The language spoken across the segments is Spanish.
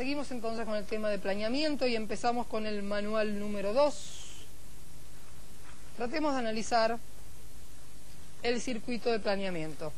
seguimos entonces con el tema de planeamiento y empezamos con el manual número 2. Tratemos de analizar el circuito de planeamiento.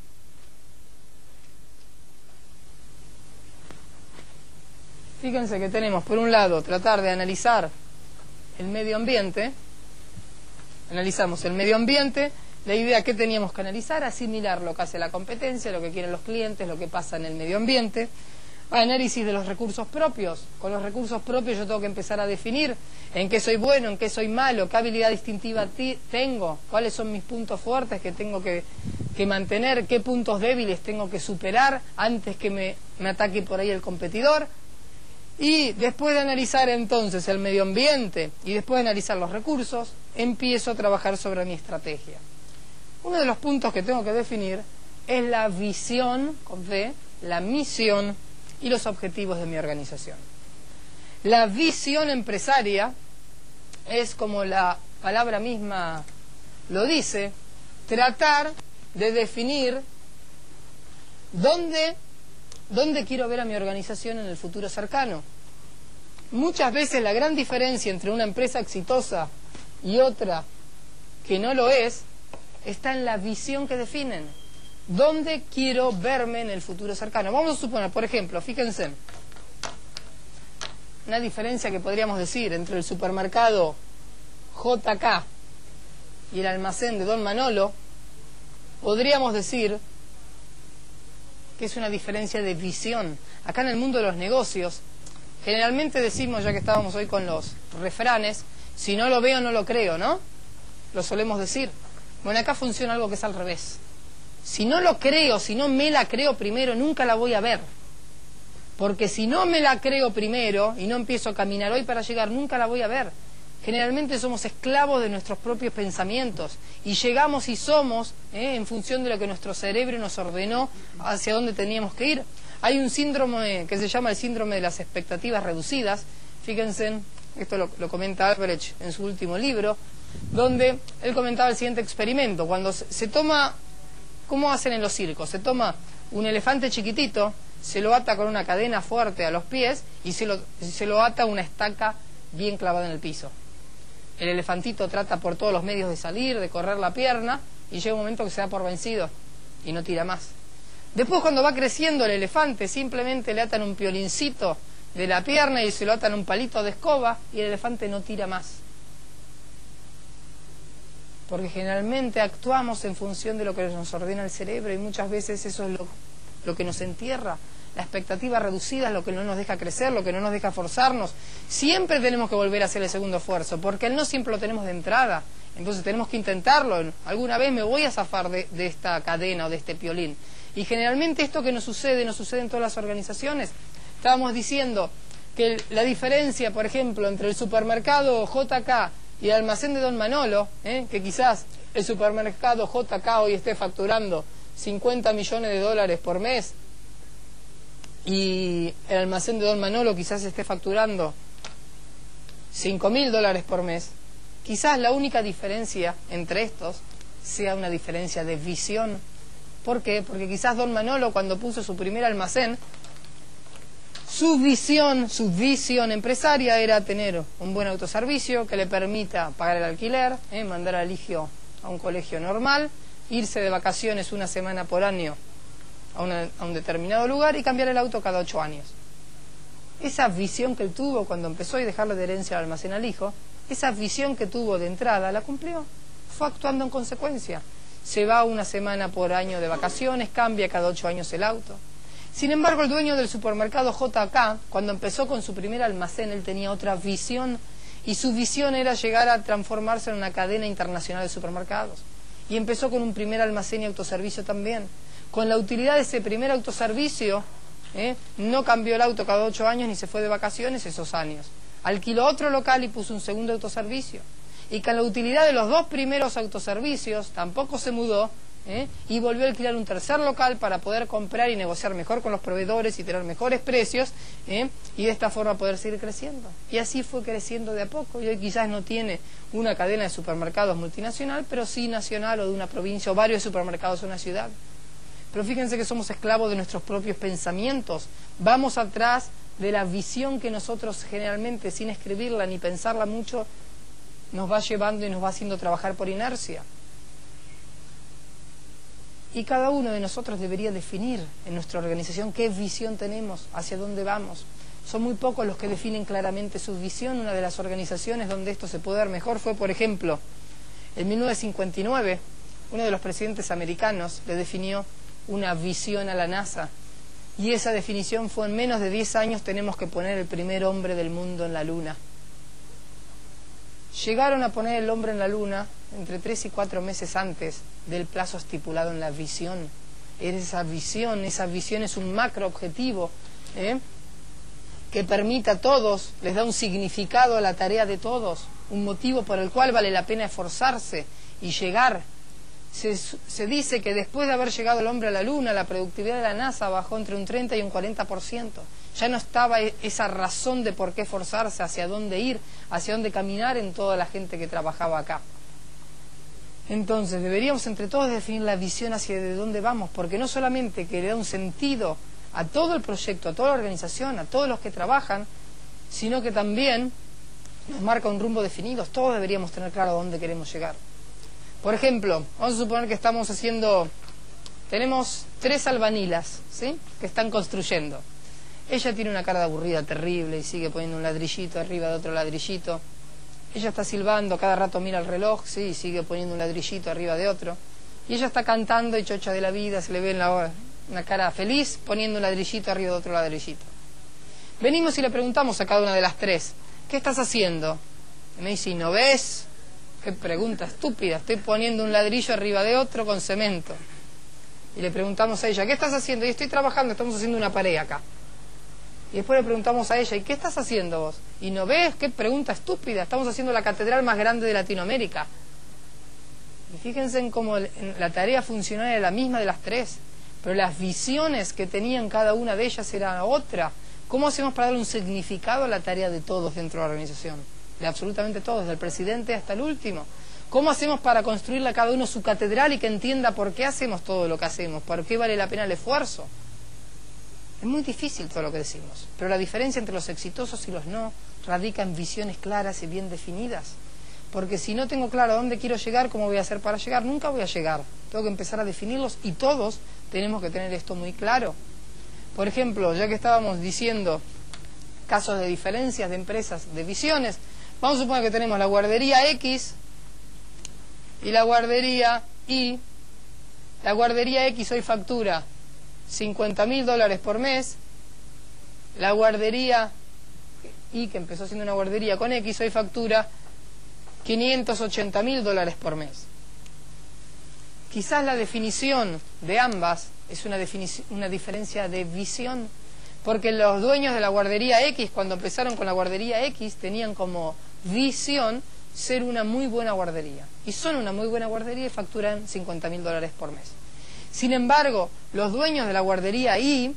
Fíjense que tenemos, por un lado, tratar de analizar el medio ambiente. Analizamos el medio ambiente. La idea que teníamos que analizar, asimilar lo que hace la competencia, lo que quieren los clientes, lo que pasa en el medio ambiente. Análisis de los recursos propios. Con los recursos propios yo tengo que empezar a definir en qué soy bueno, en qué soy malo, qué habilidad distintiva tengo, cuáles son mis puntos fuertes que tengo que mantener, qué puntos débiles tengo que superar antes que me ataque por ahí el competidor. Y después de analizar entonces el medio ambiente y después de analizar los recursos, empiezo a trabajar sobre mi estrategia. Uno de los puntos que tengo que definir es la visión, con V, la misión y los objetivos de mi organización. La visión empresaria es, como la palabra misma lo dice, tratar de definir dónde quiero ver a mi organización en el futuro cercano. Muchas veces la gran diferencia entre una empresa exitosa y otra que no lo es, está en la visión que definen. ¿Dónde quiero verme en el futuro cercano? Vamos a suponer, por ejemplo, fíjense, una diferencia que podríamos decir entre el supermercado JK y el almacén de Don Manolo, podríamos decir que es una diferencia de visión. Acá en el mundo de los negocios, generalmente decimos, ya que estábamos hoy con los refranes, si no lo veo no lo creo, ¿no? Lo solemos decir. Bueno, acá funciona algo que es al revés. Si no lo creo, si no me la creo primero, nunca la voy a ver. Porque si no me la creo primero y no empiezo a caminar hoy para llegar, nunca la voy a ver. Generalmente somos esclavos de nuestros propios pensamientos y llegamos y somos en función de lo que nuestro cerebro nos ordenó hacia dónde teníamos que ir. Hay un síndrome que se llama el síndrome de las expectativas reducidas. Fíjense, esto lo comenta Albrecht en su último libro, donde él comentaba el siguiente experimento. Cuando se toma, ¿cómo hacen en los circos? Se toma un elefante chiquitito, se lo ata con una cadena fuerte a los pies y se lo ata a una estaca bien clavada en el piso. El elefantito trata por todos los medios de salir, de correr la pierna, y llega un momento que se da por vencido y no tira más. Después, cuando va creciendo el elefante, simplemente le atan un piolincito de la pierna y se lo atan un palito de escoba y el elefante no tira más. Porque generalmente actuamos en función de lo que nos ordena el cerebro y muchas veces eso es lo que nos entierra. La expectativa reducida es lo que no nos deja crecer, lo que no nos deja forzarnos. Siempre tenemos que volver a hacer el segundo esfuerzo, porque el no siempre lo tenemos de entrada. Entonces tenemos que intentarlo. Alguna vez me voy a zafar de esta cadena o de este piolín. Y generalmente esto que nos sucede en todas las organizaciones. Estábamos diciendo que la diferencia, por ejemplo, entre el supermercado JK y el almacén de Don Manolo, que quizás el supermercado JK hoy esté facturando 50 millones de dólares por mes y el almacén de Don Manolo quizás esté facturando 5.000 dólares por mes, quizás la única diferencia entre estos sea una diferencia de visión. ¿Por qué? Porque quizás Don Manolo, cuando puso su primer almacén, su visión empresaria era tener un buen autoservicio que le permita pagar el alquiler, mandar al hijo a un colegio normal, irse de vacaciones una semana por año a un determinado lugar y cambiar el auto cada 8 años. Esa visión que él tuvo cuando empezó y dejarle de herencia al almacén al hijo, esa visión que tuvo de entrada la cumplió, fue actuando en consecuencia. Se va una semana por año de vacaciones, cambia cada 8 años el auto. Sin embargo, el dueño del supermercado JK, cuando empezó con su primer almacén, él tenía otra visión, y su visión era llegar a transformarse en una cadena internacional de supermercados. Y empezó con un primer almacén y autoservicio también. Con la utilidad de ese primer autoservicio, no cambió el auto cada 8 años ni se fue de vacaciones esos años. Alquiló otro local y puso un segundo autoservicio. Y con la utilidad de los 2 primeros autoservicios, tampoco se mudó, y volvió a alquilar un tercer local para poder comprar y negociar mejor con los proveedores y tener mejores precios, y de esta forma poder seguir creciendo. Y así fue creciendo de a poco, y hoy quizás no tiene una cadena de supermercados multinacional, pero sí nacional, o de una provincia, o varios supermercados de una ciudad. Pero fíjense que somos esclavos de nuestros propios pensamientos, vamos atrás de la visión que nosotros generalmente, sin escribirla ni pensarla mucho, nos va llevando y nos va haciendo trabajar por inercia. Y cada uno de nosotros debería definir en nuestra organización qué visión tenemos, hacia dónde vamos. Son muy pocos los que definen claramente su visión. Una de las organizaciones donde esto se puede ver mejor fue, por ejemplo, en 1959, uno de los presidentes americanos le definió una visión a la NASA. Y esa definición fue: en menos de 10 años tenemos que poner el primer hombre del mundo en la Luna. Llegaron a poner el hombre en la Luna entre 3 y 4 meses antes del plazo estipulado en la visión. Esa visión es un macro objetivo, que permite a todos, les da un significado a la tarea de todos, un motivo por el cual vale la pena esforzarse y llegar. Se dice que después de haber llegado el hombre a la Luna, la productividad de la NASA bajó entre un 30 y un 40%. Ya no estaba esa razón de por qué esforzarse, hacia dónde ir, hacia dónde caminar en toda la gente que trabajaba acá. Entonces deberíamos entre todos definir la visión hacia de dónde vamos, porque no solamente que le da un sentido a todo el proyecto, a toda la organización, a todos los que trabajan, sino que también nos marca un rumbo definido. Todos deberíamos tener claro a dónde queremos llegar. Por ejemplo, vamos a suponer que tenemos 3 albanilas, ¿sí?, que están construyendo. Ella tiene una cara de aburrida terrible y sigue poniendo un ladrillito arriba de otro ladrillito. Ella está silbando, cada rato mira el reloj, sí, y sigue poniendo un ladrillito arriba de otro. Y ella está cantando y chocha de la vida, se le ve en una cara feliz poniendo un ladrillito arriba de otro ladrillito. Venimos y le preguntamos a cada una de las 3, ¿qué estás haciendo? Y me dice, ¿no ves? Qué pregunta estúpida, estoy poniendo un ladrillo arriba de otro con cemento. Y le preguntamos a ella, ¿qué estás haciendo? Y estoy trabajando, estamos haciendo una pared acá. Y después le preguntamos a ella, ¿y qué estás haciendo vos? ¿Y no ves? Qué pregunta estúpida, estamos haciendo la catedral más grande de Latinoamérica. Y fíjense en cómo la tarea funcional era la misma de las 3, pero las visiones que tenían cada una de ellas era otra. ¿Cómo hacemos para darle un significado a la tarea de todos dentro de la organización? De absolutamente todos, desde el presidente hasta el último. ¿Cómo hacemos para construirle a cada uno su catedral y que entienda por qué hacemos todo lo que hacemos? ¿Por qué vale la pena el esfuerzo? Es muy difícil todo lo que decimos, pero la diferencia entre los exitosos y los no radica en visiones claras y bien definidas. Porque si no tengo claro a dónde quiero llegar, ¿cómo voy a hacer para llegar? Nunca voy a llegar. Tengo que empezar a definirlos y todos tenemos que tener esto muy claro. Por ejemplo, ya que estábamos diciendo casos de diferencias de empresas, de visiones, vamos a suponer que tenemos la guardería X y la guardería Y. La guardería X hoy factura $50.000 por mes. La guardería Y, que empezó siendo una guardería con X, hoy factura $580.000 por mes. Quizás la definición de ambas es una diferencia de visión, porque los dueños de la guardería X, cuando empezaron con la guardería X, tenían como visión ser una muy buena guardería. Y son una muy buena guardería y facturan $50.000 por mes. Sin embargo, los dueños de la guardería Y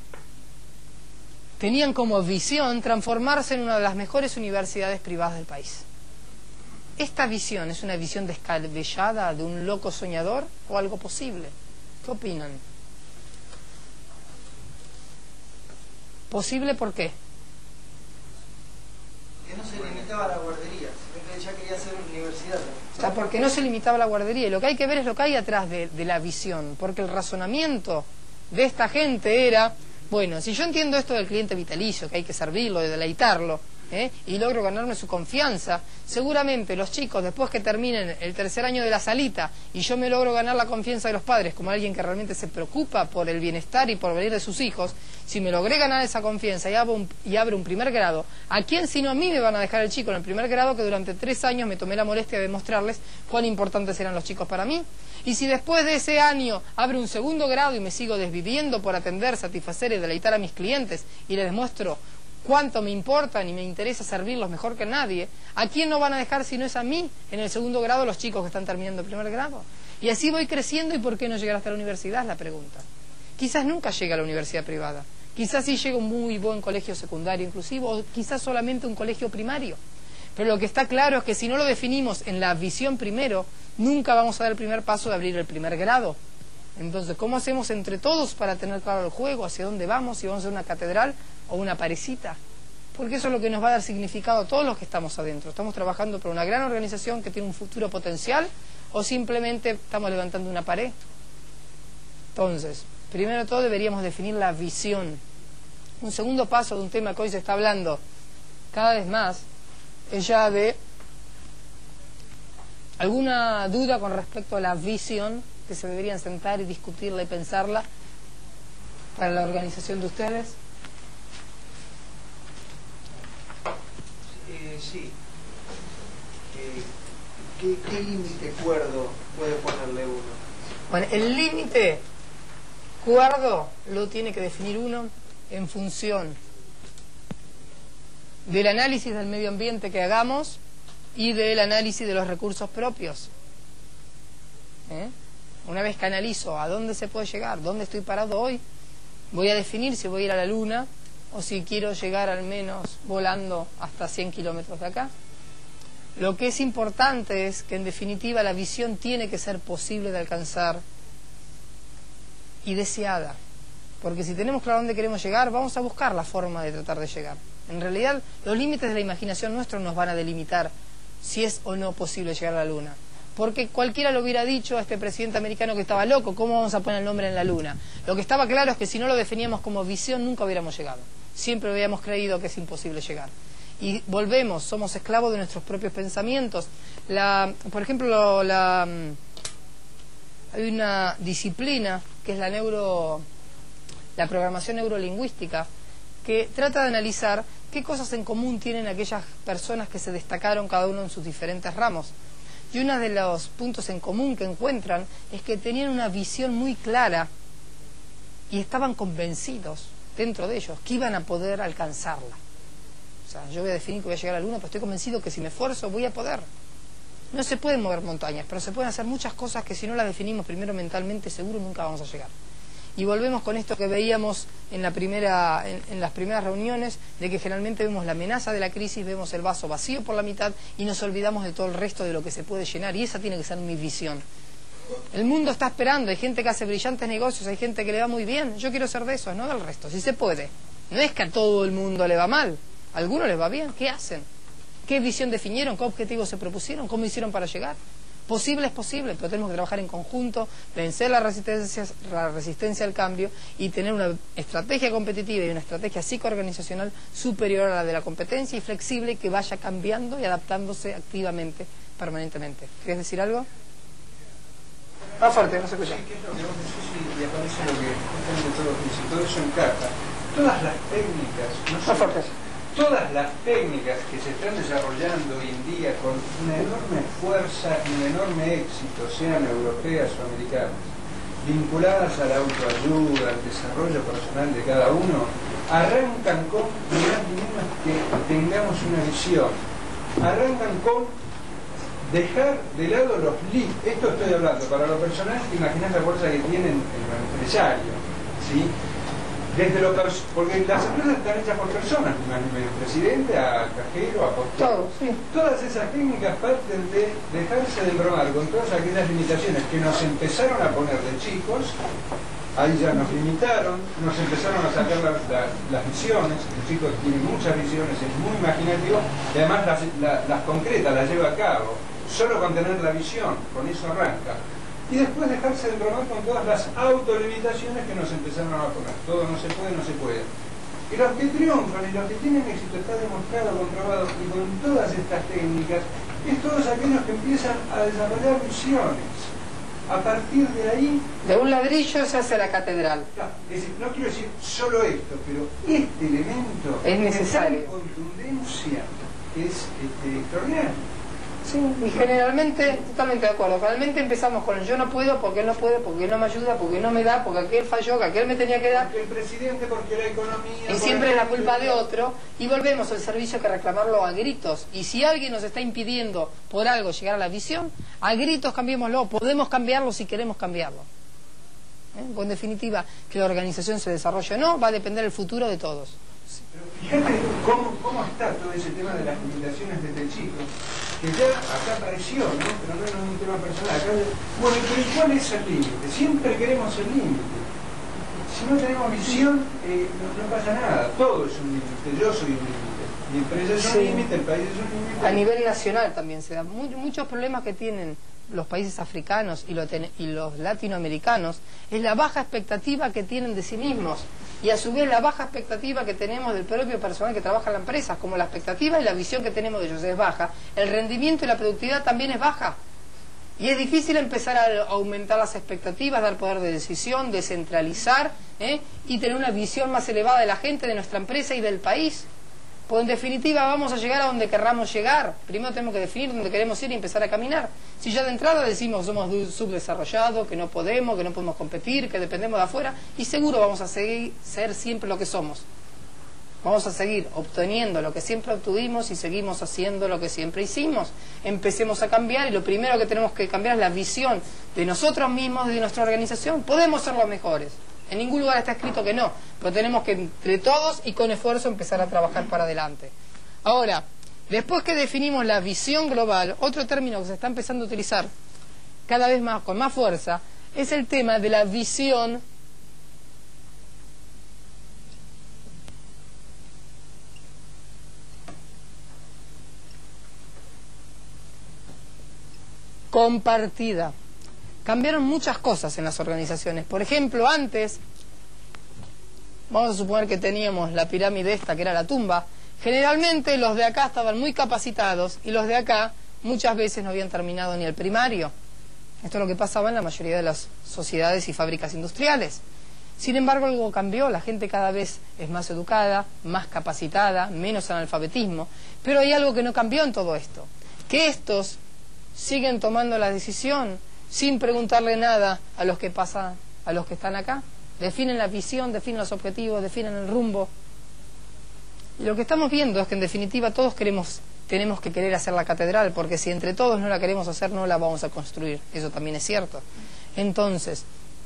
tenían como visión transformarse en una de las mejores universidades privadas del país. ¿Esta visión es una visión descabellada de un loco soñador o algo posible? ¿Qué opinan? ¿Posible por qué? Que no se limitaba a la guardería, sino que ella quería hacer una universidad. O sea, porque no se limitaba a la guardería. Y lo que hay que ver es lo que hay atrás de la visión. Porque el razonamiento de esta gente era, bueno, si yo entiendo esto del cliente vitalicio, que hay que servirlo, de deleitarlo, y logro ganarme su confianza, seguramente los chicos, después que terminen el tercer año de la salita y yo me logro ganar la confianza de los padres como alguien que realmente se preocupa por el bienestar y por venir de sus hijos, si me logré ganar esa confianza y abro un primer grado, ¿a quién sino a mí me van a dejar el chico en el primer grado que durante 3 años me tomé la molestia de demostrarles cuán importantes eran los chicos para mí? Y si después de ese año abro un segundo grado y me sigo desviviendo por atender, satisfacer y deleitar a mis clientes y les demuestro cuánto me importan y me interesa servirlos mejor que nadie, ¿a quién no van a dejar si no es a mí en el segundo grado los chicos que están terminando el primer grado? Y así voy creciendo, ¿y por qué no llegar hasta la universidad? Es la pregunta. Quizás nunca llegue a la universidad privada, quizás sí llegue a un muy buen colegio secundario inclusivo, o quizás solamente un colegio primario. Pero lo que está claro es que si no lo definimos en la visión primero, nunca vamos a dar el primer paso de abrir el primer grado. Entonces, ¿cómo hacemos entre todos para tener claro el juego, hacia dónde vamos, si vamos a hacer una catedral o una parecita? porque eso es lo que nos va a dar significado a todos los que estamos adentro. ¿Estamos trabajando por una gran organización que tiene un futuro potencial o simplemente estamos levantando una pared? Entonces, primero de todo deberíamos definir la visión. Un segundo paso de un tema que hoy se está hablando cada vez más es ya de alguna duda con respecto a la visión, que se deberían sentar y discutirla y pensarla para la organización de ustedes. Sí. ¿Qué límite cuerdo puede ponerle uno? Bueno, el límite cuerdo lo tiene que definir uno en función del análisis del medio ambiente que hagamos y del análisis de los recursos propios. Una vez que analizo a dónde se puede llegar, dónde estoy parado hoy, voy a definir si voy a ir a la Luna o si quiero llegar al menos volando hasta 100 kilómetros de acá. Lo que es importante es que en definitiva la visión tiene que ser posible de alcanzar y deseada, porque si tenemos claro dónde queremos llegar, vamos a buscar la forma de tratar de llegar. En realidad los límites de la imaginación nuestra nos van a delimitar si es o no posible llegar a la Luna, porque cualquiera lo hubiera dicho a este presidente americano que estaba loco, ¿cómo vamos a poner el nombre en la Luna? Lo que estaba claro es que si no lo definíamos como visión nunca hubiéramos llegado, siempre habíamos creído que es imposible llegar. Y volvemos, somos esclavos de nuestros propios pensamientos. Por ejemplo, hay una disciplina que es la programación neurolingüística, que trata de analizar qué cosas en común tienen aquellas personas que se destacaron cada uno en sus diferentes ramos. Y uno de los puntos en común que encuentran es que tenían una visión muy clara y estaban convencidos dentro de ellos que iban a poder alcanzarla. O sea, yo voy a definir que voy a llegar a la Luna, pero estoy convencido que si me esfuerzo voy a poder. No se pueden mover montañas, pero se pueden hacer muchas cosas que si no las definimos primero mentalmente, seguro nunca vamos a llegar. Y volvemos con esto que veíamos en las primeras reuniones, de que generalmente vemos la amenaza de la crisis, vemos el vaso vacío por la mitad y nos olvidamos de todo el resto de lo que se puede llenar, y esa tiene que ser mi visión. El mundo está esperando, hay gente que hace brillantes negocios, hay gente que le va muy bien, yo quiero ser de esos, no del resto, si se puede. No es que a todo el mundo le va mal, a algunos les va bien, ¿qué hacen? ¿Qué visión definieron? ¿Qué objetivos se propusieron? ¿Cómo hicieron para llegar? Posible es posible, pero tenemos que trabajar en conjunto, vencer la resistencia al cambio y tener una estrategia competitiva y una estrategia psicoorganizacional superior a la de la competencia y flexible, que vaya cambiando y adaptándose activamente, permanentemente. ¿Quieres decir algo? Más fuerte, no se escucha. Sí, ¿qué es lo que vos decís y aparece lo que justamente todos dicen? Todo eso encaja. Todas las técnicas, Más fuerte. Todas las técnicas que se están desarrollando hoy en día con una enorme fuerza y un enorme éxito, sean europeas o americanas, vinculadas a la autoayuda, al desarrollo personal de cada uno, arrancan con, que tengamos una visión, arrancan con dejar de lado los límites. Esto estoy hablando para lo personal, imaginás la fuerza que tienen el empresario, ¿sí? Desde porque las empresas están hechas por personas, del presidente a cajero, a portero. Sí. Todas esas técnicas parten de dejarse de bromar con todas aquellas limitaciones que nos empezaron a poner de chicos. Ahí ya nos limitaron, nos empezaron a sacar las visiones. El chico tiene muchas visiones, es muy imaginativo y además las concreta, las lleva a cabo. Solo con tener la visión, con eso arranca. Y después dejarse de bromar con todas las autolimitaciones que nos empezaron a poner. Todo no se puede, no se puede. Y los que triunfan y los que tienen éxito, está demostrado, comprobado, y con todas estas técnicas, es todos aquellos que empiezan a desarrollar visiones. A partir de ahí... De un ladrillo se hace la catedral. Es decir, no quiero decir solo esto, pero este elemento es necesario. De contundencia es extraordinario. Sí, y generalmente, totalmente de acuerdo, generalmente empezamos con el yo no puedo, porque él no puede, porque él no me ayuda, porque no me da, porque aquel falló, que aquel me tenía que dar. Porque el presidente, porque la economía... Y siempre es la culpa de otro, y volvemos al servicio que reclamarlo a gritos. Y si alguien nos está impidiendo por algo llegar a la visión, a gritos cambiémoslo, podemos cambiarlo si queremos cambiarlo. Pues en definitiva, que la organización se desarrolle o no, va a depender del futuro de todos. Pero fíjate cómo está todo ese tema de las limitaciones desde chico, que ya acá apareció, ¿no? Pero no es un tema personal. Acá, bueno, pero ¿cuál es el límite? Siempre queremos el límite. Si no tenemos visión, no pasa nada. Todo es un límite. Yo soy un límite. Y el país es un límite, el país es un límite. A nivel nacional también se dan muchos problemas que tienen los países africanos y los latinoamericanos, es la baja expectativa que tienen de sí mismos y a su vez la baja expectativa que tenemos del propio personal que trabaja en la empresa. Como la expectativa y la visión que tenemos de ellos es baja, el rendimiento y la productividad también es baja. Y es difícil empezar a aumentar las expectativas, dar poder de decisión, descentralizar, y tener una visión más elevada de la gente, de nuestra empresa y del país. Pues en definitiva vamos a llegar a donde querramos llegar. Primero tenemos que definir dónde queremos ir y empezar a caminar. Si ya de entrada decimos somos subdesarrollados, que no podemos competir, que dependemos de afuera, y seguro vamos a seguir ser siempre lo que somos. Vamos a seguir obteniendo lo que siempre obtuvimos y seguimos haciendo lo que siempre hicimos. Empecemos a cambiar y lo primero que tenemos que cambiar es la visión de nosotros mismos, de nuestra organización. Podemos ser los mejores. En ningún lugar está escrito que no, pero tenemos que entre todos y con esfuerzo empezar a trabajar para adelante. Ahora, después que definimos la visión global, otro término que se está empezando a utilizar cada vez más, con más fuerza, es el tema de la visión compartida. Cambiaron muchas cosas en las organizaciones. Por ejemplo, antes, vamos a suponer que teníamos la pirámide esta, que era la tumba. Generalmente los de acá estaban muy capacitados y los de acá muchas veces no habían terminado ni el primario. Esto es lo que pasaba en la mayoría de las sociedades y fábricas industriales. Sin embargo, algo cambió. La gente cada vez es más educada, más capacitada, menos analfabetismo. Pero hay algo que no cambió en todo esto. Que estos siguen tomando la decisión sin preguntarle nada a los que están acá. Definen la visión, definen los objetivos, definen el rumbo. Y lo que estamos viendo es que en definitiva todos tenemos que querer hacer la catedral, porque si entre todos no la queremos hacer, no la vamos a construir. Eso también es cierto. Entonces,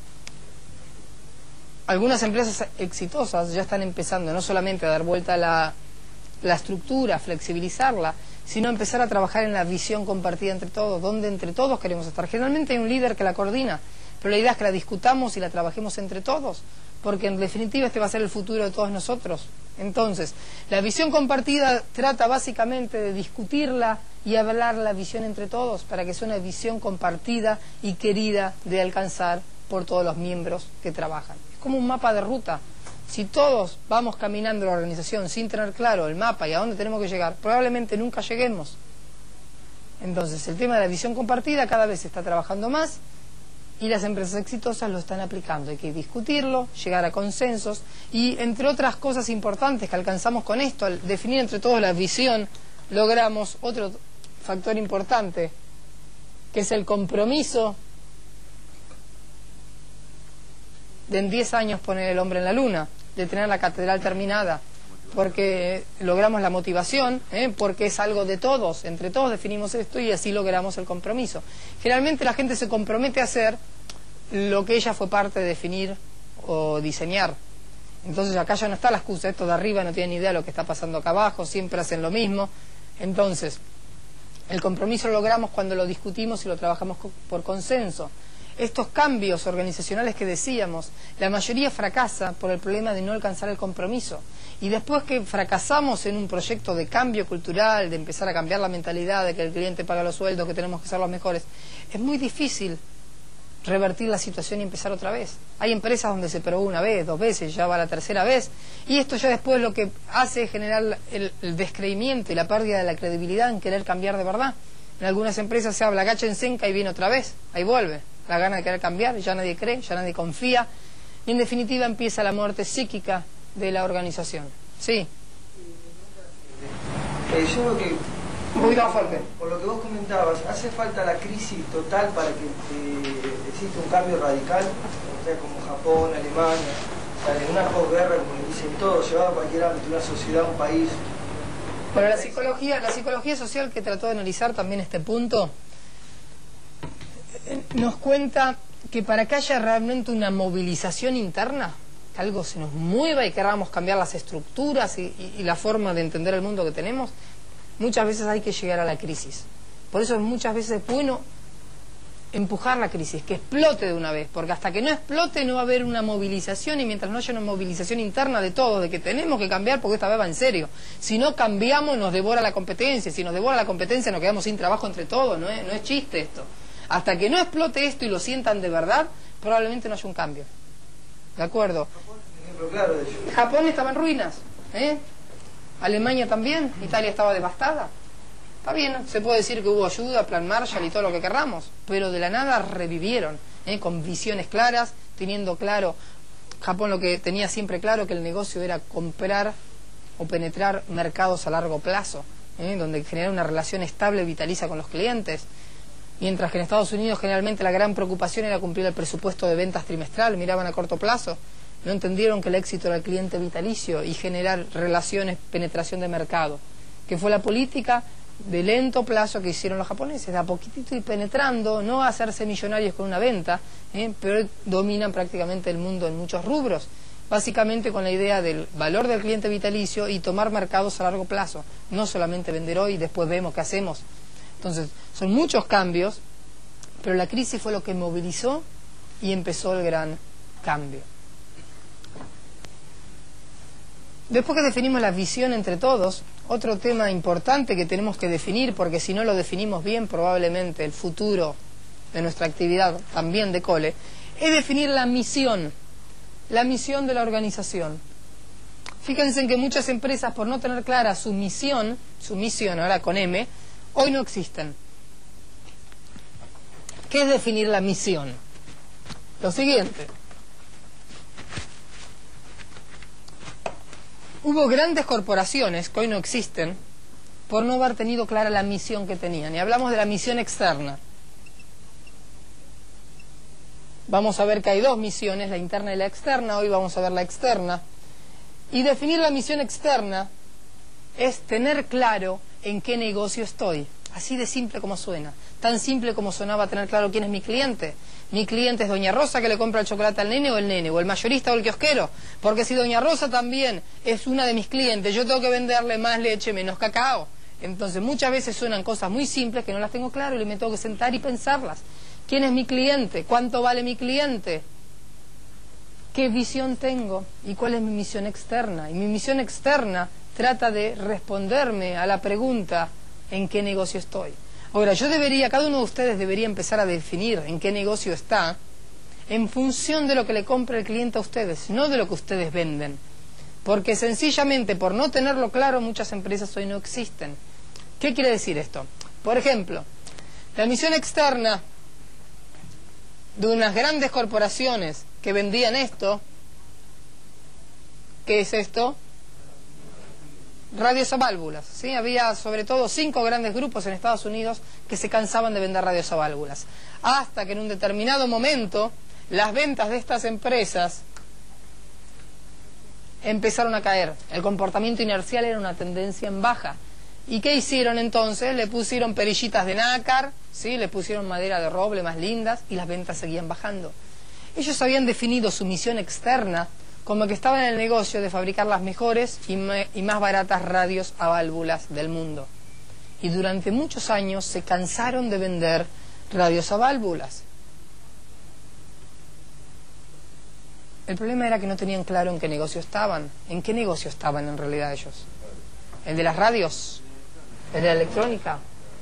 algunas empresas exitosas ya están empezando no solamente a dar vuelta a la estructura, flexibilizarla, sino empezar a trabajar en la visión compartida entre todos, donde entre todos queremos estar. Generalmente hay un líder que la coordina, pero la idea es que la discutamos y la trabajemos entre todos, porque en definitiva este va a ser el futuro de todos nosotros. Entonces, la visión compartida trata básicamente de discutirla y hablar la visión entre todos, para que sea una visión compartida y querida de alcanzar por todos los miembros que trabajan. Es como un mapa de ruta. Si todos vamos caminando la organización sin tener claro el mapa y a dónde tenemos que llegar, probablemente nunca lleguemos. Entonces, el tema de la visión compartida cada vez se está trabajando más y las empresas exitosas lo están aplicando. Hay que discutirlo, llegar a consensos y, entre otras cosas importantes que alcanzamos con esto, al definir entre todos la visión, logramos otro factor importante, que es el compromiso de en 10 años poner el hombre en la luna, de tener la catedral terminada, porque logramos la motivación, porque es algo de todos, entre todos definimos esto y así logramos el compromiso. Generalmente la gente se compromete a hacer lo que ella fue parte de definir o diseñar. Entonces acá ya no está la excusa, estos de arriba no tienen ni idea de lo que está pasando acá abajo, siempre hacen lo mismo. Entonces, el compromiso lo logramos cuando lo discutimos y lo trabajamos por consenso. Estos cambios organizacionales que decíamos, la mayoría fracasa por el problema de no alcanzar el compromiso. Y después que fracasamos en un proyecto de cambio cultural, de empezar a cambiar la mentalidad de que el cliente paga los sueldos, que tenemos que ser los mejores, es muy difícil revertir la situación y empezar otra vez. Hay empresas donde se probó una vez, 2 veces, ya va la tercera vez, y esto ya después lo que hace es generar el descreimiento y la pérdida de la credibilidad en querer cambiar de verdad. En algunas empresas se habla, agáchense y viene otra vez, ahí vuelve. La gana de querer cambiar, ya nadie cree, ya nadie confía, y en definitiva empieza la muerte psíquica de la organización. Sí. Yo creo que, un poquito más fuerte. Por lo que vos comentabas, ¿hace falta la crisis total para que exista un cambio radical? O sea, como Japón, Alemania, o sea, en una posguerra, como le dicen todos, llevado a cualquier ámbito, una sociedad, un país. Bueno, la psicología social que trató de analizar también este punto nos cuenta que para que haya realmente una movilización interna, que algo se nos mueva y queramos cambiar las estructuras y la forma de entender el mundo que tenemos, muchas veces hay que llegar a la crisis. Por eso muchas veces es bueno empujar la crisis, que explote de una vez, porque hasta que no explote no va a haber una movilización, y mientras no haya una movilización interna de todos, de que tenemos que cambiar porque esta vez va en serio. Si no cambiamos nos devora la competencia, si nos devora la competencia nos quedamos sin trabajo entre todos, no es chiste esto. Hasta que no explote esto y lo sientan de verdad, probablemente no haya un cambio. ¿De acuerdo? Claro, de hecho. Japón estaba en ruinas, Alemania también, Italia estaba devastada. Está bien, se puede decir que hubo ayuda, plan Marshall y todo lo que querramos, pero de la nada revivieron, con visiones claras, teniendo claro, Japón lo que tenía siempre claro, que el negocio era comprar o penetrar mercados a largo plazo, donde generar una relación estable, vitaliza con los clientes, mientras que en Estados Unidos generalmente la gran preocupación era cumplir el presupuesto de ventas trimestral, miraban a corto plazo, no entendieron que el éxito era el cliente vitalicio y generar relaciones, penetración de mercado, que fue la política de lento plazo que hicieron los japoneses, de a poquitito y penetrando, no hacerse millonarios con una venta, pero dominan prácticamente el mundo en muchos rubros, básicamente con la idea del valor del cliente vitalicio y tomar mercados a largo plazo, no solamente vender hoy y después vemos qué hacemos. Entonces, son muchos cambios, pero la crisis fue lo que movilizó y empezó el gran cambio. Después que definimos la visión entre todos, otro tema importante que tenemos que definir, porque si no lo definimos bien, probablemente el futuro de nuestra actividad también decole, es definir la misión de la organización. Fíjense en que muchas empresas, por no tener clara su misión ahora con M, hoy no existen. ¿Qué es definir la misión? Lo siguiente. Hubo grandes corporaciones que hoy no existen por no haber tenido clara la misión que tenían. Y hablamos de la misión externa. Vamos a ver que hay dos misiones, la interna y la externa. Hoy vamos a ver la externa. Y definir la misión externa es tener claro en qué negocio estoy. Así de simple como suena. Tan simple como sonaba tener claro quién es mi cliente. Mi cliente es Doña Rosa, que le compra el chocolate al nene, o el mayorista o el kiosquero. Porque si Doña Rosa también es una de mis clientes, yo tengo que venderle más leche, menos cacao. Entonces muchas veces suenan cosas muy simples que no las tengo claro y me tengo que sentar y pensarlas. ¿Quién es mi cliente? ¿Cuánto vale mi cliente? ¿Qué visión tengo? ¿Y cuál es mi misión externa? Y mi misión externa trata de responderme a la pregunta: ¿en qué negocio estoy? Ahora, cada uno de ustedes debería empezar a definir en qué negocio está en función de lo que le compra el cliente a ustedes, no de lo que ustedes venden. Porque sencillamente, por no tenerlo claro, muchas empresas hoy no existen. ¿Qué quiere decir esto? Por ejemplo, la misión externa de unas grandes corporaciones que vendían esto, ¿qué es esto? Radios a válvulas, ¿sí? Había sobre todo 5 grandes grupos en Estados Unidos que se cansaban de vender radios a válvulas, hasta que en un determinado momento las ventas de estas empresas empezaron a caer. El comportamiento inercial era una tendencia en baja. ¿Y qué hicieron entonces? Le pusieron perillitas de nácar, ¿sí? Le pusieron madera de roble más lindas y las ventas seguían bajando. Ellos habían definido su misión externa como que estaban en el negocio de fabricar las mejores y más baratas radios a válvulas del mundo. Y durante muchos años se cansaron de vender radios a válvulas. El problema era que no tenían claro en qué negocio estaban. ¿En qué negocio estaban en realidad ellos? ¿El de las radios? ¿El de la electrónica?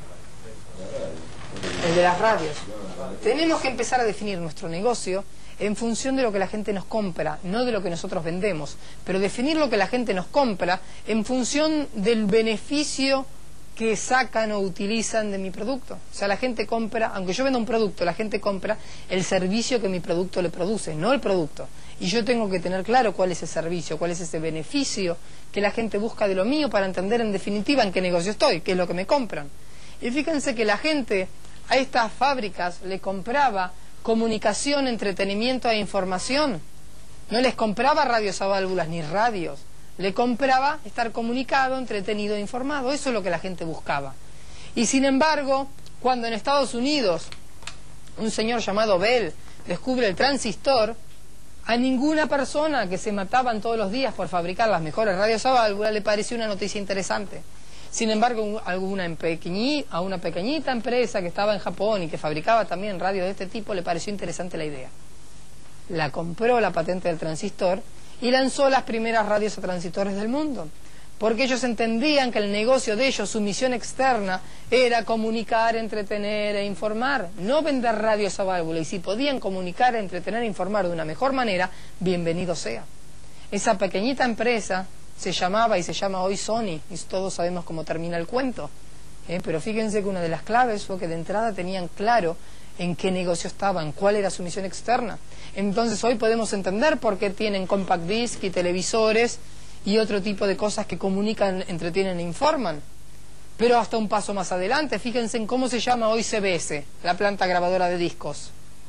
¿El de las radios? Tenemos que empezar a definir nuestro negocio en función de lo que la gente nos compra, no de lo que nosotros vendemos, pero definir lo que la gente nos compra en función del beneficio que sacan o utilizan de mi producto. O sea, la gente compra, aunque yo venda un producto, la gente compra el servicio que mi producto le produce, no el producto. Y yo tengo que tener claro cuál es ese servicio, cuál es ese beneficio que la gente busca de lo mío para entender en definitiva en qué negocio estoy, qué es lo que me compran. Y fíjense que la gente a estas fábricas le compraba comunicación, entretenimiento e información. No les compraba radios a válvulas ni radios. Le compraba estar comunicado, entretenido e informado. Eso es lo que la gente buscaba. Y sin embargo, cuando en Estados Unidos un señor llamado Bell descubre el transistor, a ninguna persona que se mataban todos los días por fabricar las mejores radios a válvula le pareció una noticia interesante. Sin embargo, a una pequeñita empresa que estaba en Japón y que fabricaba también radios de este tipo le pareció interesante la idea. La compró la patente del transistor y lanzó las primeras radios a transistores del mundo. Porque ellos entendían que el negocio de ellos, su misión externa, era comunicar, entretener e informar, no vender radios a válvula. Y si podían comunicar, entretener e informar de una mejor manera, bienvenido sea. Esa pequeñita empresa se llamaba y se llama hoy Sony, y todos sabemos cómo termina el cuento. Pero fíjense que una de las claves fue que de entrada tenían claro en qué negocio estaban, cuál era su misión externa. Entonces hoy podemos entender por qué tienen compact disc y televisores y otro tipo de cosas que comunican, entretienen e informan. Pero hasta un paso más adelante, fíjense en cómo se llama hoy CBS, la planta grabadora de discos.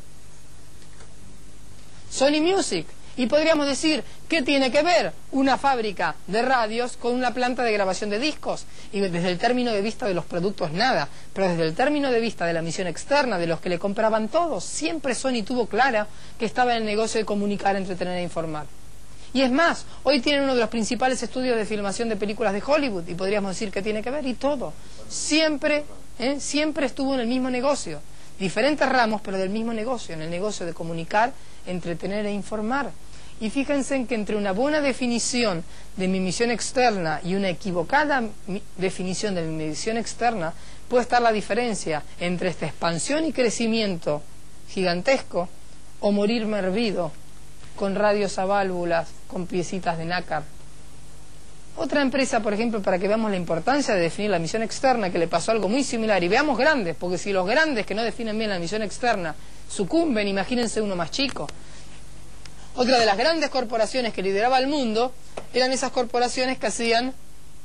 Sony Music. Y podríamos decir, ¿qué tiene que ver una fábrica de radios con una planta de grabación de discos? Y desde el término de vista de los productos nada, pero desde el término de vista de la misión externa, de los que le compraban todos, siempre Sony tuvo clara que estaba en el negocio de comunicar, entretener e informar. Y es más, hoy tienen uno de los principales estudios de filmación de películas de Hollywood, y podríamos decir que tiene que ver, y todo. Siempre estuvo en el mismo negocio. Diferentes ramos, pero del mismo negocio, en el negocio de comunicar, entretener e informar. Y fíjense en que entre una buena definición de mi misión externa y una equivocada definición de mi misión externa, puede estar la diferencia entre esta expansión y crecimiento gigantesco o morirme hervido con radios a válvulas, con piecitas de nácar. Otra empresa, por ejemplo, para que veamos la importancia de definir la misión externa, que le pasó algo muy similar, y veamos grandes, porque si los grandes que no definen bien la misión externa sucumben, imagínense uno más chico. Otra de las grandes corporaciones que lideraba el mundo eran esas corporaciones que hacían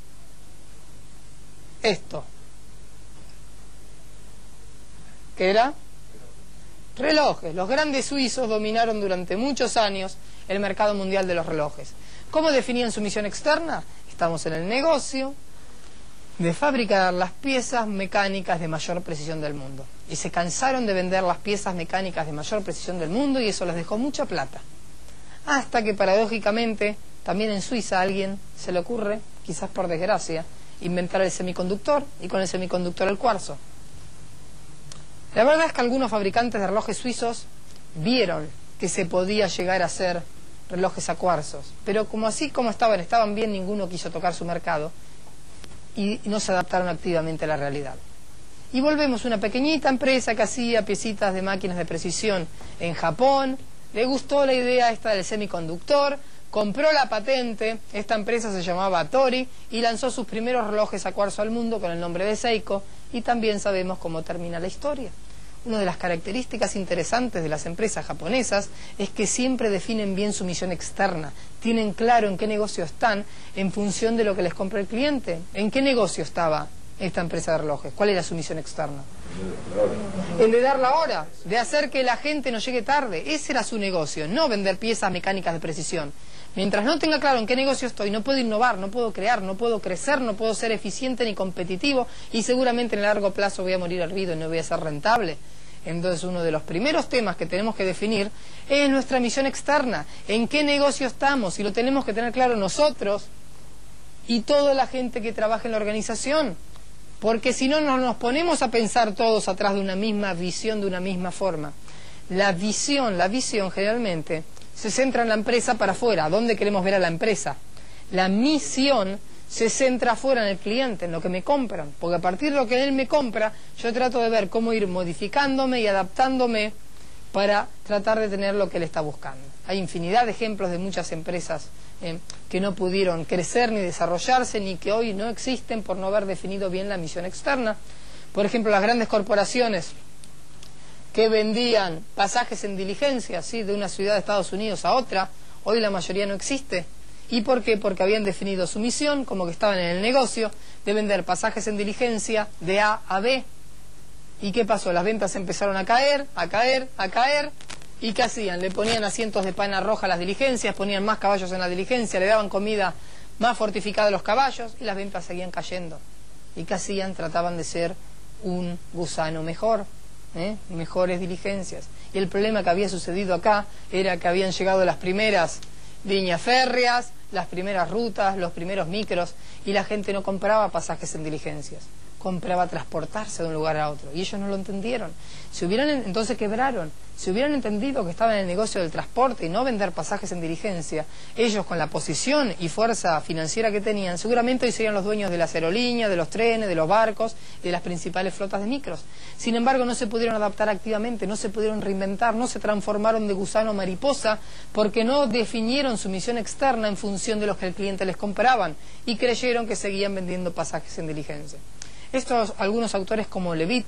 esto, que era relojes. Los grandes suizos dominaron durante muchos años el mercado mundial de los relojes. ¿Cómo definían su misión externa? Estamos en el negocio de fabricar las piezas mecánicas de mayor precisión del mundo. Y se cansaron de vender las piezas mecánicas de mayor precisión del mundo y eso les dejó mucha plata. Hasta que paradójicamente, también en Suiza a alguien se le ocurre, quizás por desgracia, inventar el semiconductor y con el semiconductor el cuarzo. La verdad es que algunos fabricantes de relojes suizos vieron que se podía llegar a hacer relojes a cuarzos, pero así como estaban bien, ninguno quiso tocar su mercado y no se adaptaron activamente a la realidad. Y volvemos a una pequeñita empresa que hacía piecitas de máquinas de precisión en Japón, le gustó la idea esta del semiconductor, compró la patente, esta empresa se llamaba Torii y lanzó sus primeros relojes a cuarzo al mundo con el nombre de Seiko, y también sabemos cómo termina la historia. Una de las características interesantes de las empresas japonesas es que siempre definen bien su misión externa, tienen claro en qué negocio están en función de lo que les compra el cliente. ¿En qué negocio estaba esta empresa de relojes? ¿Cuál era su misión externa? El de dar la hora, de hacer que la gente no llegue tarde. Ese era su negocio, no vender piezas mecánicas de precisión. Mientras no tenga claro en qué negocio estoy, no puedo innovar, no puedo crear, no puedo crecer, no puedo ser eficiente ni competitivo y seguramente en el largo plazo voy a morir hervido y no voy a ser rentable. Entonces uno de los primeros temas que tenemos que definir es nuestra misión externa, en qué negocio estamos, y lo tenemos que tener claro nosotros y toda la gente que trabaja en la organización. Porque si no nos ponemos a pensar todos atrás de una misma visión, de una misma forma. La visión generalmente se centra en la empresa para afuera, ¿a dónde queremos ver a la empresa? La misión se centra afuera en el cliente, en lo que me compran, porque a partir de lo que él me compra, yo trato de ver cómo ir modificándome y adaptándome para tratar de tener lo que él está buscando. Hay infinidad de ejemplos de muchas empresas que no pudieron crecer ni desarrollarse, ni que hoy no existen por no haber definido bien la misión externa. Por ejemplo, las grandes corporaciones que vendían pasajes en diligencia, ¿sí?, de una ciudad de Estados Unidos a otra, hoy la mayoría no existe. ¿Y por qué? Porque habían definido su misión, como que estaban en el negocio de vender pasajes en diligencia de A a B. ¿Y qué pasó? Las ventas empezaron a caer, ¿y qué hacían? Le ponían asientos de pana roja a las diligencias, ponían más caballos en la diligencia, le daban comida más fortificada a los caballos y las ventas seguían cayendo. ¿Y qué hacían? Trataban de ser un gusano mejor, mejores diligencias. Y el problema que había sucedido acá era que habían llegado las primeras líneas férreas, las primeras rutas, los primeros micros, y la gente no compraba pasajes en diligencias, compraba transportarse de un lugar a otro, y ellos no lo entendieron. Entonces quebraron. Si hubieran entendido que estaban en el negocio del transporte y no vender pasajes en diligencia, ellos, con la posición y fuerza financiera que tenían, seguramente hoy serían los dueños de las aerolíneas, de los trenes, de los barcos y de las principales flotas de micros. Sin embargo, no se pudieron adaptar activamente, no se pudieron reinventar, no se transformaron de gusano a mariposa, porque no definieron su misión externa en función de lo que el cliente les compraban, y creyeron que seguían vendiendo pasajes en diligencia. Algunos autores como Levitt,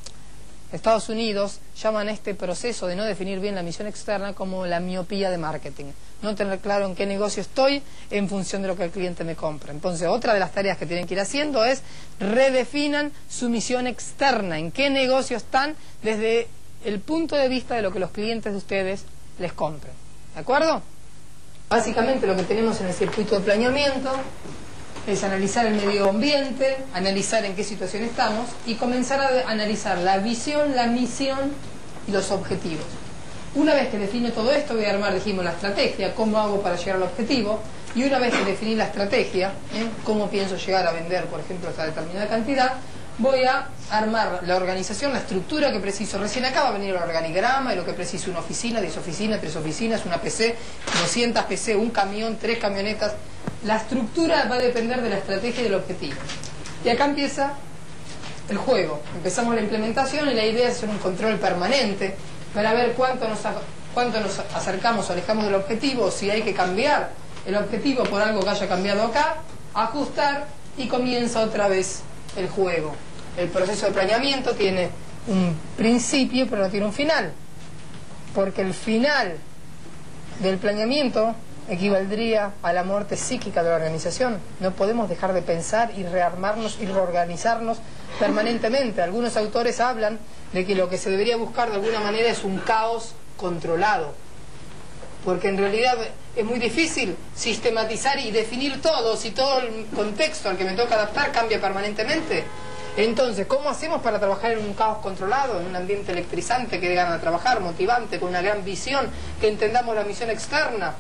Estados Unidos, llaman este proceso de no definir bien la misión externa como la miopía de marketing. No tener claro en qué negocio estoy en función de lo que el cliente me compra. Entonces, otra de las tareas que tienen que ir haciendo es redefinan su misión externa, en qué negocio están desde el punto de vista de lo que los clientes de ustedes les compren. ¿De acuerdo? Básicamente lo que tenemos en el circuito de planeamiento es analizar el medio ambiente, analizar en qué situación estamos y comenzar a analizar la visión, la misión y los objetivos. Una vez que define todo esto, voy a armar, dijimos, la estrategia, cómo hago para llegar al objetivo, y una vez que definí la estrategia, cómo pienso llegar a vender, por ejemplo, esta determinada cantidad, voy a armar la organización, la estructura que preciso. Recién acá va a venir el organigrama y lo que preciso: una oficina, 10 oficinas, 3 oficinas, una PC, 200 PC, un camión, 3 camionetas. La estructura va a depender de la estrategia y del objetivo. Y acá empieza el juego. Empezamos la implementación y la idea es hacer un control permanente para ver cuánto nos acercamos o alejamos del objetivo, si hay que cambiar el objetivo por algo que haya cambiado acá, ajustar, y comienza otra vez el juego. El proceso de planeamiento tiene un principio pero no tiene un final, porque el final del planeamiento equivaldría a la muerte psíquica de la organización. No podemos dejar de pensar y rearmarnos y reorganizarnos permanentemente. Algunos autores hablan de que lo que se debería buscar de alguna manera es un caos controlado, porque en realidad es muy difícil sistematizar y definir todo si todo el contexto al que me toca adaptar cambia permanentemente. Entonces, ¿cómo hacemos para trabajar en un caos controlado, en un ambiente electrizante que dé ganas de trabajar, motivante, con una gran visión, que entendamos la misión externa?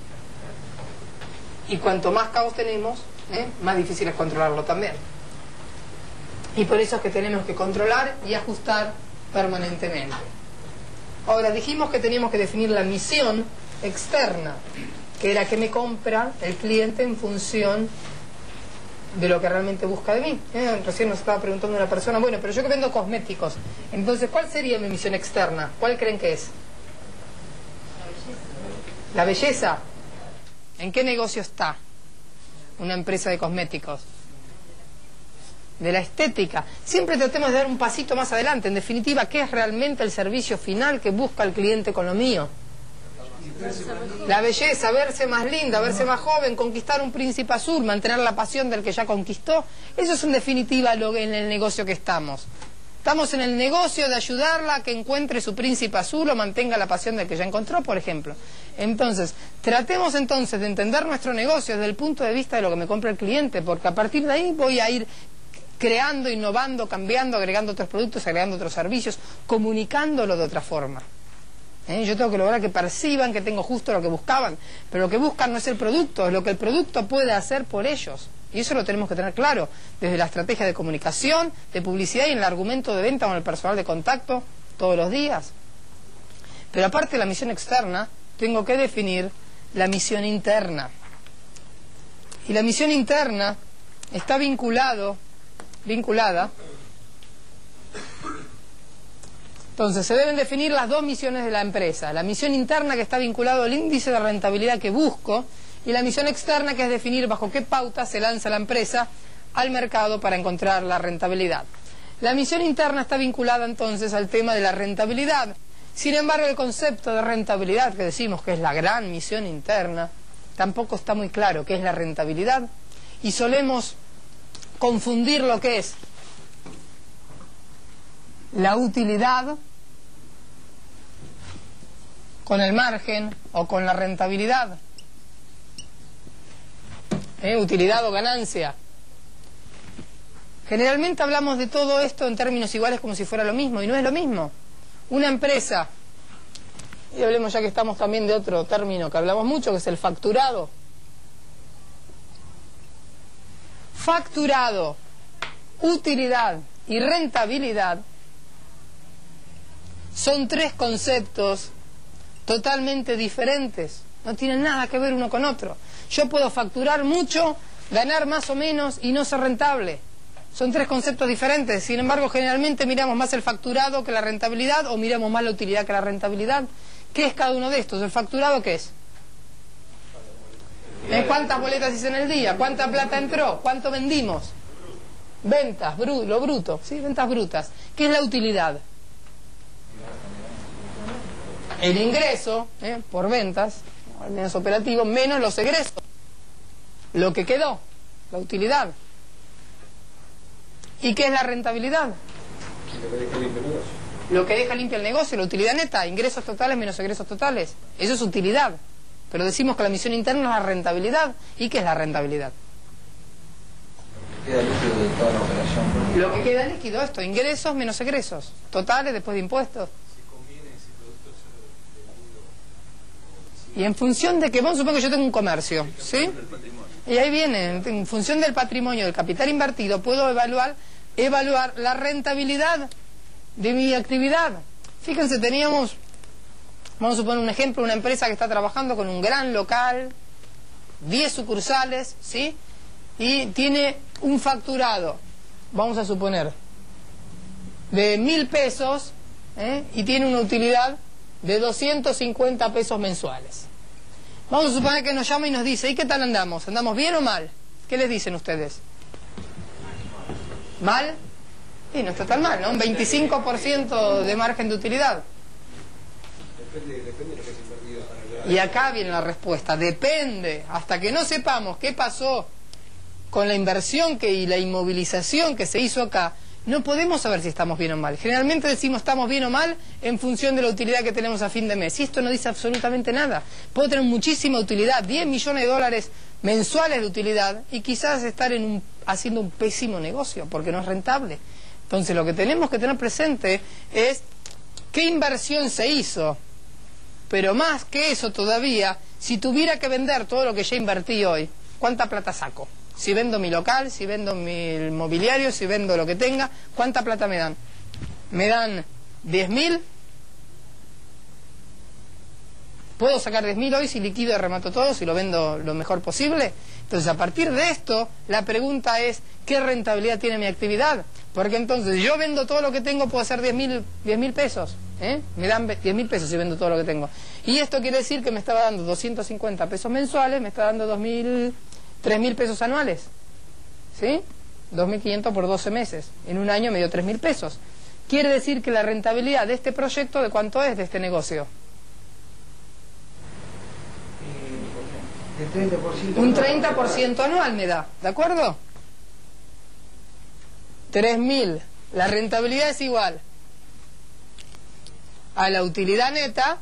Y cuanto más caos tenemos, más difícil es controlarlo también. Y por eso es que tenemos que controlar y ajustar permanentemente. Ahora, dijimos que teníamos que definir la misión externa, que era que me compra el cliente en función de lo que realmente busca de mí. Recién nos estaba preguntando una persona, bueno, pero yo que vendo cosméticos, entonces, ¿cuál sería mi misión externa? ¿Cuál creen que es? La belleza. ¿En qué negocio está una empresa de cosméticos? De la estética. Siempre tratemos de dar un pasito más adelante. En definitiva, ¿qué es realmente el servicio final que busca el cliente con lo mío? La belleza, verse más linda, verse más joven, conquistar un príncipe azul, mantener la pasión del que ya conquistó. Eso es en definitiva en el negocio que estamos. Estamos en el negocio de ayudarla a que encuentre su príncipe azul o mantenga la pasión del que ya encontró, por ejemplo. Entonces, tratemos entonces de entender nuestro negocio desde el punto de vista de lo que me compra el cliente, porque a partir de ahí voy a ir creando, innovando, cambiando, agregando otros productos, agregando otros servicios, comunicándolo de otra forma. Yo tengo que lograr que perciban que tengo justo lo que buscaban, pero lo que buscan no es el producto, es lo que el producto puede hacer por ellos. Y eso lo tenemos que tener claro, desde la estrategia de comunicación, de publicidad y en el argumento de venta con el personal de contacto todos los días. Pero aparte de la misión externa, tengo que definir la misión interna. Y la misión interna está vinculada. Entonces, se deben definir las dos misiones de la empresa. La misión interna, que está vinculado al índice de rentabilidad que busco, y la misión externa, que es definir bajo qué pauta se lanza la empresa al mercado para encontrar la rentabilidad. La misión interna está vinculada entonces al tema de la rentabilidad. Sin embargo, el concepto de rentabilidad, que decimos que es la gran misión interna, tampoco está muy claro qué es la rentabilidad, y solemos confundir lo que es la utilidad con el margen o con la rentabilidad. Utilidad o ganancia. Generalmente hablamos de todo esto en términos iguales como si fuera lo mismo, y no es lo mismo. Una empresa Y hablemos, ya que estamos, también de otro término que hablamos mucho, que es el facturado. Facturado, utilidad y rentabilidad son tres conceptos totalmente diferentes. No tienen nada que ver uno con otro. Yo puedo facturar mucho, ganar más o menos y no ser rentable. Son tres conceptos diferentes. Sin embargo, generalmente miramos más el facturado que la rentabilidad, o miramos más la utilidad que la rentabilidad. ¿Qué es cada uno de estos? ¿El facturado qué es? ¿Cuántas boletas hice en el día? ¿Cuánta plata entró? ¿Cuánto vendimos? Ventas, lo bruto, ¿sí? Ventas brutas. ¿Qué es la utilidad? El ingreso, por ventas, al menos operativo, menos los egresos. Lo que quedó, la utilidad. ¿Y qué es la rentabilidad? Lo que deja limpio el negocio, la utilidad neta, ingresos totales menos egresos totales. Eso es utilidad. Pero decimos que la misión interna es la rentabilidad. ¿Y qué es la rentabilidad? Queda líquido de toda la operación. Lo que queda líquido, esto, ingresos menos egresos totales después de impuestos. Y en función de que, vamos a suponer que yo tengo un comercio, ¿sí? Y ahí viene, en función del patrimonio, del capital invertido, puedo evaluar la rentabilidad de mi actividad. Fíjense, teníamos, vamos a suponer un ejemplo, una empresa que está trabajando con un gran local, 10 sucursales, ¿sí? Y tiene un facturado, vamos a suponer, de 1.000 pesos, y tiene una utilidad de 250 pesos mensuales. Vamos a suponer que nos llama y nos dice, ¿y qué tal andamos? ¿Andamos bien o mal? ¿Qué les dicen ustedes? ¿Mal? Y no está tan mal, ¿no? Un 25% de margen de utilidad. Depende de lo que se invertido. Y acá viene la respuesta, depende. Hasta que no sepamos qué pasó con la inversión y la inmovilización que se hizo acá, no podemos saber si estamos bien o mal. Generalmente decimos estamos bien o mal en función de la utilidad que tenemos a fin de mes. Y esto no dice absolutamente nada. Puedo tener muchísima utilidad, 10 millones de dólares mensuales de utilidad, y quizás estar haciendo un pésimo negocio, porque no es rentable. Entonces lo que tenemos que tener presente es qué inversión se hizo. Pero más que eso todavía, si tuviera que vender todo lo que ya invertí hoy, ¿cuánta plata saco? Si vendo mi local, si vendo mi mobiliario, si vendo lo que tenga, ¿cuánta plata me dan? ¿Me dan 10.000? ¿Puedo sacar 10.000 hoy si liquido y remato todo, si lo vendo lo mejor posible? Entonces, a partir de esto, la pregunta es, ¿qué rentabilidad tiene mi actividad? Porque entonces, yo vendo todo lo que tengo, puedo hacer 10.000 pesos. Me dan 10.000 pesos si vendo todo lo que tengo. Y esto quiere decir que me estaba dando 250 pesos mensuales, me está dando 3.000 pesos anuales, ¿sí? 2.500 por 12 meses. En un año me dio 3.000 pesos. Quiere decir que la rentabilidad de este proyecto, ¿de cuánto es de este negocio? Del 30%. Un 30% anual me da, ¿de acuerdo? 3.000. La rentabilidad es igual a la utilidad neta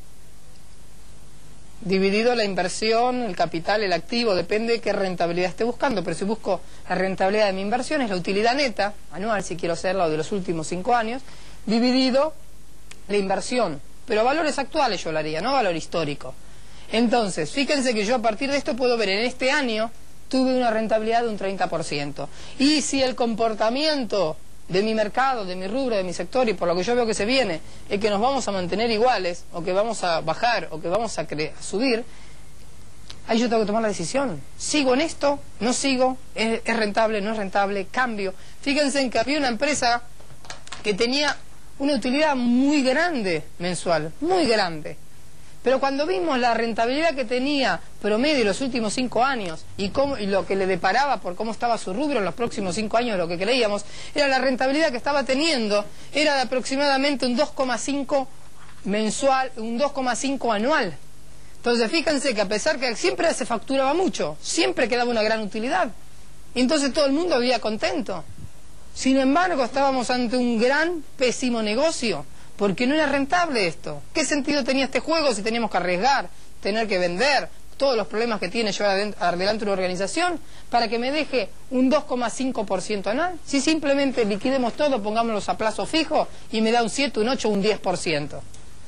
dividido la inversión, el capital, el activo, depende de qué rentabilidad esté buscando. Pero si busco la rentabilidad de mi inversión, es la utilidad neta, anual si quiero hacerla, o de los últimos 5 años, dividido la inversión. Pero a valores actuales yo lo haría, no a valor histórico. Entonces, fíjense que yo a partir de esto puedo ver, en este año tuve una rentabilidad de un 30%. Y si el comportamiento de mi mercado, de mi rubro, de mi sector, y por lo que yo veo que se viene, es que nos vamos a mantener iguales, o que vamos a bajar, o que vamos a subir, ahí yo tengo que tomar la decisión. ¿Sigo en esto? ¿No sigo? ¿Es rentable? ¿No es rentable? ¿Cambio? Fíjense en que había una empresa que tenía una utilidad muy grande mensual, muy grande. Pero cuando vimos la rentabilidad que tenía promedio en los últimos 5 años y lo que le deparaba por cómo estaba su rubro en los próximos 5 años, lo que creíamos, era la rentabilidad que estaba teniendo, era de aproximadamente un 2,5 mensual, un 2,5 anual. Entonces fíjense que a pesar que siempre se facturaba mucho, siempre quedaba una gran utilidad. Y entonces todo el mundo vivía contento. Sin embargo, estábamos ante un gran, pésimo negocio. Porque no era rentable esto. ¿Qué sentido tenía este juego si teníamos que arriesgar, tener que vender, todos los problemas que tiene llevar adelante una organización, para que me deje un 2,5% anual? Si simplemente liquidemos todo, pongámoslos a plazo fijo, y me da un 7, un 8, un 10%.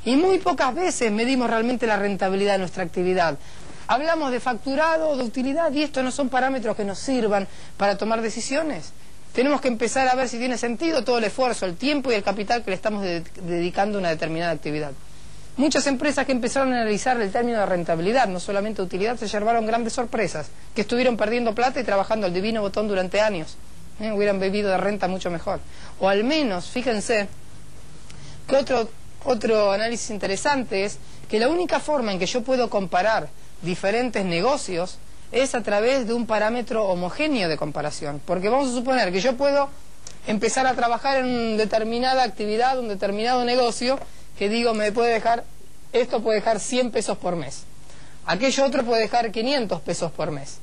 Y muy pocas veces medimos realmente la rentabilidad de nuestra actividad. Hablamos de facturado, de utilidad, y estos no son parámetros que nos sirvan para tomar decisiones. Tenemos que empezar a ver si tiene sentido todo el esfuerzo, el tiempo y el capital que le estamos dedicando a una determinada actividad. Muchas empresas que empezaron a analizar el término de rentabilidad, no solamente utilidad, se llevaron grandes sorpresas, que estuvieron perdiendo plata y trabajando al divino botón durante años. Hubieran vivido de renta mucho mejor. O al menos, fíjense, que otro análisis interesante es que la única forma en que yo puedo comparar diferentes negocios es a través de un parámetro homogéneo de comparación. Porque vamos a suponer que yo puedo empezar a trabajar en una determinada actividad, un determinado negocio, que digo, esto puede dejar 100 pesos por mes. Aquello otro puede dejar 500 pesos por mes.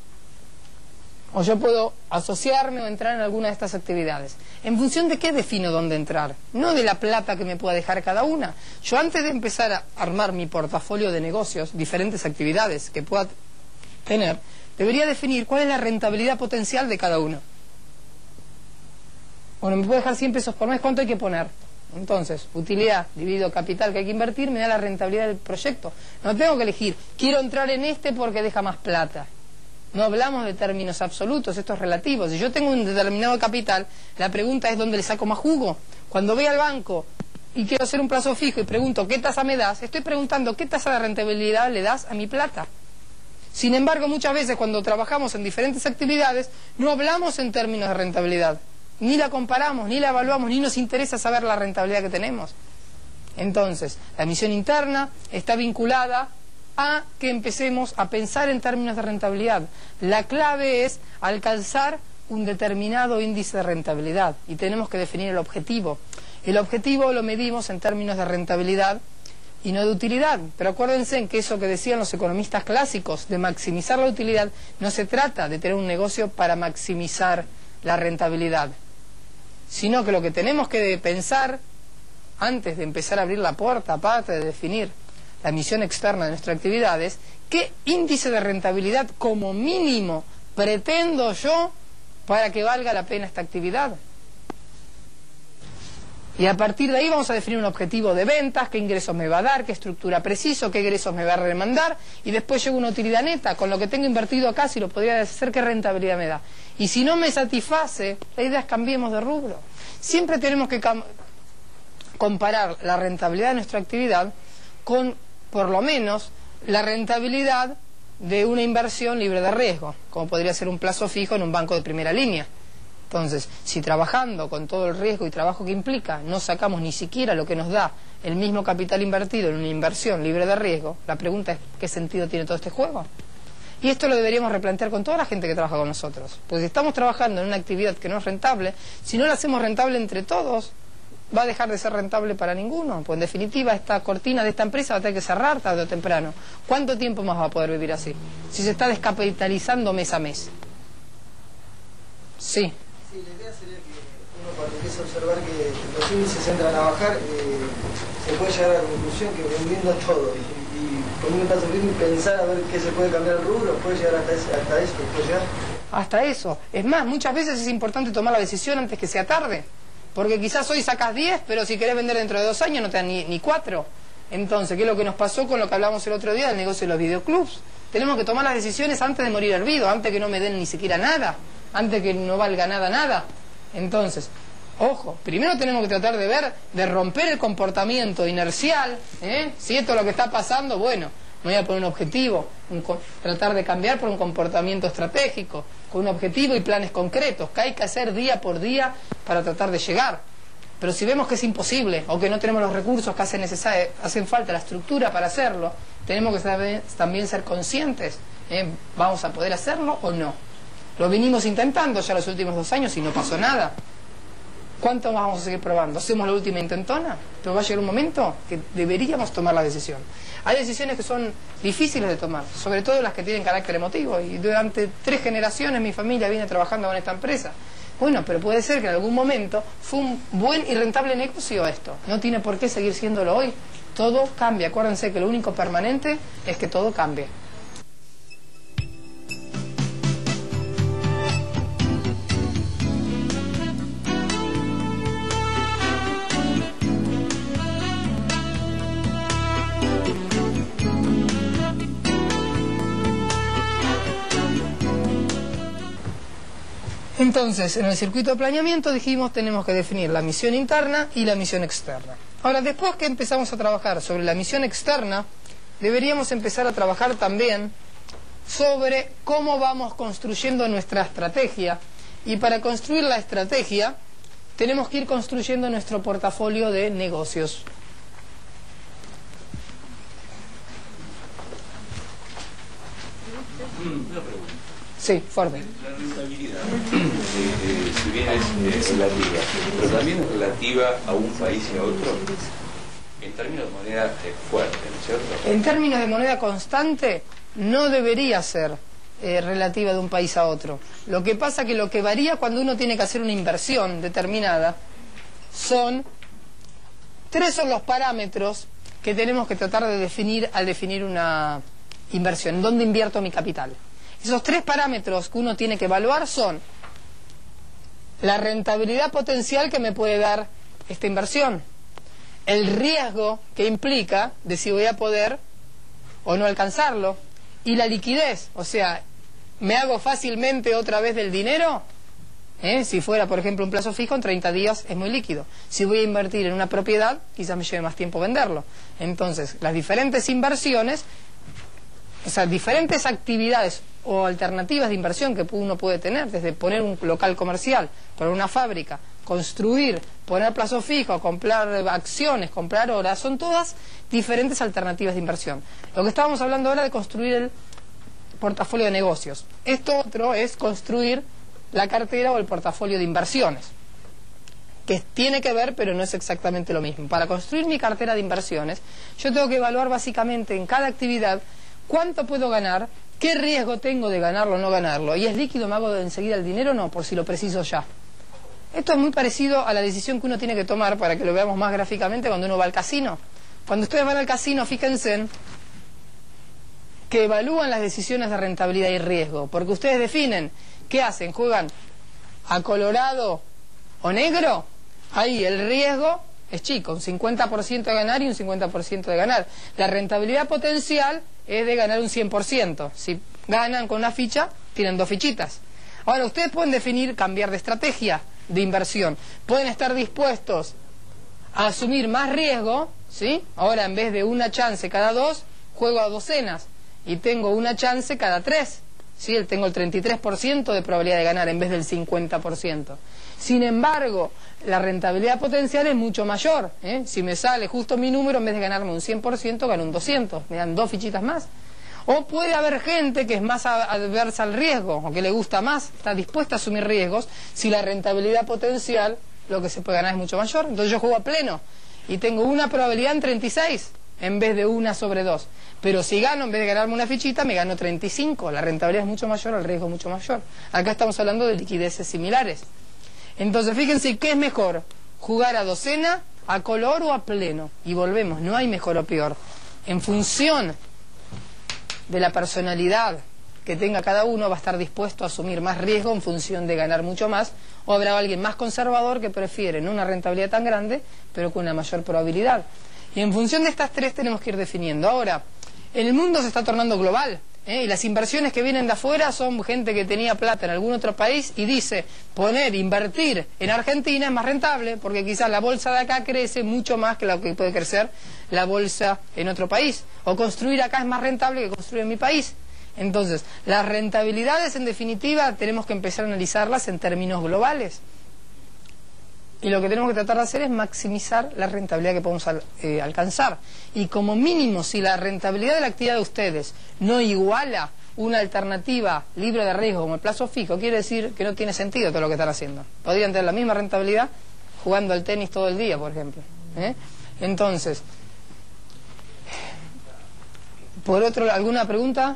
O yo puedo asociarme o entrar en alguna de estas actividades. ¿En función de qué defino dónde entrar? No de la plata que me pueda dejar cada una. Yo antes de empezar a armar mi portafolio de negocios, diferentes actividades que pueda tener, debería definir cuál es la rentabilidad potencial de cada uno. Bueno, me puede dejar 100 pesos por mes, ¿cuánto hay que poner? Entonces, utilidad dividido capital que hay que invertir me da la rentabilidad del proyecto. No tengo que elegir, quiero entrar en este porque deja más plata. No hablamos de términos absolutos, esto es relativo. Si yo tengo un determinado capital, la pregunta es ¿dónde le saco más jugo? Cuando voy al banco y quiero hacer un plazo fijo y pregunto ¿qué tasa me das? Estoy preguntando ¿qué tasa de rentabilidad le das a mi plata? Sin embargo, muchas veces cuando trabajamos en diferentes actividades no hablamos en términos de rentabilidad. Ni la comparamos, ni la evaluamos, ni nos interesa saber la rentabilidad que tenemos. Entonces, la misión interna está vinculada a que empecemos a pensar en términos de rentabilidad. La clave es alcanzar un determinado índice de rentabilidad y tenemos que definir el objetivo. El objetivo lo medimos en términos de rentabilidad y no de utilidad. Pero acuérdense en que eso que decían los economistas clásicos de maximizar la utilidad, no se trata de tener un negocio para maximizar la rentabilidad, sino que lo que tenemos que pensar antes de empezar a abrir la puerta, aparte de definir la misión externa de nuestra actividad, es qué índice de rentabilidad como mínimo pretendo yo para que valga la pena esta actividad. Y a partir de ahí vamos a definir un objetivo de ventas, qué ingresos me va a dar, qué estructura preciso, qué ingresos me va a demandar, y después llego a una utilidad neta, con lo que tengo invertido acá, si lo podría hacer, qué rentabilidad me da. Y si no me satisface, la idea es cambiemos de rubro. Siempre tenemos que comparar la rentabilidad de nuestra actividad con, por lo menos, la rentabilidad de una inversión libre de riesgo, como podría ser un plazo fijo en un banco de primera línea. Entonces, si trabajando con todo el riesgo y trabajo que implica, no sacamos ni siquiera lo que nos da el mismo capital invertido en una inversión libre de riesgo, la pregunta es, ¿qué sentido tiene todo este juego? Y esto lo deberíamos replantear con toda la gente que trabaja con nosotros. Porque si estamos trabajando en una actividad que no es rentable, si no la hacemos rentable entre todos, va a dejar de ser rentable para ninguno. Pues en definitiva, esta cortina de esta empresa va a tener que cerrar tarde o temprano. ¿Cuánto tiempo más va a poder vivir así? Si se está descapitalizando mes a mes. Sí. Sí, la idea sería que uno cuando empieza a observar que los índices entran a bajar, se puede llegar a la conclusión que vendiendo todo y poniendo un plazo fijo y pensar a ver qué se puede cambiar el rubro, puede llegar hasta eso, puede llegar. Hasta eso. Es más, muchas veces es importante tomar la decisión antes que sea tarde. Porque quizás hoy sacas 10, pero si querés vender dentro de 2 años no te dan ni 4. Entonces, ¿qué es lo que nos pasó con lo que hablamos el otro día del negocio de los videoclubs? Tenemos que tomar las decisiones antes de morir hervido, antes que no me den ni siquiera nada, antes que no valga nada. Entonces, ojo, primero tenemos que tratar de ver, de romper el comportamiento inercial, si esto es lo que está pasando, bueno, me voy a poner un objetivo, tratar de cambiar por un comportamiento estratégico, con un objetivo y planes concretos, que hay que hacer día por día para tratar de llegar. Pero si vemos que es imposible, o que no tenemos los recursos que hacen falta, la estructura para hacerlo, tenemos que también ser conscientes, ¿vamos a poder hacerlo o no? Lo vinimos intentando ya los últimos 2 años y no pasó nada. ¿Cuánto más vamos a seguir probando? ¿Hacemos la última intentona? Pero va a llegar un momento que deberíamos tomar la decisión. Hay decisiones que son difíciles de tomar, sobre todo las que tienen carácter emotivo. Y durante 3 generaciones mi familia viene trabajando con esta empresa. Bueno, pero puede ser que en algún momento fue un buen y rentable negocio esto. No tiene por qué seguir siéndolo hoy. Todo cambia. Acuérdense que lo único permanente es que todo cambie. Entonces, en el circuito de planeamiento dijimos tenemos que definir la misión interna y la misión externa. Ahora, después que empezamos a trabajar sobre la misión externa, deberíamos empezar a trabajar también sobre cómo vamos construyendo nuestra estrategia. Y para construir la estrategia, tenemos que ir construyendo nuestro portafolio de negocios. Una pregunta. Sí, fuerte. La rentabilidad, si bien es relativa, pero también es relativa a un país y a otro, en términos de moneda fuerte, ¿no es cierto? En términos de moneda constante, no debería ser relativa de un país a otro. Lo que pasa que lo que varía cuando uno tiene que hacer una inversión determinada son los parámetros que tenemos que tratar de definir al definir una inversión. ¿Dónde invierto mi capital? Esos 3 parámetros que uno tiene que evaluar son la rentabilidad potencial que me puede dar esta inversión, el riesgo que implica de si voy a poder o no alcanzarlo, y la liquidez, o sea, ¿me hago fácilmente otra vez del dinero? Si fuera, por ejemplo, un plazo fijo, en 30 días es muy líquido. Si voy a invertir en una propiedad, quizás me lleve más tiempo venderlo. Entonces, las diferentes inversiones, o sea, diferentes actividades o alternativas de inversión que uno puede tener, desde poner un local comercial, poner una fábrica, construir, poner plazo fijo, comprar acciones, comprar horas, son todas diferentes alternativas de inversión. Lo que estábamos hablando ahora de construir el portafolio de negocios. Esto otro es construir la cartera o el portafolio de inversiones, que tiene que ver, pero no es exactamente lo mismo. Para construir mi cartera de inversiones, yo tengo que evaluar básicamente en cada actividad cuánto puedo ganar, qué riesgo tengo de ganarlo o no ganarlo, y es líquido, me hago enseguida el dinero o no, por si lo preciso ya. Esto es muy parecido a la decisión que uno tiene que tomar, para que lo veamos más gráficamente, cuando uno va al casino. Cuando ustedes van al casino, fíjense que evalúan las decisiones de rentabilidad y riesgo, porque ustedes definen qué hacen, juegan a colorado o negro, ahí el riesgo es chico, un 50% de ganar y un 50% de ganar. La rentabilidad potencial es de ganar un 100%. Si ganan con una ficha, tienen 2 fichitas. Ahora, ustedes pueden definir, cambiar de estrategia de inversión. Pueden estar dispuestos a asumir más riesgo, ¿sí? Ahora, en vez de una chance cada 2, juego a docenas y tengo una chance cada 3. ¿Sí? Tengo el 33% de probabilidad de ganar en vez del 50%. Sin embargo, la rentabilidad potencial es mucho mayor. Si me sale justo mi número, en vez de ganarme un 100%, gano un 200%. Me dan 2 fichitas más. O puede haber gente que es más adversa al riesgo, o que le gusta más, está dispuesta a asumir riesgos, si la rentabilidad potencial, lo que se puede ganar es mucho mayor. Entonces yo juego a pleno y tengo una probabilidad en 36, en vez de 1 sobre 2. Pero si gano, en vez de ganarme una fichita, me gano 35. La rentabilidad es mucho mayor, el riesgo es mucho mayor. Acá estamos hablando de liquideces similares. Entonces, fíjense, ¿qué es mejor? ¿Jugar a docena, a color o a pleno? Y volvemos, no hay mejor o peor. En función de la personalidad que tenga cada uno, va a estar dispuesto a asumir más riesgo en función de ganar mucho más, o habrá alguien más conservador que prefiere no una rentabilidad tan grande, pero con una mayor probabilidad. Y en función de estas 3 tenemos que ir definiendo. Ahora, en el mundo se está tornando global, y las inversiones que vienen de afuera son gente que tenía plata en algún otro país y dice, invertir en Argentina es más rentable, porque quizás la bolsa de acá crece mucho más que lo que puede crecer la bolsa en otro país. O construir acá es más rentable que construir en mi país. Entonces, las rentabilidades, en definitiva, tenemos que empezar a analizarlas en términos globales. Y lo que tenemos que tratar de hacer es maximizar la rentabilidad que podemos alcanzar. Y como mínimo, si la rentabilidad de la actividad de ustedes no iguala una alternativa libre de riesgo como el plazo fijo, quiere decir que no tiene sentido todo lo que están haciendo. Podrían tener la misma rentabilidad jugando al tenis todo el día, por ejemplo. Entonces, por otro lado, ¿alguna pregunta?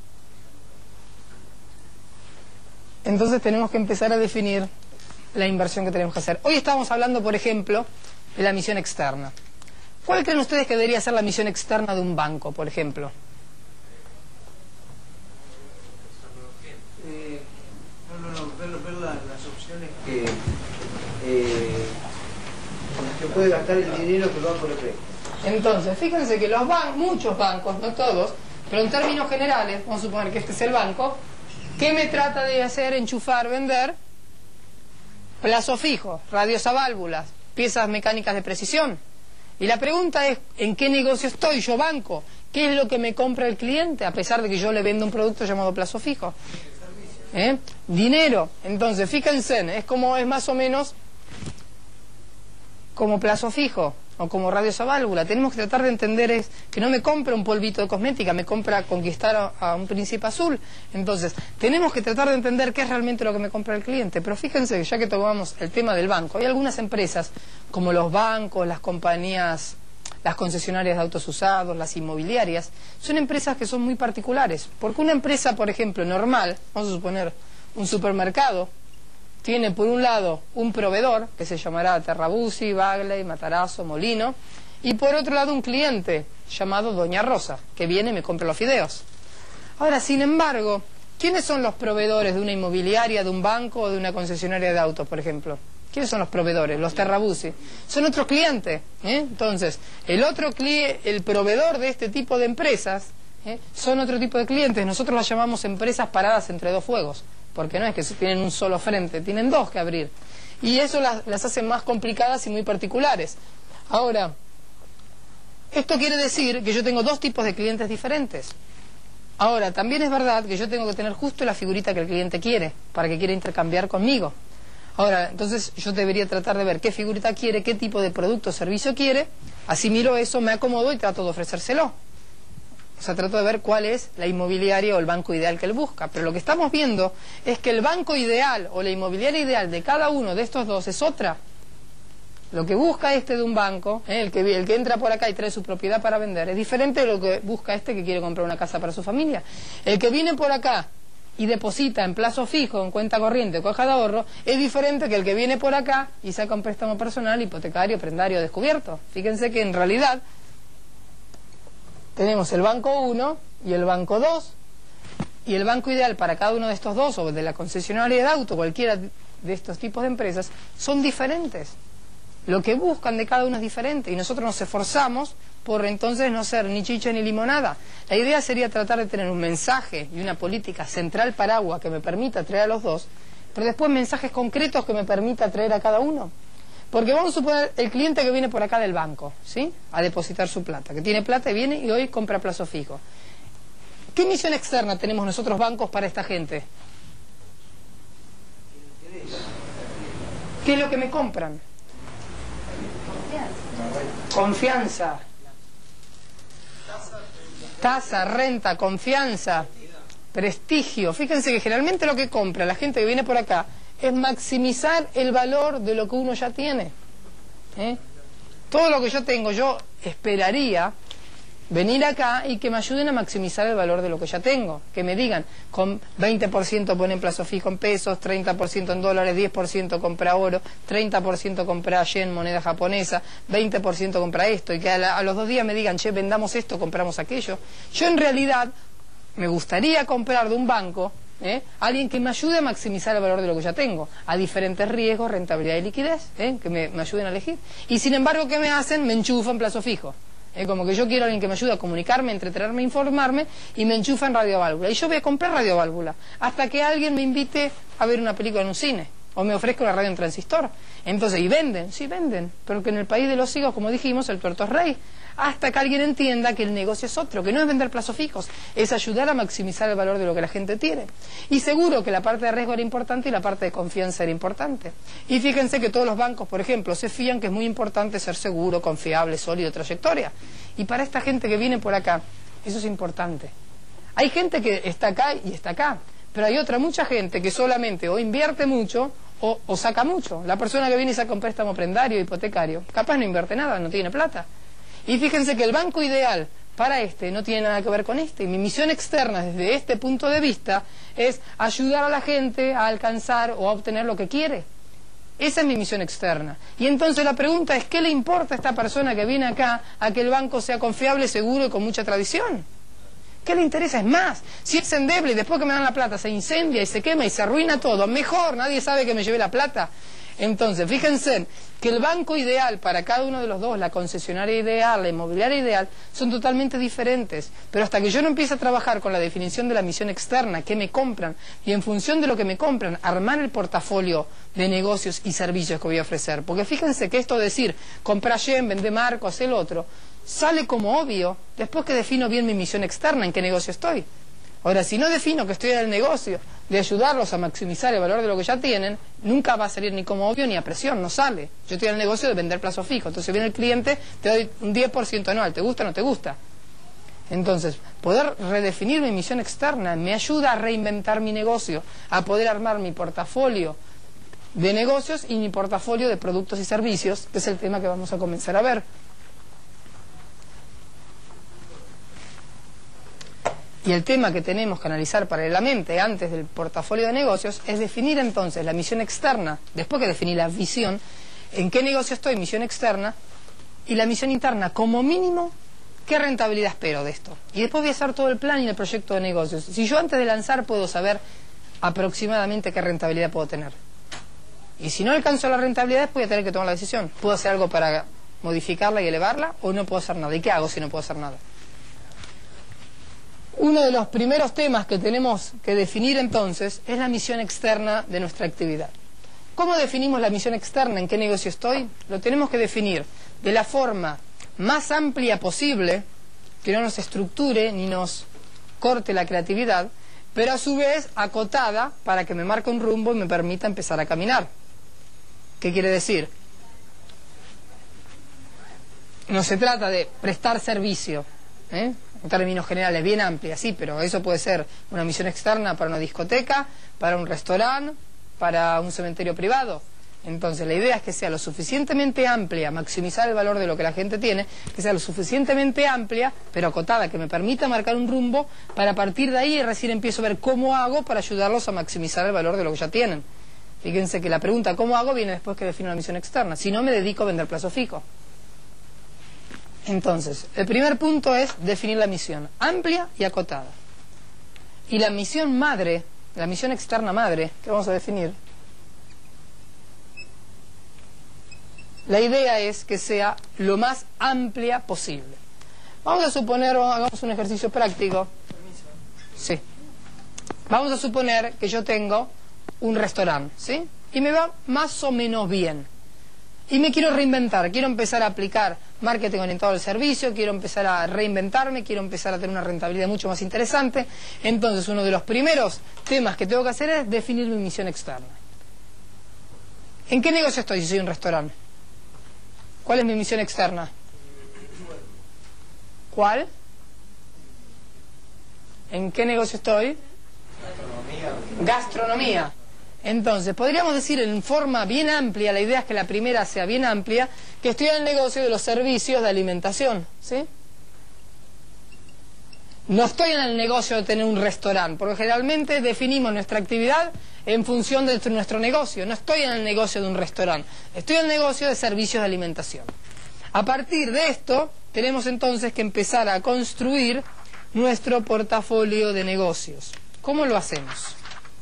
Entonces tenemos que empezar a definir la inversión que tenemos que hacer. Hoy estábamos hablando, por ejemplo, de la misión externa. ¿Cuál creen ustedes que debería ser la misión externa de un banco, por ejemplo? Ver las opciones que puede gastar el dinero que el banco le presta. Entonces, fíjense que muchos bancos, no todos, pero en términos generales, vamos a suponer que este es el banco, ¿qué me trata de hacer? Enchufar, vender plazo fijo, radios a válvulas, piezas mecánicas de precisión. Y la pregunta es, ¿en qué negocio estoy? Yo banco. ¿Qué es lo que me compra el cliente? A pesar de que yo le vendo un producto llamado plazo fijo. Dinero. Entonces, fíjense, es más o menos como plazo fijo o como radios a válvula. Tenemos que tratar de entender que no me compra un polvito de cosmética, me compra conquistar a un príncipe azul. Entonces, tenemos que tratar de entender qué es realmente lo que me compra el cliente. Pero fíjense, ya que tomamos el tema del banco, hay algunas empresas, como los bancos, las compañías, las concesionarias de autos usados, las inmobiliarias, son empresas que son muy particulares. Porque una empresa, por ejemplo, normal, vamos a suponer un supermercado, tiene por un lado un proveedor, que se llamará Terrabuzzi, Bagley, Matarazzo, Molino, y por otro lado un cliente, llamado Doña Rosa, que viene y me compra los fideos. Ahora, sin embargo, ¿quiénes son los proveedores de una inmobiliaria, de un banco o de una concesionaria de autos, por ejemplo? ¿Quiénes son los proveedores? Los Terrabuzzi. Son otros clientes. Entonces, el proveedor de este tipo de empresas son otro tipo de clientes. Nosotros las llamamos empresas paradas entre dos fuegos. Porque no es que tienen un solo frente, tienen dos que abrir. Y eso las hace más complicadas y muy particulares. Ahora, esto quiere decir que yo tengo dos tipos de clientes diferentes. Ahora, también es verdad que yo tengo que tener justo la figurita que el cliente quiere, para que quiera intercambiar conmigo. Ahora, entonces yo debería tratar de ver qué figurita quiere, qué tipo de producto o servicio quiere, así miro eso, me acomodo y trato de ofrecérselo. O sea, trato de ver cuál es la inmobiliaria o el banco ideal que él busca. Pero lo que estamos viendo es que el banco ideal o la inmobiliaria ideal de cada uno de estos dos es otra. Lo que busca de un banco, el que entra por acá y trae su propiedad para vender, es diferente de lo que busca que quiere comprar una casa para su familia. El que viene por acá y deposita en plazo fijo, en cuenta corriente o caja de ahorro, es diferente que el que viene por acá y saca un préstamo personal, hipotecario, prendario, descubierto. Fíjense que en realidad tenemos el banco 1 y el banco 2, y el banco ideal para cada uno de estos dos, o de la concesionaria de auto, cualquiera de estos tipos de empresas, son diferentes. Lo que buscan de cada uno es diferente, y nosotros nos esforzamos por entonces no ser ni chicha ni limonada. La idea sería tratar de tener un mensaje y una política central paraguas que me permita atraer a los dos, pero después mensajes concretos que me permita atraer a cada uno. Porque vamos a suponer el cliente que viene por acá del banco, ¿sí?, a depositar su plata, que tiene plata y viene y hoy compra a plazo fijo. ¿Qué misión externa tenemos nosotros bancos para esta gente? ¿Qué es lo que me compran? Confianza. Tasa, renta, confianza, prestigio. Fíjense que generalmente lo que compra la gente que viene por acá es maximizar el valor de lo que uno ya tiene. Todo lo que yo tengo, yo esperaría venir acá y que me ayuden a maximizar el valor de lo que ya tengo. Que me digan, con 20% ponen plazo fijo en pesos, 30% en dólares, 10% compra oro, 30% compra yen, moneda japonesa, 20% compra esto, y que a los 2 días me digan, che, vendamos esto, compramos aquello. Yo en realidad me gustaría comprar de un banco alguien que me ayude a maximizar el valor de lo que ya tengo, a diferentes riesgos, rentabilidad y liquidez, que me ayuden a elegir. Y sin embargo, ¿qué me hacen? Me enchufan plazo fijo. Como que yo quiero a alguien que me ayude a comunicarme, entretenerme, informarme, y me enchufa en radioválvula. Y yo voy a comprar radioválvula hasta que alguien me invite a ver una película en un cine, o me ofrezca una radio en transistor. Entonces, ¿y venden? Sí, venden. Pero que en el país de los higos, como dijimos, el tuerto es rey. Hasta que alguien entienda que el negocio es otro, que no es vender plazos fijos, es ayudar a maximizar el valor de lo que la gente tiene. Y seguro que la parte de riesgo era importante y la parte de confianza era importante. Y fíjense que todos los bancos, por ejemplo, se fían que es muy importante ser seguro, confiable, sólido, trayectoria. Y para esta gente que viene por acá, eso es importante. Hay gente que está acá y está acá, pero hay mucha gente que solamente o invierte mucho o saca mucho. La persona que viene y saca un préstamo prendario, hipotecario, capaz no invierte nada, no tiene plata. Y fíjense que el banco ideal para no tiene nada que ver con y mi misión externa desde este punto de vista es ayudar a la gente a alcanzar o a obtener lo que quiere. Esa es mi misión externa. Y entonces la pregunta es, ¿qué le importa a esta persona que viene acá a que el banco sea confiable, seguro y con mucha tradición? ¿Qué le interesa? Es más, si es endeble y después que me dan la plata se incendia y se quema y se arruina todo, mejor, nadie sabe que me llevé la plata. Entonces, fíjense que el banco ideal para cada uno de los dos, la concesionaria ideal, la inmobiliaria ideal, son totalmente diferentes. Pero hasta que yo no empiece a trabajar con la definición de la misión externa, qué me compran, y en función de lo que me compran, armar el portafolio de negocios y servicios que voy a ofrecer. Porque fíjense que esto de decir, comprar yen, vender marco, hacer el otro, sale como obvio después que defino bien mi misión externa, en qué negocio estoy. Ahora, si no defino que estoy en el negocio de ayudarlos a maximizar el valor de lo que ya tienen, nunca va a salir ni como obvio ni a presión, no sale. Yo estoy en el negocio de vender plazo fijo, entonces viene el cliente, te doy un 10% anual, ¿te gusta o no te gusta? Entonces, poder redefinir mi misión externa me ayuda a reinventar mi negocio, a poder armar mi portafolio de negocios y mi portafolio de productos y servicios, que es el tema que vamos a comenzar a ver. Y el tema que tenemos que analizar paralelamente antes del portafolio de negocios es definir entonces la misión externa, después que definí la visión, en qué negocio estoy, misión externa, y la misión interna, como mínimo, qué rentabilidad espero de esto. Y después voy a hacer todo el plan y el proyecto de negocios. Si yo antes de lanzar puedo saber aproximadamente qué rentabilidad puedo tener. Y si no alcanzo la rentabilidad, voy a tener que tomar la decisión. ¿Puedo hacer algo para modificarla y elevarla o no puedo hacer nada? ¿Y qué hago si no puedo hacer nada? Uno de los primeros temas que tenemos que definir entonces es la misión externa de nuestra actividad. ¿Cómo definimos la misión externa? ¿En qué negocio estoy? Lo tenemos que definir de la forma más amplia posible, que no nos estructure ni nos corte la creatividad, pero a su vez acotada para que me marque un rumbo y me permita empezar a caminar. ¿Qué quiere decir? No se trata de prestar servicio, en términos generales, bien amplia, sí, pero eso puede ser una misión externa para una discoteca, para un restaurante, para un cementerio privado. Entonces la idea es que sea lo suficientemente amplia, maximizar el valor de lo que la gente tiene, que sea lo suficientemente amplia, pero acotada, que me permita marcar un rumbo, para partir de ahí recién empiezo a ver cómo hago para ayudarlos a maximizar el valor de lo que ya tienen. Fíjense que la pregunta ¿cómo hago? Viene después que defino la misión externa, si no me dedico a vender plazo fijo. Entonces, el primer punto es definir la misión, amplia y acotada. Y la misión madre, la misión externa madre, que vamos a definir, la idea es que sea lo más amplia posible. Vamos a suponer, hagamos un ejercicio práctico. Sí. Vamos a suponer que yo tengo un restaurante, ¿sí? Y me va más o menos bien. Y me quiero reinventar, quiero empezar a aplicar marketing orientado al servicio, quiero empezar a reinventarme, quiero empezar a tener una rentabilidad mucho más interesante. Entonces, uno de los primeros temas que tengo que hacer es definir mi misión externa. ¿En qué negocio estoy si soy un restaurante? ¿Cuál es mi misión externa? ¿Cuál? ¿En qué negocio estoy? Gastronomía. Entonces, podríamos decir en forma bien amplia, la idea es que la primera sea bien amplia, que estoy en el negocio de los servicios de alimentación, ¿sí? No estoy en el negocio de tener un restaurante, porque generalmente definimos nuestra actividad en función de nuestro negocio. No estoy en el negocio de un restaurante, estoy en el negocio de servicios de alimentación. A partir de esto, tenemos entonces que empezar a construir nuestro portafolio de negocios. ¿Cómo lo hacemos?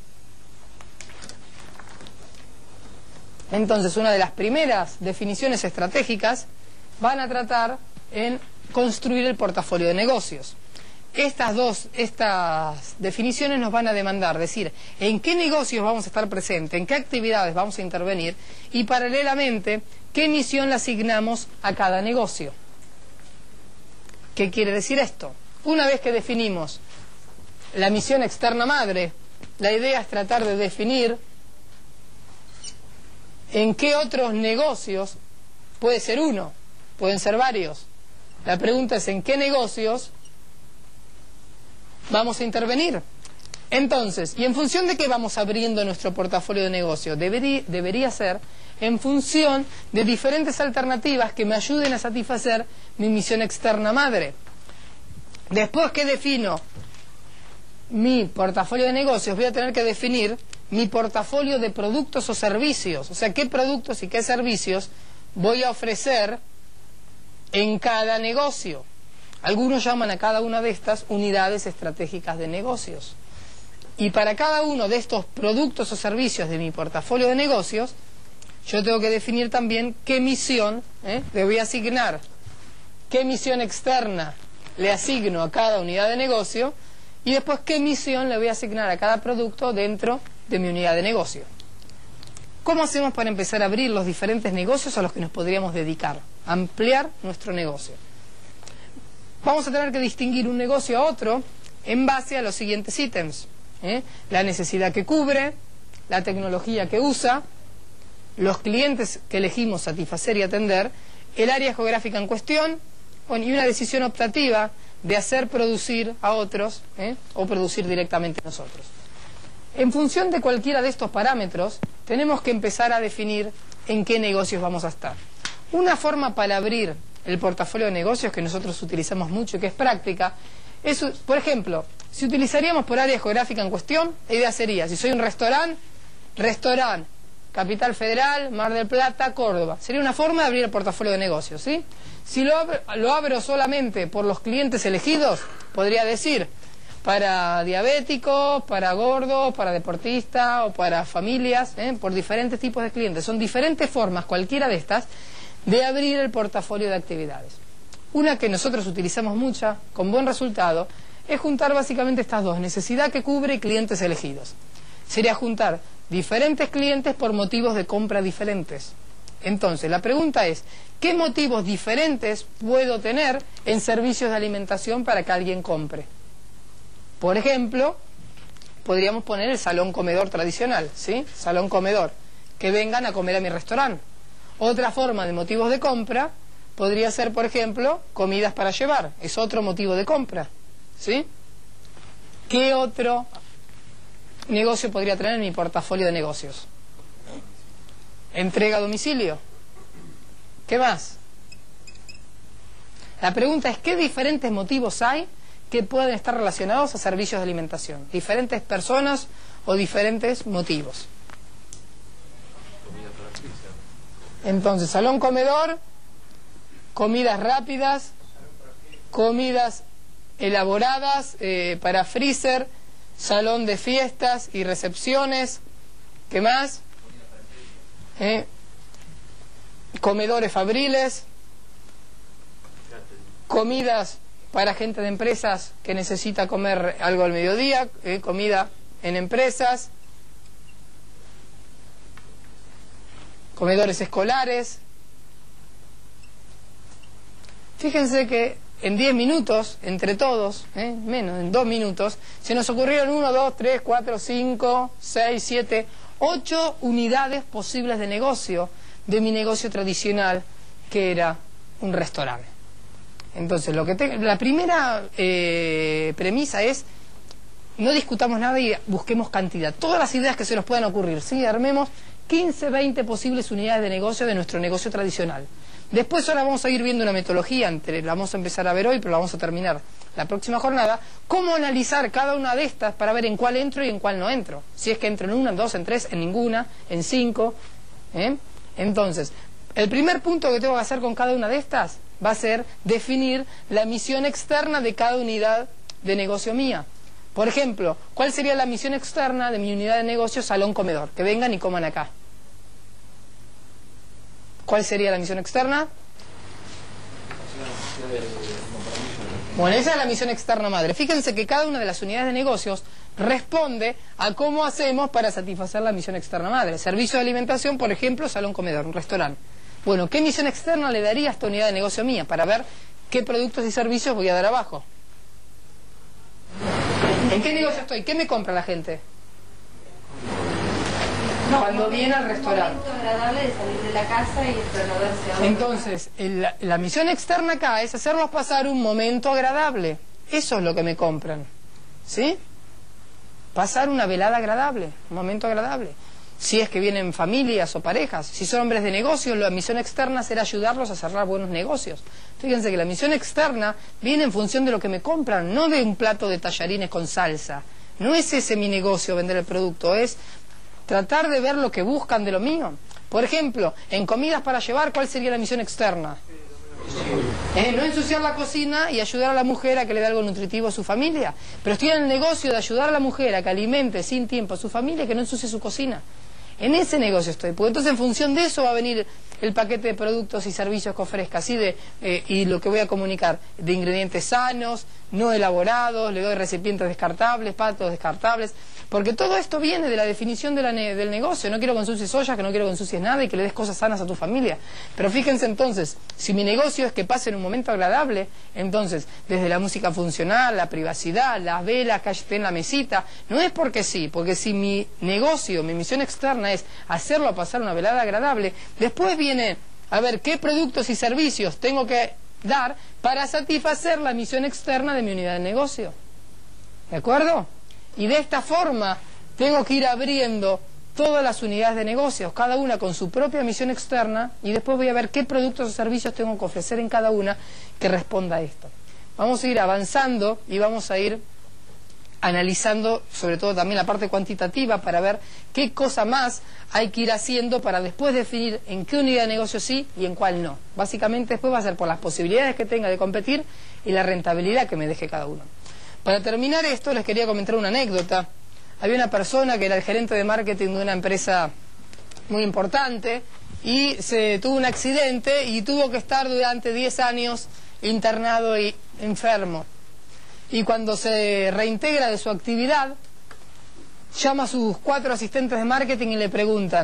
Entonces, una de las primeras definiciones estratégicas van a tratar en construir el portafolio de negocios. Estas definiciones nos van a demandar decir en qué negocios vamos a estar presentes, en qué actividades vamos a intervenir y paralelamente qué misión le asignamos a cada negocio. ¿Qué quiere decir esto? Una vez que definimos la misión externa madre, la idea es tratar de definir en qué otros negocios, puede ser uno, pueden ser varios. La pregunta es en qué negocios vamos a intervenir. Entonces, ¿y en función de qué vamos abriendo nuestro portafolio de negocio? Debería ser en función de diferentes alternativas que me ayuden a satisfacer mi misión externa madre. Después que defino mi portafolio de negocios, voy a tener que definir mi portafolio de productos o servicios. O sea, qué productos y qué servicios voy a ofrecer en cada negocio. Algunos llaman a cada una de estas unidades estratégicas de negocios. Y para cada uno de estos productos o servicios de mi portafolio de negocios, yo tengo que definir también qué misión le voy a asignar, qué misión externa le asigno a cada unidad de negocio y después qué misión le voy a asignar a cada producto dentro de mi unidad de negocio. ¿Cómo hacemos para empezar a abrir los diferentes negocios a los que nos podríamos dedicar? Ampliar nuestro negocio. Vamos a tener que distinguir un negocio a otro en base a los siguientes ítems. La necesidad que cubre, la tecnología que usa, los clientes que elegimos satisfacer y atender, el área geográfica en cuestión, y una decisión optativa de hacer producir a otros o producir directamente nosotros. En función de cualquiera de estos parámetros, tenemos que empezar a definir en qué negocios vamos a estar. Una forma para abrir el portafolio de negocios que nosotros utilizamos mucho y que es práctica, es, por ejemplo, si utilizaríamos por área geográfica en cuestión, la idea sería, si soy un restaurante, Capital Federal, Mar del Plata, Córdoba. Sería una forma de abrir el portafolio de negocios, ¿sí? Si lo abro solamente por los clientes elegidos, podría decir, para diabéticos, para gordos, para deportistas o para familias, por diferentes tipos de clientes. Son diferentes formas, cualquiera de estas, de abrir el portafolio de actividades. Una que nosotros utilizamos mucha, con buen resultado, es juntar básicamente estas dos, necesidad que cubre y clientes elegidos. Sería juntar diferentes clientes por motivos de compra diferentes. Entonces, la pregunta es, ¿qué motivos diferentes puedo tener en servicios de alimentación para que alguien compre? Por ejemplo, podríamos poner el salón comedor tradicional, ¿sí? Salón comedor, que vengan a comer a mi restaurante. Otra forma de motivos de compra podría ser, por ejemplo, comidas para llevar. Es otro motivo de compra, ¿sí? ¿Qué otro negocio podría tener en mi portafolio de negocios? Entrega a domicilio. ¿Qué más? La pregunta es, ¿qué diferentes motivos hay que pueden estar relacionados a servicios de alimentación? Diferentes personas o diferentes motivos. Entonces, salón comedor, comidas rápidas, comidas elaboradas para freezer, salón de fiestas y recepciones. ¿Qué más? Comedores fabriles, comidas para gente de empresas que necesita comer algo al mediodía, comida en empresas, comedores escolares. Fíjense que en 10 minutos, entre todos, menos, en 2 minutos, se nos ocurrieron 1, 2, 3, 4, 5, 6, 7, 8 unidades posibles de negocio de mi negocio tradicional, que era un restaurante. Entonces, la primera premisa es, no discutamos nada y busquemos cantidad. Todas las ideas que se nos puedan ocurrir, ¿sí? Armemos 15, 20 posibles unidades de negocio de nuestro negocio tradicional. Después ahora vamos a ir viendo una metodología, la vamos a empezar a ver hoy, pero la vamos a terminar la próxima jornada, cómo analizar cada una de estas para ver en cuál entro y en cuál no entro. Si es que entro en una, en dos, en tres, en ninguna, en 5. Entonces, el primer punto que tengo que hacer con cada una de estas va a ser definir la misión externa de cada unidad de negocio mía. Por ejemplo, ¿cuál sería la misión externa de mi unidad de negocio salón comedor? Que vengan y coman acá. ¿Cuál sería la misión externa? Bueno, esa es la misión externa madre. Fíjense que cada una de las unidades de negocios responde a cómo hacemos para satisfacer la misión externa madre. Servicio de alimentación, por ejemplo, salón comedor, un restaurante. Bueno, ¿qué misión externa le daría a esta unidad de negocio mía para ver qué productos y servicios voy a dar abajo? ¿En qué negocio estoy? ¿Qué me compra la gente? Cuando viene al restaurante. Un momento agradable de salir de la casa y trasladarse a otro. Entonces, la misión externa acá es hacernos pasar un momento agradable. Eso es lo que me compran, ¿sí? Pasar una velada agradable, un momento agradable. Si es que vienen familias o parejas, si son hombres de negocios, la misión externa será ayudarlos a cerrar buenos negocios. Fíjense que la misión externa viene en función de lo que me compran, no de un plato de tallarines con salsa. No es ese mi negocio, vender el producto, es tratar de ver lo que buscan de lo mío. Por ejemplo, en comidas para llevar, ¿cuál sería la misión externa? No ensuciar la cocina y ayudar a la mujer a que le dé algo nutritivo a su familia. Pero estoy en el negocio de ayudar a la mujer a que alimente sin tiempo a su familia y que no ensucie su cocina. En ese negocio estoy, porque entonces en función de eso va a venir el paquete de productos y servicios que ofrezca, así y lo que voy a comunicar, de ingredientes sanos, no elaborados, le doy recipientes descartables, platos descartables, porque todo esto viene de la definición de del negocio. No quiero que ensucies ollas, que no quiero que ensucies nada y que le des cosas sanas a tu familia. Pero fíjense entonces, si mi negocio es que pasen un momento agradable, entonces, desde la música funcional, la privacidad, las velas que estén en la mesita, no es porque sí, porque si mi negocio, mi misión externa es hacerlo pasar una velada agradable, después viene a ver qué productos y servicios tengo que dar para satisfacer la misión externa de mi unidad de negocio. ¿De acuerdo? Y de esta forma tengo que ir abriendo todas las unidades de negocios, cada una con su propia misión externa, y después voy a ver qué productos o servicios tengo que ofrecer en cada una que responda a esto. Vamos a ir avanzando y vamos a ir analizando sobre todo también la parte cuantitativa para ver qué cosa más hay que ir haciendo para después definir en qué unidad de negocio sí y en cuál no. Básicamente después va a ser por las posibilidades que tenga de competir y la rentabilidad que me deje cada uno. Para terminar esto les quería comentar una anécdota. Había una persona que era el gerente de marketing de una empresa muy importante y tuvo un accidente y tuvo que estar durante 10 años internado y enfermo. Y cuando se reintegra de su actividad, llama a sus 4 asistentes de marketing y les pregunta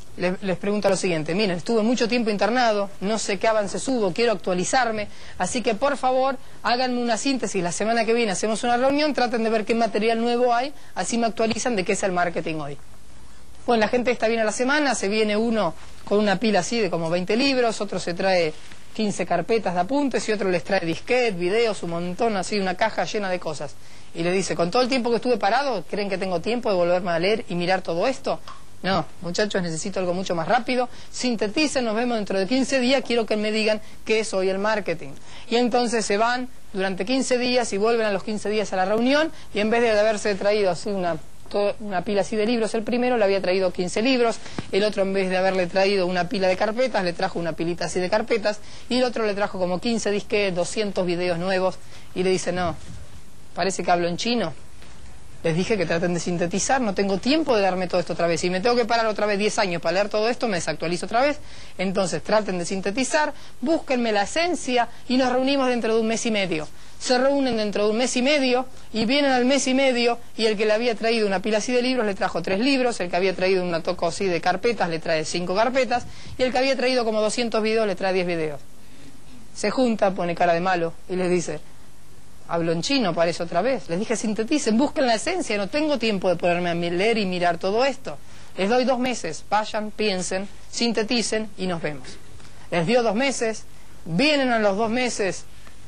lo siguiente: miren, estuve mucho tiempo internado, no sé qué avances hubo, quiero actualizarme, así que por favor háganme una síntesis, la semana que viene hacemos una reunión, traten de ver qué material nuevo hay, así me actualizan de qué es el marketing hoy. Bueno, la gente está bien a la semana, se viene uno con una pila así de como 20 libros, otro se trae 15 carpetas de apuntes y otro les trae disquetes, videos, un montón, así, una caja llena de cosas. Y le dice: con todo el tiempo que estuve parado, ¿creen que tengo tiempo de volverme a leer y mirar todo esto? No, muchachos, necesito algo mucho más rápido. Sinteticen, nos vemos dentro de 15 días, quiero que me digan qué es hoy el marketing. Y entonces se van durante 15 días y vuelven a los 15 días a la reunión, y en vez de haberse traído así una pila así de libros, el primero le había traído 15 libros, el otro en vez de haberle traído una pila de carpetas, le trajo una pilita así de carpetas, y el otro le trajo como 15 disquetes, 200 videos nuevos, y le dice: no, parece que hablo en chino. Les dije que traten de sintetizar, no tengo tiempo de darme todo esto otra vez. Si me tengo que parar otra vez 10 años para leer todo esto, me desactualizo otra vez. Entonces traten de sintetizar, búsquenme la esencia y nos reunimos dentro de un mes y medio. Se reúnen dentro de un mes y medio y vienen al mes y medio, y el que le había traído una pila así de libros le trajo 3 libros, el que había traído una toco así de carpetas le trae 5 carpetas, y el que había traído como 200 videos le trae 10 videos. Se junta, pone cara de malo y les dice: hablo en chino, parece otra vez. Les dije: sinteticen, busquen la esencia, no tengo tiempo de ponerme a leer y mirar todo esto. Les doy 2 meses, vayan, piensen, sinteticen y nos vemos. Les dio 2 meses, vienen a los 2 meses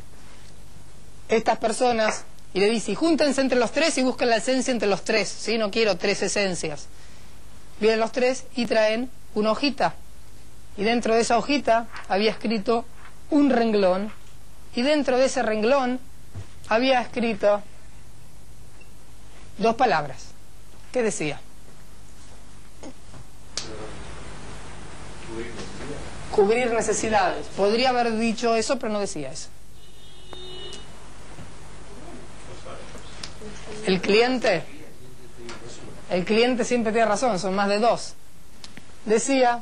estas personas y le dice: júntense entre los 3 y busquen la esencia entre los 3, ¿sí? No quiero 3 esencias. Vienen los 3 y traen una hojita, y dentro de esa hojita había escrito un renglón, y dentro de ese renglón había escrito 2 palabras. ¿Qué decía? Cubrir necesidades. Podría haber dicho eso, pero no decía eso. El cliente siempre tiene razón, son más de 2. Decía: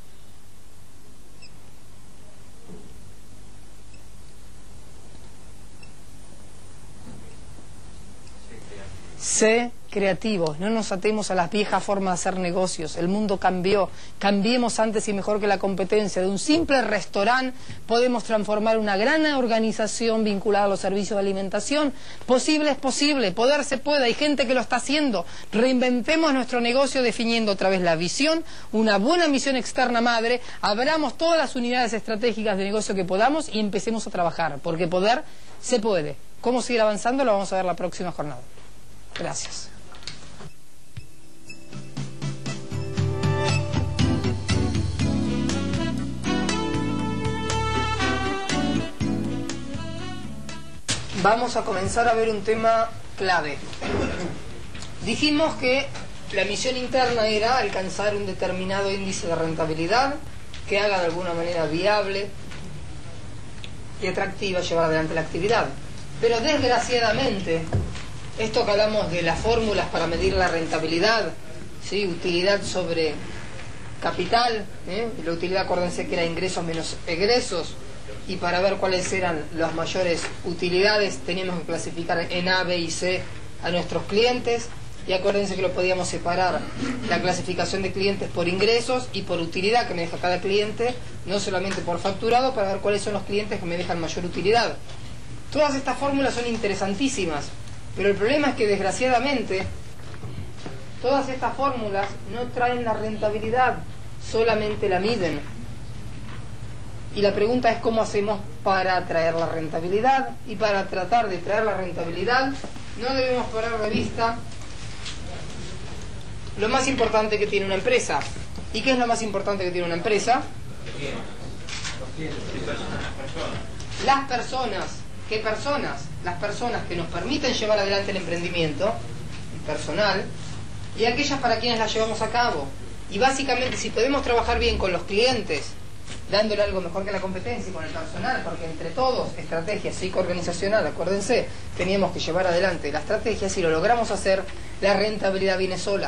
sé creativos, no nos atemos a las viejas formas de hacer negocios. El mundo cambió, cambiemos antes y mejor que la competencia. De un simple restaurante podemos transformar una gran organización vinculada a los servicios de alimentación. Posible es posible, poder se puede, hay gente que lo está haciendo. Reinventemos nuestro negocio definiendo otra vez la visión, una buena misión externa madre, abramos todas las unidades estratégicas de negocio que podamos y empecemos a trabajar, porque poder se puede. ¿Cómo seguir avanzando? Lo vamos a ver la próxima jornada. Gracias. Vamos a comenzar a ver un tema clave. Dijimos que la misión interna era alcanzar un determinado índice de rentabilidad que haga de alguna manera viable y atractiva llevar adelante la actividad. Pero desgraciadamente, esto que hablamos de las fórmulas para medir la rentabilidad, ¿sí? Utilidad sobre capital, y la utilidad, acuérdense que era ingresos menos egresos, y para ver cuáles eran las mayores utilidades teníamos que clasificar en A, B y C a nuestros clientes, y acuérdense que lo podíamos separar, la clasificación de clientes por ingresos y por utilidad que me deja cada cliente, no solamente por facturado, para ver cuáles son los clientes que me dejan mayor utilidad. Todas estas fórmulas son interesantísimas, pero el problema es que desgraciadamente todas estas fórmulas no traen la rentabilidad, solamente la miden. Y la pregunta es cómo hacemos para traer la rentabilidad, y para tratar de traer la rentabilidad no debemos perder de vista lo más importante que tiene una empresa. ¿Y qué es lo más importante que tiene una empresa? Las personas. ¿Qué personas? Las personas que nos permiten llevar adelante el emprendimiento personal y aquellas para quienes las llevamos a cabo. Y básicamente, si podemos trabajar bien con los clientes, dándole algo mejor que la competencia, y con el personal, porque entre todos, estrategia psicoorganizacional, acuérdense, teníamos que llevar adelante la estrategia. Si lo logramos hacer, la rentabilidad viene sola.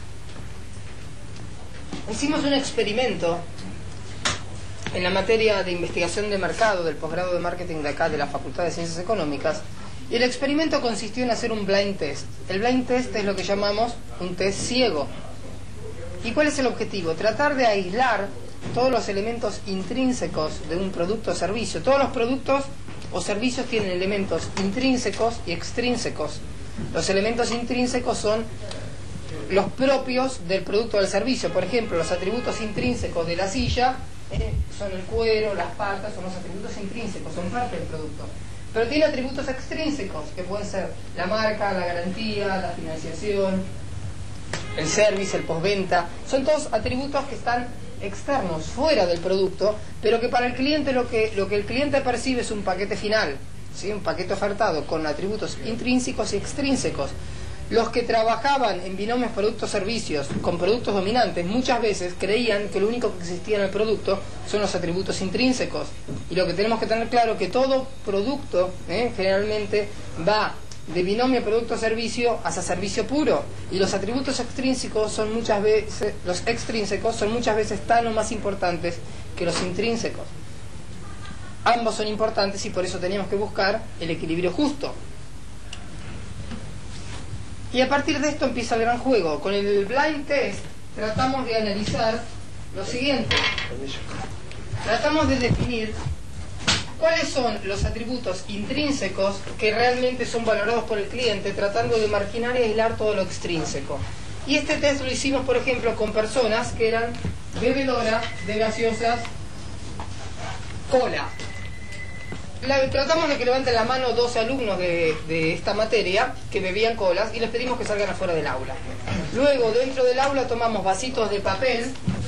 Hicimos un experimento en la materia de investigación de mercado del posgrado de marketing de acá, de la Facultad de Ciencias Económicas, y el experimento consistió en hacer un blind test. El blind test es lo que llamamos un test ciego. ¿Y cuál es el objetivo? Tratar de aislar todos los elementos intrínsecos de un producto o servicio. Todos los productos o servicios tienen elementos intrínsecos y extrínsecos. Los elementos intrínsecos son los propios del producto o del servicio. Por ejemplo, los atributos intrínsecos de la silla son el cuero, las patas, son los atributos intrínsecos, son parte del producto. Pero tiene atributos extrínsecos, que pueden ser la marca, la garantía, la financiación, el service, el postventa. Son todos atributos que están externos, fuera del producto, pero que para el cliente lo que el cliente percibe es un paquete final, ¿sí? Un paquete ofertado con atributos intrínsecos y extrínsecos. Los que trabajaban en binomios productos-servicios con productos dominantes muchas veces creían que lo único que existía en el producto son los atributos intrínsecos. Y lo que tenemos que tener claro es que todo producto generalmente va de binomio producto-servicio hacia servicio puro. Y los atributos extrínsecos son muchas veces, los extrínsecos son muchas veces tan o más importantes que los intrínsecos. Ambos son importantes y por eso teníamos que buscar el equilibrio justo. Y a partir de esto empieza el gran juego. Con el blind test tratamos de analizar lo siguiente. Tratamos de definir cuáles son los atributos intrínsecos que realmente son valorados por el cliente, tratando de marginar y aislar todo lo extrínseco. Y este test lo hicimos, por ejemplo, con personas que eran bebedoras de gaseosas cola. Tratamos de que levanten la mano 12 alumnos de esta materia que bebían colas y les pedimos que salgan afuera del aula. Luego, dentro del aula tomamos vasitos de papel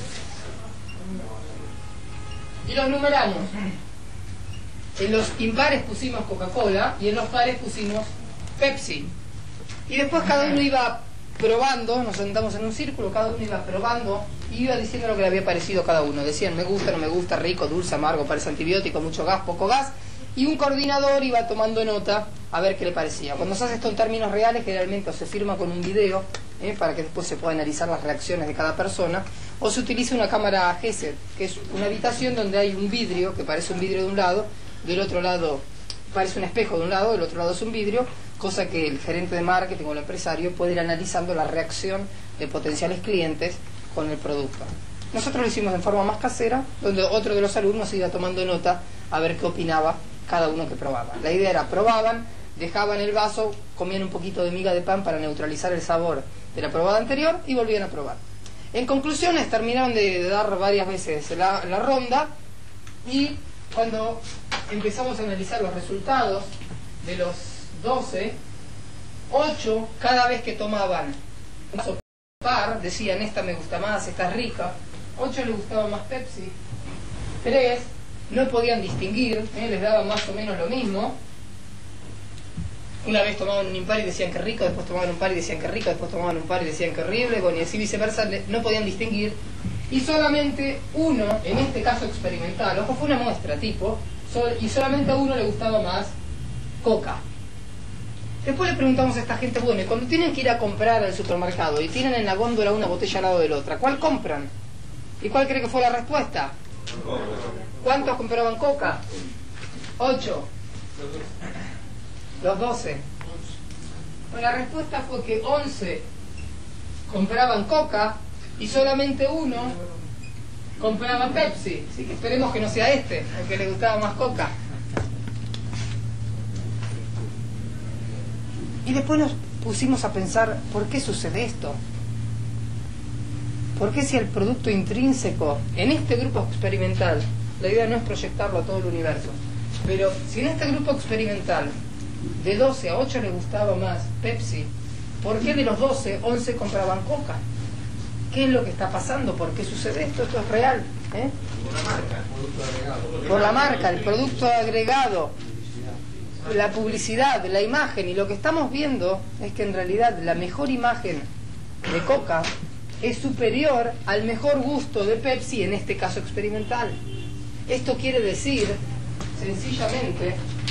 y los numeramos. En los impares pusimos Coca-Cola y en los pares pusimos Pepsi. Y después cada uno iba probando, nos sentamos en un círculo, cada uno iba probando y iba diciendo lo que le había parecido a cada uno. Decían me gusta, no me gusta, rico, dulce, amargo, parece antibiótico, mucho gas, poco gas. Y un coordinador iba tomando nota a ver qué le parecía. Cuando se hace esto en términos reales, generalmente o se firma con un video para que después se pueda analizar las reacciones de cada persona, o se utiliza una cámara GESET, que es una habitación donde hay un vidrio, que parece un vidrio de un lado, del otro lado parece un espejo de un lado, del otro lado es un vidrio, cosa que el gerente de marketing o el empresario puede ir analizando la reacción de potenciales clientes con el producto. Nosotros lo hicimos en forma más casera, donde otro de los alumnos iba tomando nota a ver qué opinaba cada uno que probaba. La idea era, probaban, dejaban el vaso, comían un poquito de miga de pan para neutralizar el sabor de la probada anterior y volvían a probar. En conclusiones, terminaron de dar varias veces la ronda y cuando empezamos a analizar los resultados de los 12, 8, cada vez que tomaban un vaso par, decían esta me gusta más, esta es rica. 8 les gustaba más Pepsi. 3 no podían distinguir, les daba más o menos lo mismo. Una vez tomaban un impar y decían que rico, después tomaban un par y decían que rico, después tomaban un par y decían que horrible, bueno, y así viceversa, no podían distinguir. Y solamente uno, en este caso experimental, ojo, fue una muestra tipo, y solamente a uno le gustaba más Coca. Después le preguntamos a esta gente, bueno, y cuando tienen que ir a comprar al supermercado y tienen en la góndola una botella al lado de la otra, ¿cuál compran? ¿Y cuál cree que fue la respuesta? ¿Cuántos compraban coca? 8. Los 12. Pues la respuesta fue que 11 compraban coca y solamente 1 compraba Pepsi. Así que esperemos que no sea este, el que le gustaba más coca. Y después nos pusimos a pensar, ¿por qué sucede esto? ¿Por qué si el producto intrínseco en este grupo experimental, la idea no es proyectarlo a todo el universo, pero si en este grupo experimental de 12 a 8 le gustaba más Pepsi, ¿por qué de los 12, 11 compraban coca? ¿Qué es lo que está pasando? ¿Por qué sucede esto? Esto es real, ¿eh? Por la marca, el producto agregado, la publicidad, la imagen. Y lo que estamos viendo es que en realidad la mejor imagen de coca es superior al mejor gusto de Pepsi en este caso experimental. Esto quiere decir, sencillamente,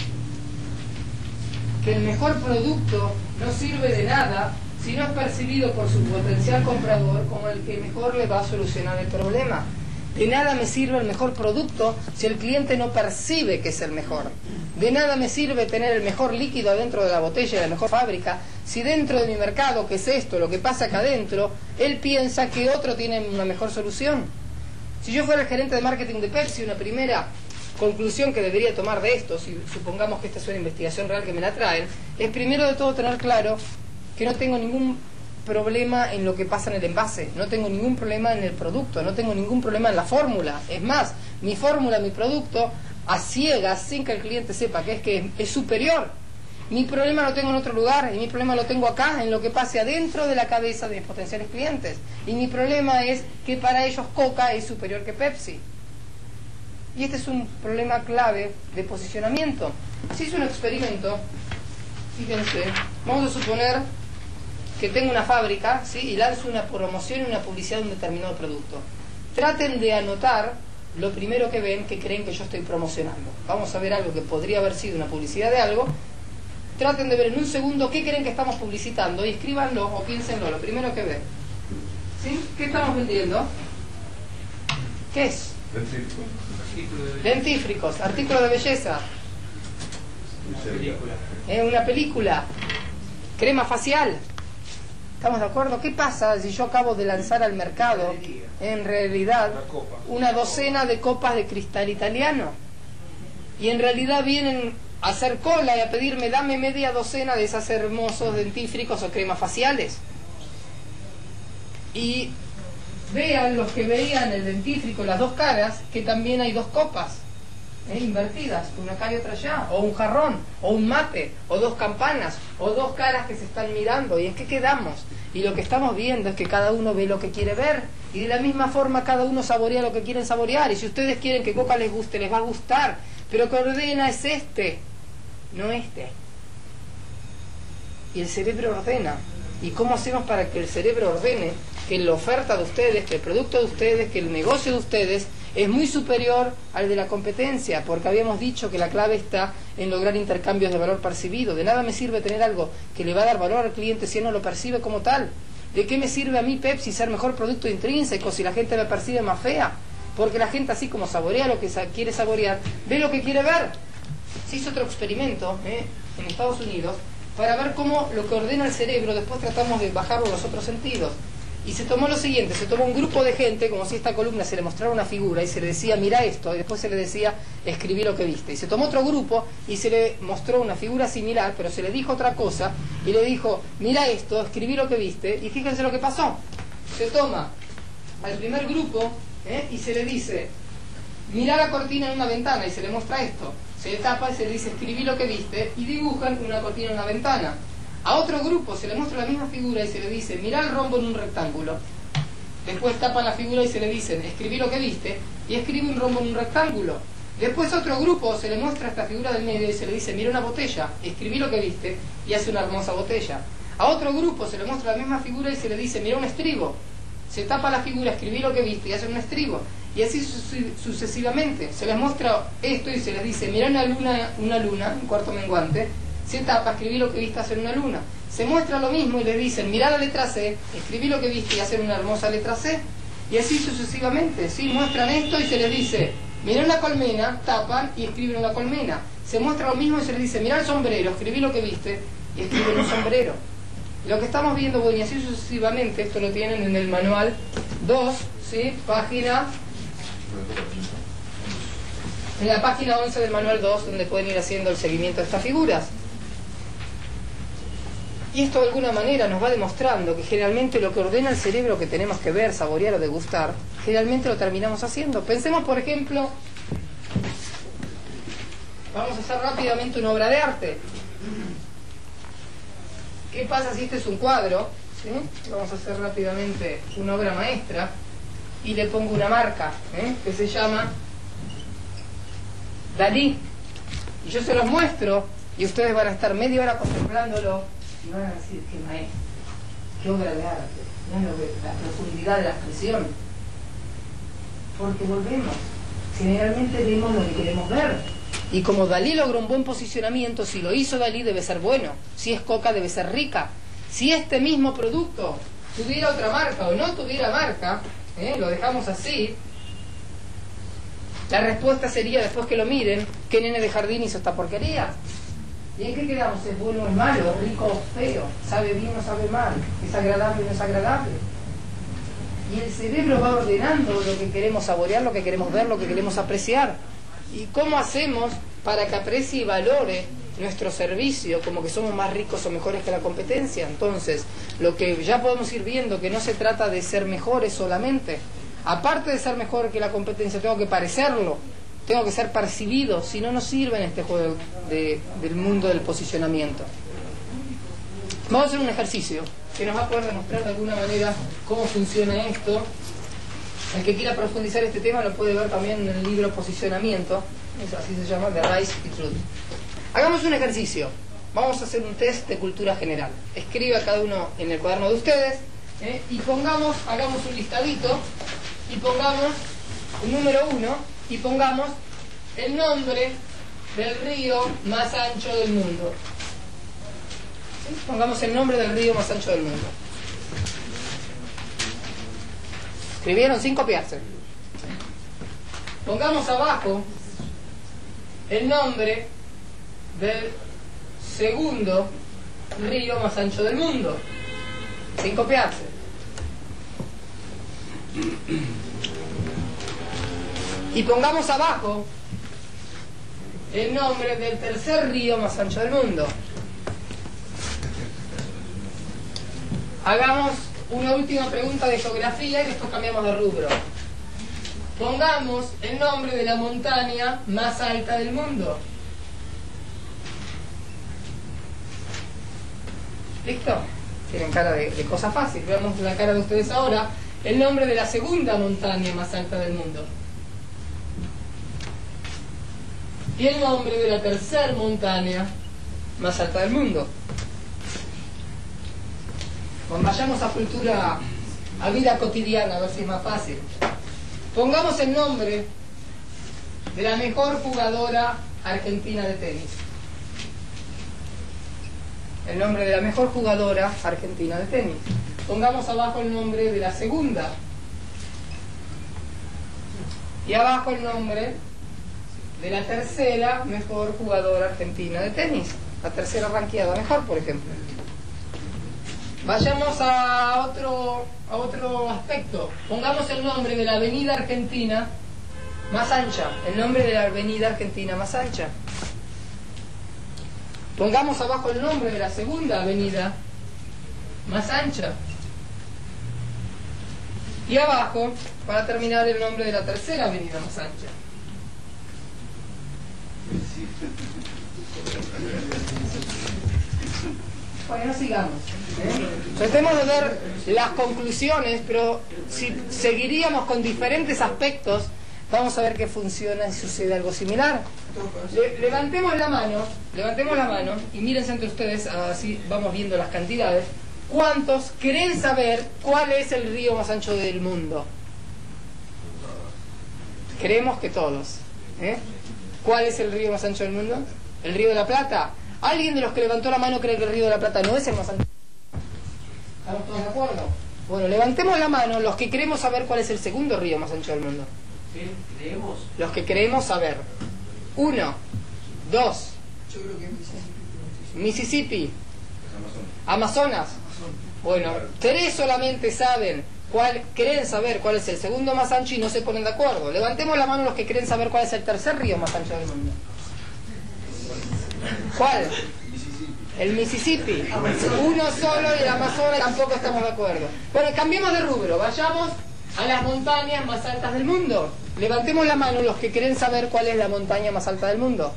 que el mejor producto no sirve de nada si no es percibido por su potencial comprador como el que mejor le va a solucionar el problema. De nada me sirve el mejor producto si el cliente no percibe que es el mejor. De nada me sirve tener el mejor líquido adentro de la botella de la mejor fábrica si dentro de mi mercado, que es esto, lo que pasa acá adentro, él piensa que otro tiene una mejor solución. Si yo fuera el gerente de marketing de Pepsi, una primera conclusión que debería tomar de esto, si supongamos que esta es una investigación real que me la traen, es primero de todo tener claro que no tengo ningún problema en lo que pasa en el envase, no tengo ningún problema en el producto, no tengo ningún problema en la fórmula. Es más, mi fórmula, mi producto, a ciegas, sin que el cliente sepa que es superior. Mi problema lo tengo en otro lugar y mi problema lo tengo acá, en lo que pase adentro de la cabeza de mis potenciales clientes. Y mi problema es que para ellos Coca es superior que Pepsi. Y este es un problema clave de posicionamiento. Si es un experimento, fíjense, vamos a suponer que tengo una fábrica, ¿sí?, y lanzo una promoción y una publicidad de un determinado producto. Traten de anotar lo primero que ven que creen que yo estoy promocionando. Vamos a ver algo que podría haber sido una publicidad de algo. Traten de ver en un segundo qué creen que estamos publicitando y escríbanlo o piénsenlo, lo primero que ven. ¿Sí? ¿Qué estamos vendiendo? ¿Qué es? Dentífricos, artículo de belleza. Una película. Crema facial. ¿Estamos de acuerdo? ¿Qué pasa si yo acabo de lanzar al mercado, en realidad, una docena de copas de cristal italiano? Y en realidad vienen a hacer cola y a pedirme, dame media docena de esas hermosos dentífricos o cremas faciales. Y vean los que veían el dentífrico, las dos caras, que también hay dos copas invertidas, una acá y otra allá, o un jarrón, o un mate, o dos campanas, o dos caras que se están mirando. ¿Y en qué quedamos? Y lo que estamos viendo es que cada uno ve lo que quiere ver, y de la misma forma cada uno saborea lo que quieren saborear. Y si ustedes quieren que Coca les guste, les va a gustar, pero que ordena es este, no este. Y el cerebro ordena. ¿Y cómo hacemos para que el cerebro ordene que la oferta de ustedes, que el producto de ustedes, que el negocio de ustedes es muy superior al de la competencia? Porque habíamos dicho que la clave está en lograr intercambios de valor percibido. De nada me sirve tener algo que le va a dar valor al cliente si él no lo percibe como tal. ¿De qué me sirve a mí Pepsi ser mejor producto intrínseco si la gente me percibe más fea? Porque la gente, así como saborea lo que quiere saborear, ve lo que quiere ver. Se hizo otro experimento en Estados Unidos para ver cómo lo que ordena el cerebro después tratamos de bajarlo a los otros sentidos. Y se tomó lo siguiente, se tomó un grupo de gente, como si esta columna se le mostrara una figura y se le decía, mira esto, y después se le decía, escribí lo que viste. Y se tomó otro grupo y se le mostró una figura similar, pero se le dijo otra cosa, y le dijo, mira esto, escribí lo que viste, y fíjense lo que pasó. Se toma al primer grupo y se le dice, mira la cortina en una ventana, y se le muestra esto. Se le tapa y se le dice, escribí lo que viste, y dibujan una cortina en una ventana. A otro grupo se le muestra la misma figura y se le dice, mirá el rombo en un rectángulo. Después tapan la figura y se le dicen, escribí lo que viste, y escribe un rombo en un rectángulo. Después a otro grupo se le muestra esta figura del medio y se le dice, mira una botella, escribí lo que viste, y hace una hermosa botella. A otro grupo se le muestra la misma figura y se le dice, mira un estribo. Se tapa la figura, escribí lo que viste, y hace un estribo. Y así sucesivamente. Se les muestra esto y se les dice, mira una luna, un cuarto menguante. Se tapa, escribí lo que viste, hacer una luna. Se muestra lo mismo y le dicen, mirá la letra C, escribí lo que viste y hacer una hermosa letra C. Y así sucesivamente, ¿sí? Muestran esto y se les dice, mirá una colmena, tapan y escriben una colmena. Se muestra lo mismo y se les dice, mirá el sombrero, escribí lo que viste y escriben un sombrero. Lo que estamos viendo, bueno, y así sucesivamente, esto lo tienen en el manual 2, ¿sí? En la página 11 del manual 2, donde pueden ir haciendo el seguimiento de estas figuras. Y esto de alguna manera nos va demostrando que generalmente lo que ordena el cerebro que tenemos que ver, saborear o degustar, generalmente lo terminamos haciendo. Pensemos, por ejemplo, vamos a hacer rápidamente una obra de arte. ¿Qué pasa si este es un cuadro? ¿Sí? Vamos a hacer rápidamente una obra maestra y le pongo una marca que se llama Dalí. Y yo se los muestro y ustedes van a estar media hora contemplándolo y van a decir, qué maestro, qué obra de arte, la profundidad de la expresión. Porque volvemos, generalmente vemos lo que queremos ver. Y como Dalí logró un buen posicionamiento, si lo hizo Dalí debe ser bueno, si es coca debe ser rica. Si este mismo producto tuviera otra marca o no tuviera marca, lo dejamos así, la respuesta sería, después que lo miren, ¿qué nene de jardín hizo esta porquería? ¿Y en qué quedamos? ¿Es bueno o es malo? ¿Es rico o feo? ¿Sabe bien o sabe mal? ¿Es agradable o no es agradable? Y el cerebro va ordenando lo que queremos saborear, lo que queremos ver, lo que queremos apreciar. ¿Y cómo hacemos para que aprecie y valore nuestro servicio, como que somos más ricos o mejores que la competencia? Entonces, lo que ya podemos ir viendo, que no se trata de ser mejores solamente. Aparte de ser mejor que la competencia, tengo que parecerlo, tengo que ser percibido, si no, no sirve en este juego del mundo del posicionamiento. Vamos a hacer un ejercicio que nos va a poder demostrar de alguna manera cómo funciona esto. El que quiera profundizar este tema lo puede ver también en el libro Posicionamiento, así se llama, de Rice y Truth. Hagamos un ejercicio. Vamos a hacer un test de cultura general. Escriba cada uno en el cuaderno de ustedes y hagamos un listadito y pongamos un número 1 y pongamos el nombre del río más ancho del mundo. ¿Sí? Pongamos el nombre del río más ancho del mundo. ¿Escribieron sin copiarse? Pongamos abajo el nombre del segundo río más ancho del mundo, sin copiarse. Y pongamos abajo el nombre del tercer río más ancho del mundo. Hagamos una última pregunta de geografía y después cambiamos de rubro. Pongamos el nombre de la montaña más alta del mundo. ¿Listo? Tienen cara de cosa fácil. Veamos la cara de ustedes ahora. El nombre de la segunda montaña más alta del mundo. Y el nombre de la tercera montaña más alta del mundo. Cuando vayamos a cultura, a vida cotidiana, a ver si es más fácil. Pongamos el nombre de la mejor jugadora argentina de tenis. El nombre de la mejor jugadora argentina de tenis. Pongamos abajo el nombre de la segunda. Y abajo el nombre de la tercera mejor jugadora argentina de tenis. La tercera ranqueada mejor, por ejemplo. Vayamos a otro aspecto. Pongamos el nombre de la avenida argentina más ancha. El nombre de la avenida argentina más ancha. Pongamos abajo el nombre de la segunda avenida más ancha. Y abajo, para terminar, el nombre de la tercera avenida más ancha. Bueno, sigamos. Tratemos de ver las conclusiones, pero si seguiríamos con diferentes aspectos, vamos a ver que funciona y sucede algo similar. Levantemos la mano y mírense entre ustedes, así vamos viendo las cantidades. ¿Cuántos creen saber cuál es el río más ancho del mundo? Creemos que todos. ¿Cuál es el río más ancho del mundo? ¿El río de la Plata? ¿Alguien de los que levantó la mano cree que el río de la Plata no es el más ancho? ¿Estamos todos de acuerdo? Bueno, levantemos la mano los que queremos saber cuál es el segundo río más ancho del mundo. ¿Qué creemos? Los que queremos saber. 1, 2, Yo creo que es Mississippi, Amazonas. Bueno, 3 solamente saben creen saber cuál es el segundo más ancho y no se ponen de acuerdo. Levantemos la mano los que creen saber cuál es el tercer río más ancho del mundo. ¿Cuál? El Mississippi. Uno solo y el Amazonas tampoco estamos de acuerdo. Bueno, cambiemos de rubro. Vayamos a las montañas más altas del mundo. Levantemos la mano los que quieren saber cuál es la montaña más alta del mundo.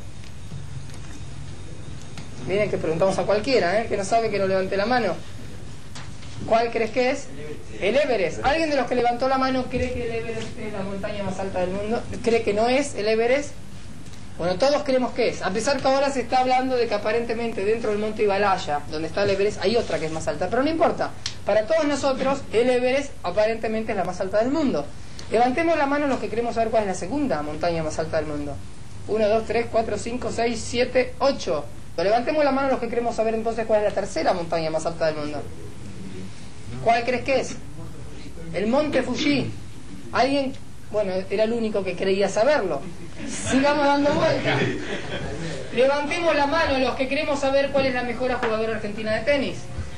Miren que preguntamos a cualquiera, que no sabe que no levante la mano. ¿Cuál crees que es? El Everest. ¿Alguien de los que levantó la mano cree que el Everest es la montaña más alta del mundo? ¿Cree que no es el Everest? Bueno, todos creemos que es. A pesar que ahora se está hablando de que aparentemente dentro del monte Himalaya, donde está el Everest, hay otra que es más alta. Pero no importa. Para todos nosotros, el Everest aparentemente es la más alta del mundo. Levantemos la mano los que queremos saber cuál es la segunda montaña más alta del mundo. 1, 2, 3, 4, 5, 6, 7, 8. Levantemos la mano los que queremos saber entonces cuál es la tercera montaña más alta del mundo. ¿Cuál crees que es? El monte Fuji. ¿Alguien? Bueno, era el único que creía saberlo. Sigamos dando vueltas. Levantemos la mano los que queremos saber cuál es la mejor jugadora argentina de tenis.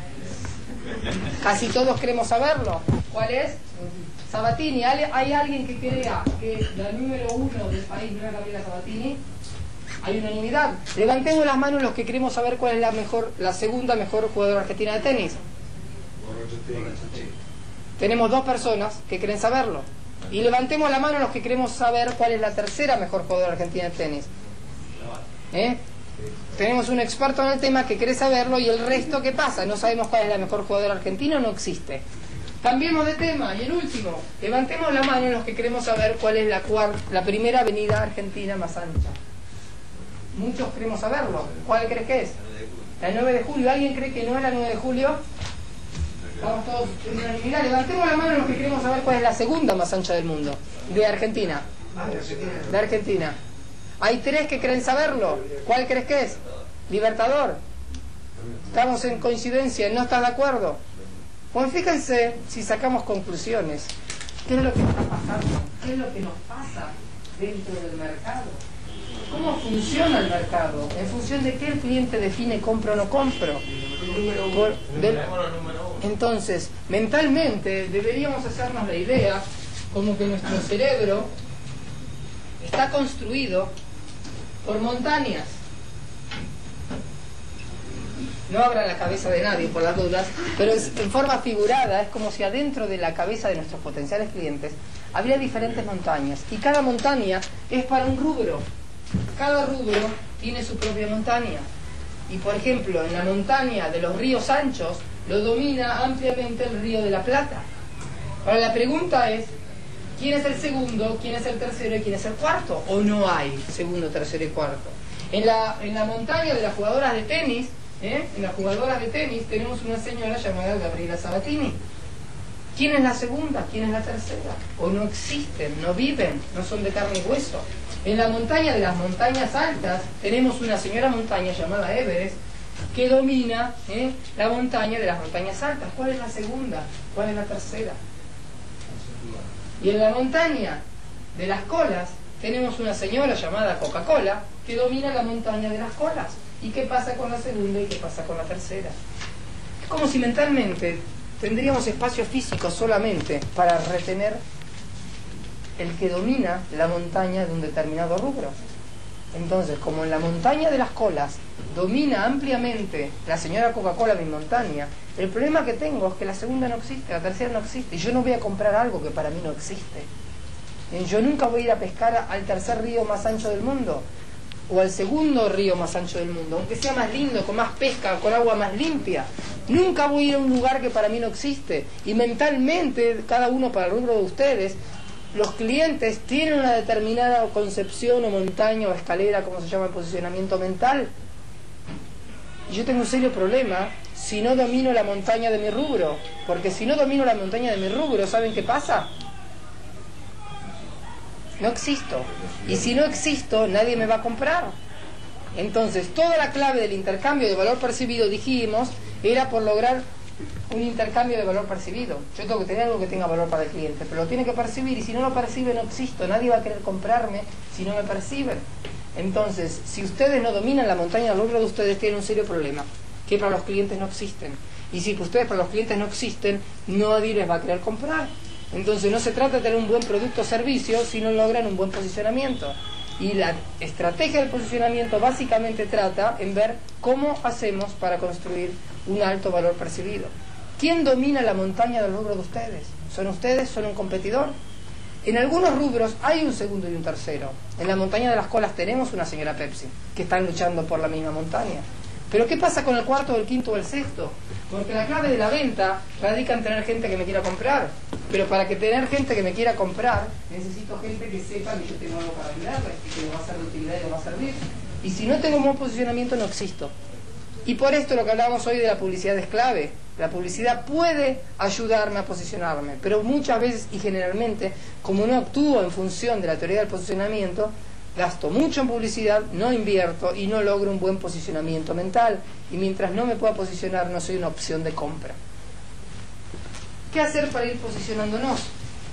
Casi todos queremos saberlo. ¿Cuál es? Sabatini. ¿Hay alguien que crea que la número 1 del país no es Gabriela Sabatini? Hay unanimidad. Levantemos las manos los que queremos saber cuál es la segunda mejor jugadora argentina de tenis. Tenemos 2 personas que creen saberlo. Y levantemos la mano los que queremos saber cuál es la tercera mejor jugadora argentina de tenis. Tenemos un experto en el tema que quiere saberlo y el resto, ¿qué pasa? No sabemos cuál es la mejor jugadora argentina, no existe. Cambiemos de tema. Y el último, levantemos la mano los que queremos saber cuál es la primera avenida argentina más ancha. Muchos queremos saberlo. ¿Cuál crees que es? La 9 de julio. ¿Alguien cree que no es la 9 de julio? Vamos todos en unanimidad. Levantemos la mano los que queremos saber cuál es la segunda más ancha del mundo. De Argentina. De Argentina. Hay 3 que creen saberlo. ¿Cuál crees que es? Libertador. Estamos en coincidencia. ¿No estás de acuerdo? Bueno, fíjense si sacamos conclusiones. ¿Qué es lo que está pasando? ¿Qué es lo que nos pasa dentro del mercado? ¿Cómo funciona el mercado? ¿En función de qué el cliente define compro o no compro? Entonces, mentalmente deberíamos hacernos la idea como que nuestro cerebro está construido por montañas. No abran la cabeza de nadie por las dudas, pero en forma figurada es como si adentro de la cabeza de nuestros potenciales clientes habría diferentes montañas y cada montaña es para un rubro. Cada rubro tiene su propia montaña. Y por ejemplo, en la montaña de los ríos anchos lo domina ampliamente el río de la Plata. Ahora la pregunta es, ¿quién es el segundo, quién es el tercero y quién es el cuarto? ¿O no hay segundo, tercero y cuarto? En la montaña de las jugadoras de tenis, en las jugadoras de tenis tenemos una señora llamada Gabriela Sabatini. ¿Quién es la segunda? ¿Quién es la tercera? ¿O no existen, no viven, no son de carne y hueso? En la montaña de las montañas altas tenemos una señora montaña llamada Everest que domina la montaña de las montañas altas. ¿Cuál es la segunda? ¿Cuál es la tercera? Y en la montaña de las colas tenemos una señora llamada Coca-Cola que domina la montaña de las colas. ¿Y qué pasa con la segunda y qué pasa con la tercera? Es como si mentalmente tendríamos espacio físico solamente para retener el que domina la montaña de un determinado rubro. Entonces, como en la montaña de las colas domina ampliamente la señora Coca-Cola mi montaña, el problema que tengo es que la segunda no existe, la tercera no existe, y yo no voy a comprar algo que para mí no existe. Yo nunca voy a ir a pescar al tercer río más ancho del mundo, o al segundo río más ancho del mundo, aunque sea más lindo, con más pesca, con agua más limpia. Nunca voy a ir a un lugar que para mí no existe. Y mentalmente, cada uno para el rubro de ustedes, los clientes tienen una determinada concepción o montaña o escalera, como se llama el posicionamiento mental. Y yo tengo un serio problema si no domino la montaña de mi rubro. Porque si no domino la montaña de mi rubro, ¿saben qué pasa? No existo. Y si no existo, nadie me va a comprar. Entonces, toda la clave del intercambio de valor percibido, dijimos, era por lograr un intercambio de valor percibido. Yo tengo que tener algo que tenga valor para el cliente, pero lo tiene que percibir, y si no lo percibe no existo. Nadie va a querer comprarme si no me perciben. Entonces, si ustedes no dominan la montaña del lucro de ustedes, tienen un serio problema, que para los clientes no existen. Y si ustedes para los clientes no existen, nadie les va a querer comprar. Entonces no se trata de tener un buen producto o servicio si no logran un buen posicionamiento. Y la estrategia del posicionamiento básicamente trata en ver cómo hacemos para construir un alto valor percibido. ¿Quién domina la montaña del rubro de ustedes? ¿Son ustedes? ¿Son un competidor? En algunos rubros hay un segundo y un tercero. En la montaña de las colas tenemos una señora Pepsi, que están luchando por la misma montaña. Pero ¿qué pasa con el cuarto, el quinto o el sexto? Porque la clave de la venta radica en tener gente que me quiera comprar. Pero para que tener gente que me quiera comprar, necesito gente que sepa que yo tengo algo para ayudarles, y que le va a ser de utilidad y le va a servir. Y si no tengo un buen posicionamiento, no existo. Y por esto lo que hablábamos hoy de la publicidad es clave. La publicidad puede ayudarme a posicionarme, pero muchas veces y generalmente, como no actúo en función de la teoría del posicionamiento, gasto mucho en publicidad, no invierto y no logro un buen posicionamiento mental. Y mientras no me pueda posicionar, no soy una opción de compra. ¿Qué hacer para ir posicionándonos?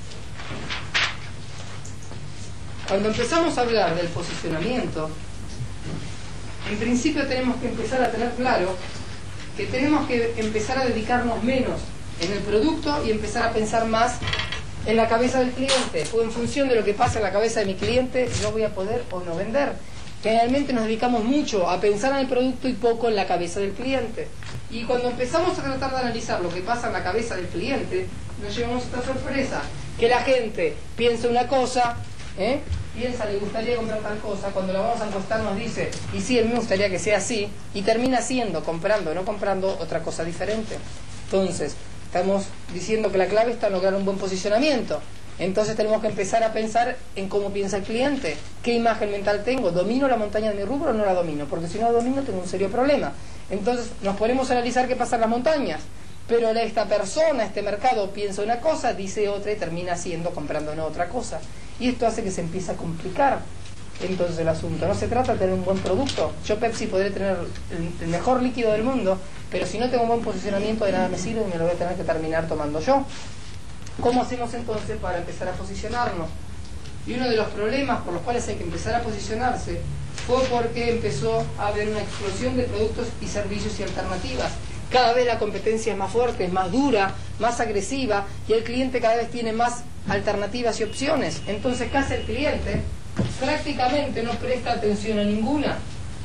Cuando empezamos a hablar del posicionamiento, en principio tenemos que empezar a tener claro que tenemos que empezar a dedicarnos menos en el producto y empezar a pensar más en la cabeza del cliente, o en función de lo que pasa en la cabeza de mi cliente, yo voy a poder o no vender. Generalmente nos dedicamos mucho a pensar en el producto y poco en la cabeza del cliente. Y cuando empezamos a tratar de analizar lo que pasa en la cabeza del cliente, nos llevamos a esta sorpresa, que la gente piensa una cosa, piensa, le gustaría comprar tal cosa, cuando la vamos a encuestar nos dice, y sí, a mí me gustaría que sea así, y termina siendo, comprando o no comprando, otra cosa diferente. Entonces, estamos diciendo que la clave está en lograr un buen posicionamiento. Entonces tenemos que empezar a pensar en cómo piensa el cliente, qué imagen mental tengo, ¿domino la montaña de mi rubro o no la domino? Porque si no la domino tengo un serio problema. Entonces nos ponemos a analizar qué pasa en las montañas, pero esta persona, este mercado piensa una cosa, dice otra y termina haciendo, comprando una otra cosa. Y esto hace que se empiece a complicar entonces el asunto. No se trata de tener un buen producto. Yo Pepsi podré tener el mejor líquido del mundo, pero si no tengo un buen posicionamiento de nada me sirve y me lo voy a tener que terminar tomando yo. ¿Cómo hacemos entonces para empezar a posicionarnos? Y uno de los problemas por los cuales hay que empezar a posicionarse fue porque empezó a haber una explosión de productos y servicios y alternativas. Cada vez la competencia es más fuerte, es más dura, más agresiva, y el cliente cada vez tiene más alternativas y opciones. Entonces, ¿qué hace el cliente? Prácticamente no presta atención a ninguna.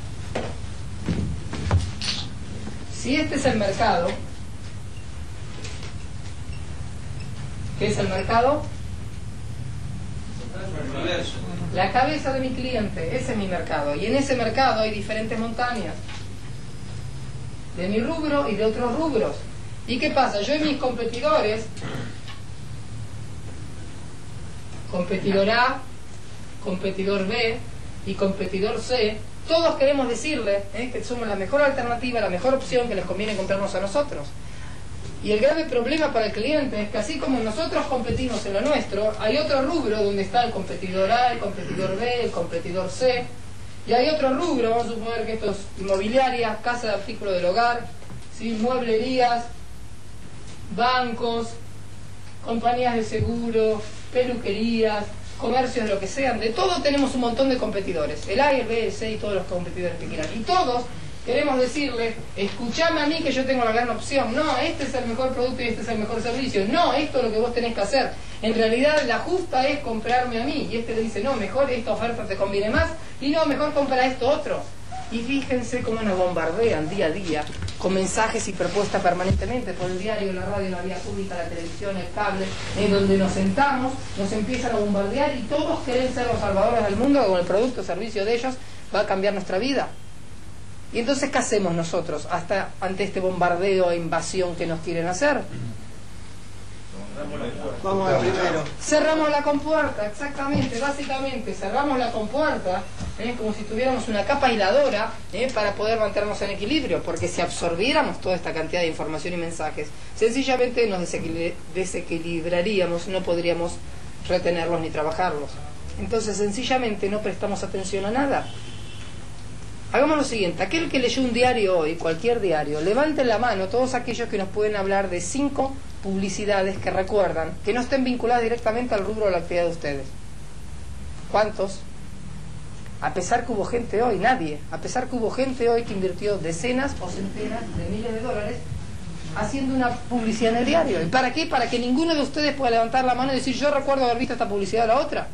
Si este es el mercado, ¿qué es el mercado? La cabeza de mi cliente, ese es mi mercado. Y en ese mercado hay diferentes montañas, de mi rubro y de otros rubros. ¿Y qué pasa? Yo y mis competidores, competidor A, competidor B y competidor C, todos queremos decirle que somos la mejor alternativa, la mejor opción, que les conviene comprarnos a nosotros. Y el grave problema para el cliente es que así como nosotros competimos en lo nuestro, hay otro rubro donde está el competidor A, el competidor B, el competidor C, y hay otro rubro, vamos a suponer que esto es inmobiliaria, casa de artículos del hogar, ¿sí? Mueblerías, bancos, compañías de seguro, peluquerías, comercios, lo que sean, de todo tenemos un montón de competidores, el A, el B, el C y todos los competidores que quieran, y todos queremos decirle, escuchame a mí que yo tengo la gran opción, no, este es el mejor producto y este es el mejor servicio, no, esto es lo que vos tenés que hacer, en realidad la justa es comprarme a mí, y este le dice, no, mejor esta oferta te conviene más, y no, mejor compra esto otro. Y fíjense cómo nos bombardean día a día con mensajes y propuestas permanentemente por el diario, la radio, la vía pública, la televisión, el cable, en donde nos sentamos, nos empiezan a bombardear y todos quieren ser los salvadores del mundo, con el producto o servicio de ellos va a cambiar nuestra vida. Y entonces, ¿qué hacemos nosotros ante este bombardeo e invasión que nos quieren hacer? Vamos al primero. Cerramos la compuerta, exactamente, básicamente, cerramos la compuerta, como si tuviéramos una capa aisladora para poder mantenernos en equilibrio, porque si absorbiéramos toda esta cantidad de información y mensajes, sencillamente nos desequilibraríamos, no podríamos retenerlos ni trabajarlos. Entonces, sencillamente no prestamos atención a nada. Hagamos lo siguiente, aquel que leyó un diario hoy, cualquier diario, levanten la mano todos aquellos que nos pueden hablar de 5 publicidades que recuerdan, que no estén vinculadas directamente al rubro de la actividad de ustedes. ¿Cuántos? A pesar que hubo gente hoy, nadie. A pesar que hubo gente hoy que invirtió decenas o centenas de miles de dólares haciendo una publicidad en el diario. ¿Y para qué? Para que ninguno de ustedes pueda levantar la mano y decir, yo recuerdo haber visto esta publicidad o la otra.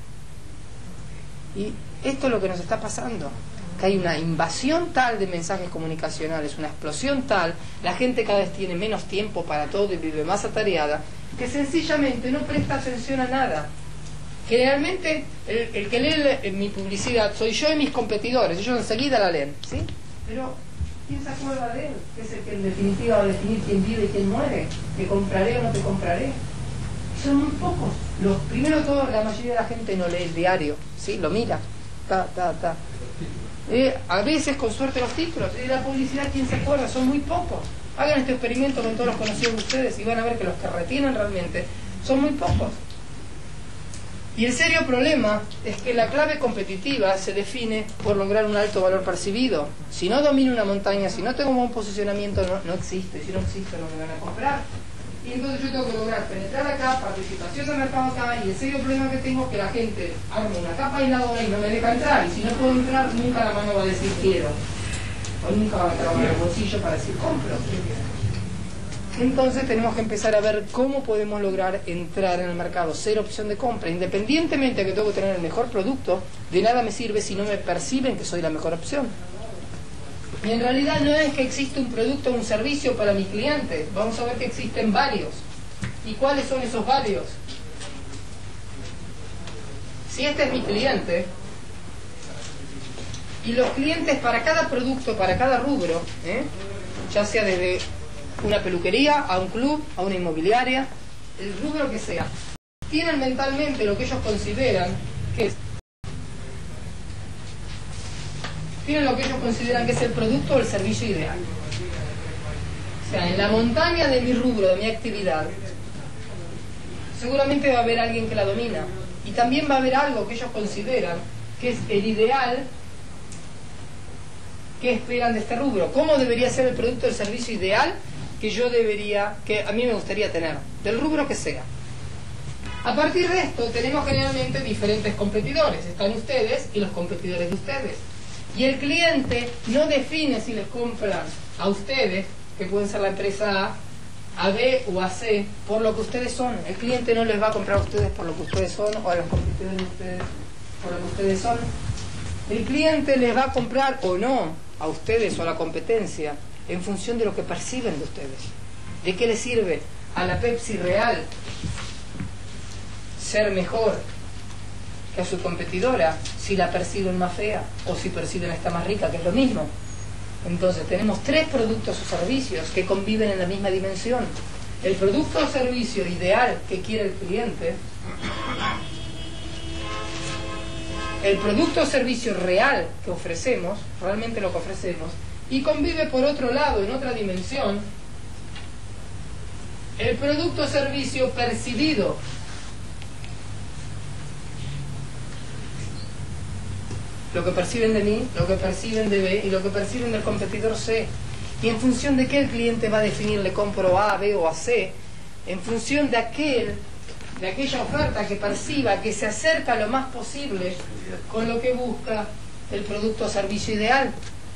Y esto es lo que nos está pasando. Que hay una invasión tal de mensajes comunicacionales, una explosión tal, la gente cada vez tiene menos tiempo para todo y vive más atareada, que sencillamente no presta atención a nada. Generalmente el que lee mi publicidad soy yo y mis competidores, ellos enseguida la leen, ¿sí? Pero ¿quién se acuerda de él? Que es el que en definitiva va a definir quién vive y quién muere, que compraré o no te compraré. Son muy pocos. Primero de todo, la mayoría de la gente no lee el diario, ¿sí? Lo mira, a veces con suerte los títulos, de la publicidad, ¿quién se acuerda? Son muy pocos. Hagan este experimento con todos los conocidos de ustedes y van a ver que los que retienen realmente son muy pocos. Y el serio problema es que la clave competitiva se define por lograr un alto valor percibido. Si no domino una montaña, si no tengo un buen posicionamiento, no existe. Si no existe, no me van a comprar. Y entonces yo tengo que lograr penetrar acá, participación del mercado acá, y el serio problema que tengo es que la gente arma una capa aisladora y no me deja entrar. Y si no puedo entrar, nunca la mano va a decir quiero. O nunca va a entrar en el bolsillo para decir compro. Entonces tenemos que empezar a ver cómo podemos lograr entrar en el mercado, ser opción de compra. Independientemente de que tengo que tener el mejor producto, de nada me sirve si no me perciben que soy la mejor opción. Y en realidad no es que existe un producto o un servicio para mis clientes. Vamos a ver que existen varios. ¿Y cuáles son esos varios? Si este es mi cliente, y los clientes para cada producto, para cada rubro, ya sea desde una peluquería, a un club, a una inmobiliaria, el rubro que sea, tienen mentalmente lo que ellos consideran que es, tienen lo que ellos consideran que es el producto o el servicio ideal. O sea, en la montaña de mi rubro, de mi actividad, seguramente va a haber alguien que la domina, y también va a haber algo que ellos consideran que es el ideal que esperan de este rubro. ¿Cómo debería ser el producto o el servicio ideal que a mí me gustaría tener, del rubro que sea? A partir de esto tenemos generalmente diferentes competidores. Están ustedes y los competidores de ustedes. Y el cliente no define si les compran a ustedes, que pueden ser la empresa A, B o a C, por lo que ustedes son. El cliente no les va a comprar a ustedes por lo que ustedes son, o a los competidores de ustedes por lo que ustedes son. El cliente les va a comprar o no a ustedes o a la competencia en función de lo que perciben de ustedes. ¿De qué les sirve a la Pepsi Real ser mejor que a su competidora si la perciben más fea o si perciben esta más rica, que es lo mismo? Entonces tenemos 3 productos o servicios que conviven en la misma dimensión. El producto o servicio ideal que quiere el cliente, el producto o servicio real que ofrecemos, realmente lo que ofrecemos, y convive por otro lado, en otra dimensión, el producto o servicio percibido. Lo que perciben de mí, lo que perciben de B y lo que perciben del competidor C. Y en función de qué el cliente va a definir le compro a, B o a C, en función de aquella oferta que perciba, que se acerca lo más posible con lo que busca el producto o servicio ideal.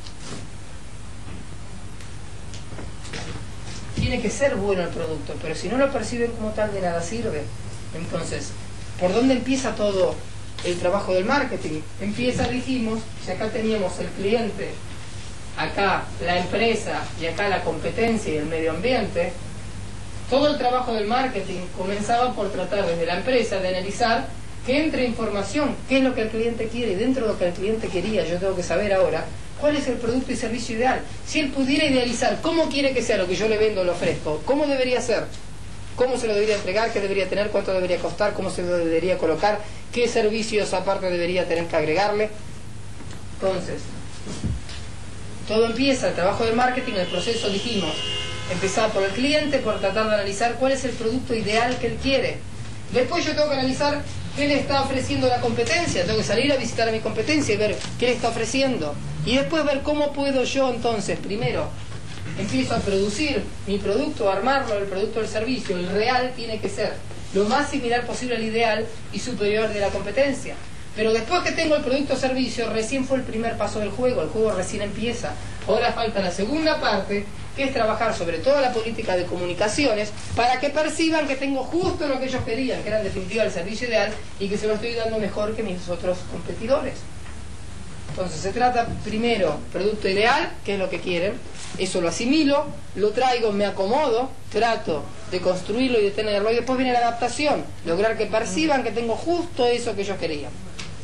Tiene que ser bueno el producto, pero si no lo perciben como tal, de nada sirve. Entonces, ¿por dónde empieza todo el trabajo del marketing? Empieza, dijimos, si acá teníamos el cliente, acá la empresa y acá la competencia y el medio ambiente, todo el trabajo del marketing comenzaba por tratar desde la empresa de analizar que entre información, qué es lo que el cliente quiere, y dentro de lo que el cliente quería, yo tengo que saber ahora cuál es el producto y servicio ideal. Si él pudiera idealizar cómo quiere que sea lo que yo le vendo o le ofrezco, cómo debería ser, cómo se lo debería entregar, qué debería tener, cuánto debería costar, cómo se lo debería colocar, qué servicios aparte debería tener que agregarle. Entonces, todo empieza, el trabajo del marketing, el proceso, dijimos, empezaba por el cliente, por tratar de analizar cuál es el producto ideal que él quiere. Después yo tengo que analizar qué le está ofreciendo la competencia. Tengo que salir a visitar a mi competencia y ver qué le está ofreciendo. Y después ver cómo puedo yo entonces, primero, empiezo a producir mi producto, a armarlo, el producto del servicio. El real tiene que ser lo más similar posible al ideal y superior de la competencia. Pero después que tengo el producto o servicio, recién fue el primer paso del juego. El juego recién empieza. Ahora falta la segunda parte, que es trabajar sobre toda la política de comunicaciones para que perciban que tengo justo lo que ellos querían, que era en definitiva el servicio ideal, y que se lo estoy dando mejor que mis otros competidores. Entonces se trata primero producto ideal, que es lo que quieren, eso lo asimilo, lo traigo, me acomodo, trato de construirlo y de tenerlo, y después viene la adaptación, lograr que perciban que tengo justo eso que ellos querían.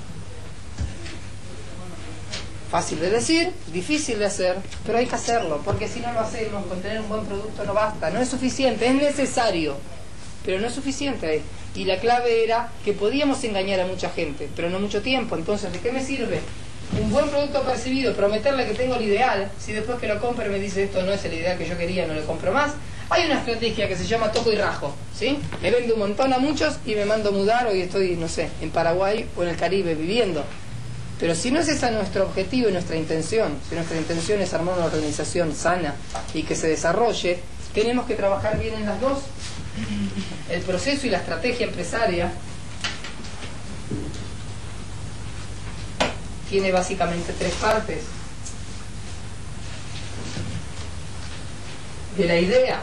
Fácil de decir, difícil de hacer, pero hay que hacerlo, porque si no lo hacemos, con tener un buen producto no basta, no es suficiente, es necesario, pero no es suficiente. Y la clave era que podíamos engañar a mucha gente, pero no mucho tiempo. Entonces, ¿de qué me sirve un buen producto percibido, prometerle que tengo el ideal, si después que lo compre me dice esto no es el ideal que yo quería, no le compro más? Hay una estrategia que se llama toco y rajo, ¿sí? Me vendo un montón a muchos y me mando a mudar, hoy estoy, no sé, en Paraguay o en el Caribe viviendo. Pero si no es ese nuestro objetivo y nuestra intención, si nuestra intención es armar una organización sana y que se desarrolle, tenemos que trabajar bien en las dos. El proceso y la estrategia empresaria tiene básicamente tres partes. De la idea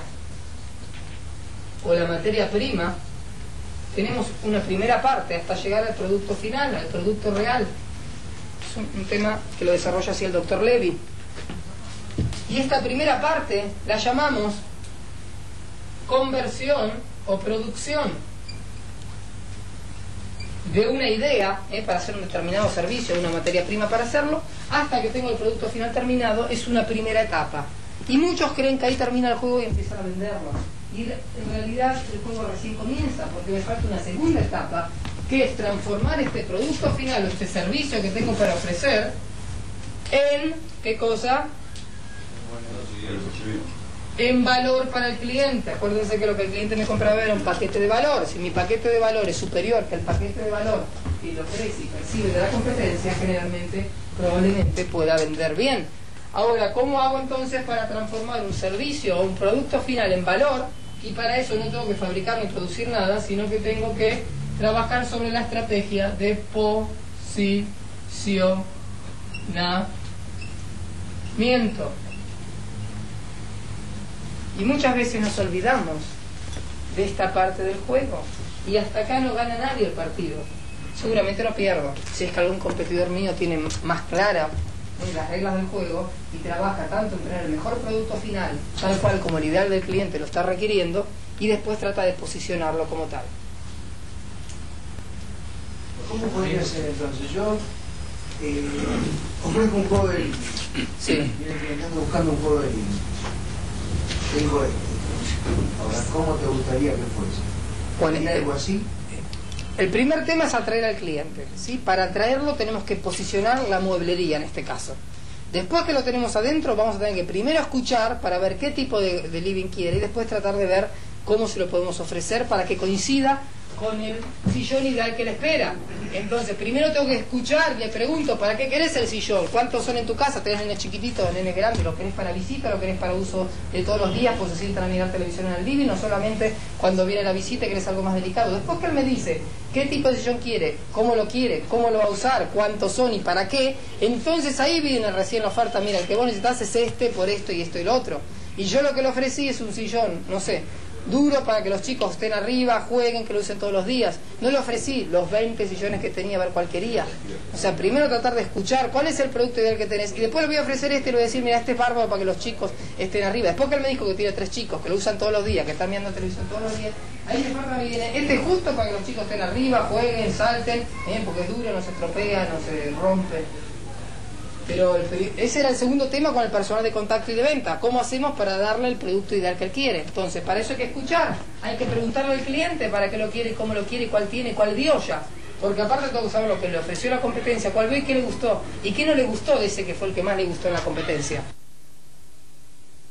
o la materia prima, tenemos una primera parte hasta llegar al producto final, al producto real. Un tema que lo desarrolla así el doctor Levy. Y esta primera parte la llamamos conversión o producción de una idea para hacer un determinado servicio, una materia prima para hacerlo, hasta que tengo el producto final terminado. Es una primera etapa. Y muchos creen que ahí termina el juego y empiezan a venderlo. Y en realidad el juego recién comienza, porque me falta una segunda etapa, que es transformar este producto final, este servicio que tengo para ofrecer, en, ¿qué cosa? En valor para el cliente. Acuérdense que lo que el cliente me compraba era un paquete de valor. Si mi paquete de valor es superior que el paquete de valor que lo ofrece y percibe de la competencia, generalmente, probablemente pueda vender bien. Ahora, ¿cómo hago entonces para transformar un servicio o un producto final en valor? Y para eso no tengo que fabricar ni producir nada, sino que tengo que trabajar sobre la estrategia de posicionamiento. Y muchas veces nos olvidamos de esta parte del juego. Y hasta acá no gana nadie el partido. Seguramente lo pierdo. Si es que algún competidor mío tiene más clara las reglas del juego y trabaja tanto en tener el mejor producto final, tal cual como el ideal del cliente lo está requiriendo, y después trata de posicionarlo como tal. ¿Cómo podría ser entonces? Yo ofrezco un juego de línea. Sí. Ando buscando un juego de línea. Tengo este. Ahora, ¿cómo te gustaría que fuese? Bueno, ¿Hay algo así? El primer tema es atraer al cliente, ¿sí? Para atraerlo tenemos que posicionar la mueblería en este caso. Después que lo tenemos adentro, vamos a tener que primero escuchar para ver qué tipo de living quiere y después tratar de ver cómo se lo podemos ofrecer para que coincida con el sillón ideal que le espera. Entonces, primero tengo que escuchar, le pregunto, ¿para qué querés el sillón? ¿Cuántos son en tu casa? ¿Tenés nenes chiquititos, nenes grandes? ¿Lo querés para visita? ¿Lo querés para uso de todos los días? Pues se sientan a mirar televisión en el living, no solamente cuando viene la visita, querés algo más delicado. Después que él me dice qué tipo de sillón quiere, cómo lo va a usar, cuántos son y para qué, entonces ahí viene recién la oferta. Mira, el que vos necesitas es este, por esto y esto y lo otro. Y yo lo que le ofrecí es un sillón, no sé, duro para que los chicos estén arriba, jueguen, que lo usen todos los días. No le ofrecí los 20 sillones que tenía, a ver cuál quería. O sea, primero tratar de escuchar cuál es el producto ideal que tenés y después le voy a ofrecer este y le voy a decir, mira, este es bárbaro para que los chicos estén arriba. Después que él me dijo que tiene 3 chicos, que lo usan todos los días, que están viendo televisión todos los días, ahí me viene, este es justo para que los chicos estén arriba, jueguen, salten, porque es duro, no se estropea, no se rompe. Pero ese era el segundo tema con el personal de contacto y de venta. ¿Cómo hacemos para darle el producto ideal que él quiere? Entonces, para eso hay que escuchar. Hay que preguntarle al cliente para qué lo quiere, cómo lo quiere, cuál tiene, cuál dio ya. Porque aparte tengo que saber lo que le ofreció la competencia, cuál vio y qué le gustó. Y qué no le gustó de ese que fue el que más le gustó en la competencia.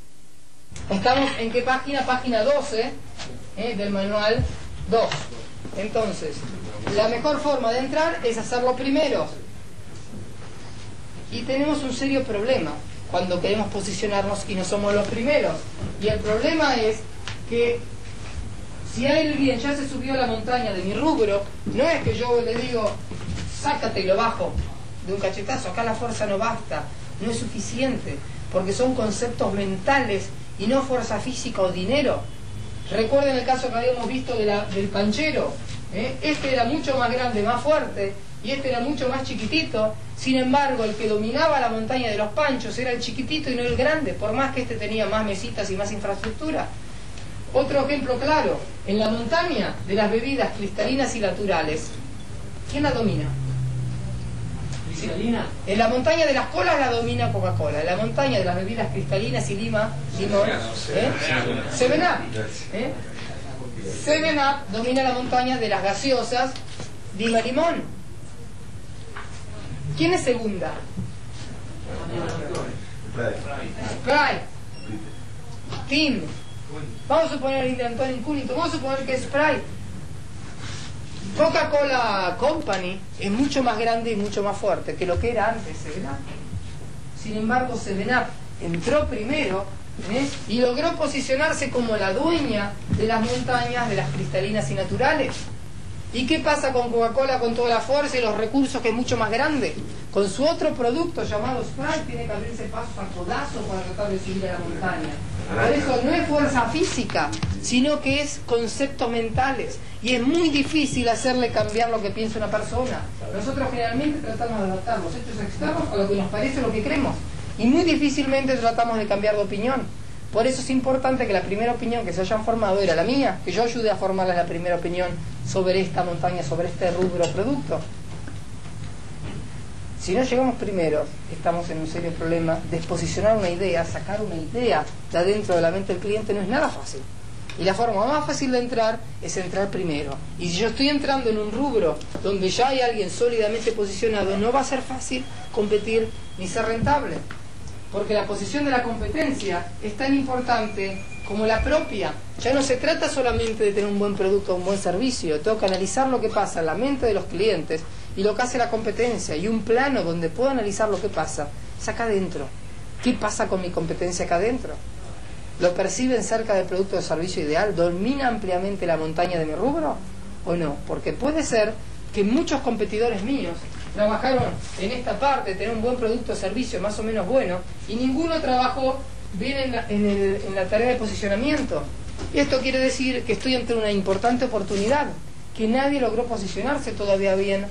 Estamos en qué página? Página 12 del manual 2. Entonces, la mejor forma de entrar es hacerlo primero. Y tenemos un serio problema cuando queremos posicionarnos y no somos los primeros. Y el problema es que si alguien ya se subió a la montaña de mi rubro, no es que yo le digo, sácate y lo bajo de un cachetazo. Acá la fuerza no basta, no es suficiente, porque son conceptos mentales y no fuerza física o dinero. Recuerden el caso que habíamos visto del panchero. Este era mucho más grande, más fuerte, y este era mucho más chiquitito. Sin embargo, el que dominaba la montaña de los panchos era el chiquitito y no el grande, por más que este tenía más mesitas y más infraestructura. Otro ejemplo claro, en la montaña de las bebidas cristalinas y naturales, ¿quién la domina? ¿Cristalina? En la montaña de las colas la domina Coca-Cola. En la montaña de las bebidas cristalinas y limón, 7-Up. 7-Up domina la montaña de las gaseosas Lima Limón. ¿Quién es segunda? Sprite. Tim. Vamos a suponer Intentón incógnito. Vamos a suponer que Sprite. Coca-Cola Company es mucho más grande y mucho más fuerte que lo que era antes 7-Up. Sin embargo, 7-Up entró primero y logró posicionarse como la dueña de las montañas de las cristalinas y naturales. ¿Y qué pasa con Coca-Cola con toda la fuerza y los recursos, que es mucho más grande? Con su otro producto llamado Sprite tiene que abrirse pasos a codazos para tratar de subir a la montaña. Por eso no es fuerza física, sino que es conceptos mentales. Y es muy difícil hacerle cambiar lo que piensa una persona. Nosotros generalmente tratamos de adaptar los hechos externos a lo que nos parece, lo que creemos. Y muy difícilmente tratamos de cambiar de opinión. Por eso es importante que la primera opinión que se hayan formado era la mía, que yo ayude a formarles la primera opinión sobre esta montaña, sobre este rubro producto. Si no llegamos primero, estamos en un serio problema. Desposicionar una idea, sacar una idea de adentro de la mente del cliente no es nada fácil. Y la forma más fácil de entrar es entrar primero. Y si yo estoy entrando en un rubro donde ya hay alguien sólidamente posicionado, no va a ser fácil competir ni ser rentable. Porque la posición de la competencia es tan importante como la propia. Ya no se trata solamente de tener un buen producto o un buen servicio. Tengo que analizar lo que pasa en la mente de los clientes y lo que hace la competencia. Y un plano donde puedo analizar lo que pasa es acá adentro. ¿Qué pasa con mi competencia acá adentro? ¿Lo perciben cerca del producto o servicio ideal? ¿Domina ampliamente la montaña de mi rubro o no? Porque puede ser que muchos competidores míos trabajaron en esta parte, tener un buen producto o servicio más o menos bueno, y ninguno trabajó bien en la tarea de posicionamiento. Y esto quiere decir que estoy ante una importante oportunidad, que nadie logró posicionarse todavía bien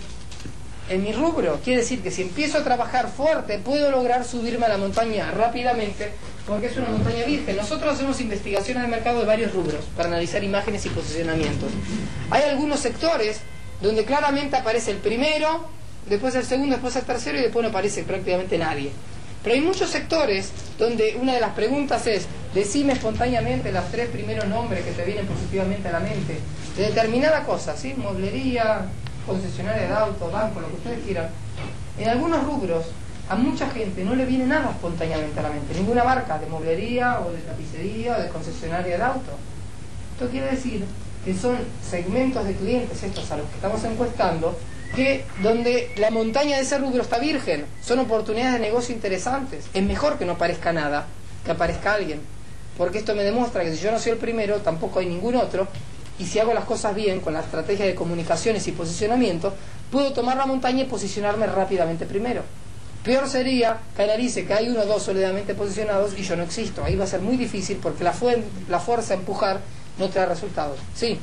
en mi rubro. Quiere decir que si empiezo a trabajar fuerte, puedo lograr subirme a la montaña rápidamente, porque es una montaña virgen. Nosotros hacemos investigaciones de mercado de varios rubros para analizar imágenes y posicionamientos. Hay algunos sectores donde claramente aparece el primero, después el segundo, después el tercero y después no aparece prácticamente nadie. Pero hay muchos sectores donde una de las preguntas es: decime espontáneamente los 3 primeros nombres que te vienen positivamente a la mente de determinada cosa, ¿sí? Mueblería, concesionaria de auto, banco, lo que ustedes quieran. En algunos rubros a mucha gente no le viene nada espontáneamente a la mente, ninguna marca de mueblería o de tapicería o de concesionaria de auto. Esto quiere decir que son segmentos de clientes estos a los que estamos encuestando, que donde la montaña de ese rubro está virgen, son oportunidades de negocio interesantes. Es mejor que no aparezca nada, que aparezca alguien, porque esto me demuestra que si yo no soy el primero, tampoco hay ningún otro, y si hago las cosas bien con la estrategia de comunicaciones y posicionamiento, puedo tomar la montaña y posicionarme rápidamente primero. Peor sería que analice que hay 1 o 2 sólidamente posicionados y yo no existo. Ahí va a ser muy difícil, porque la fuerza a empujar no trae resultados. Sí.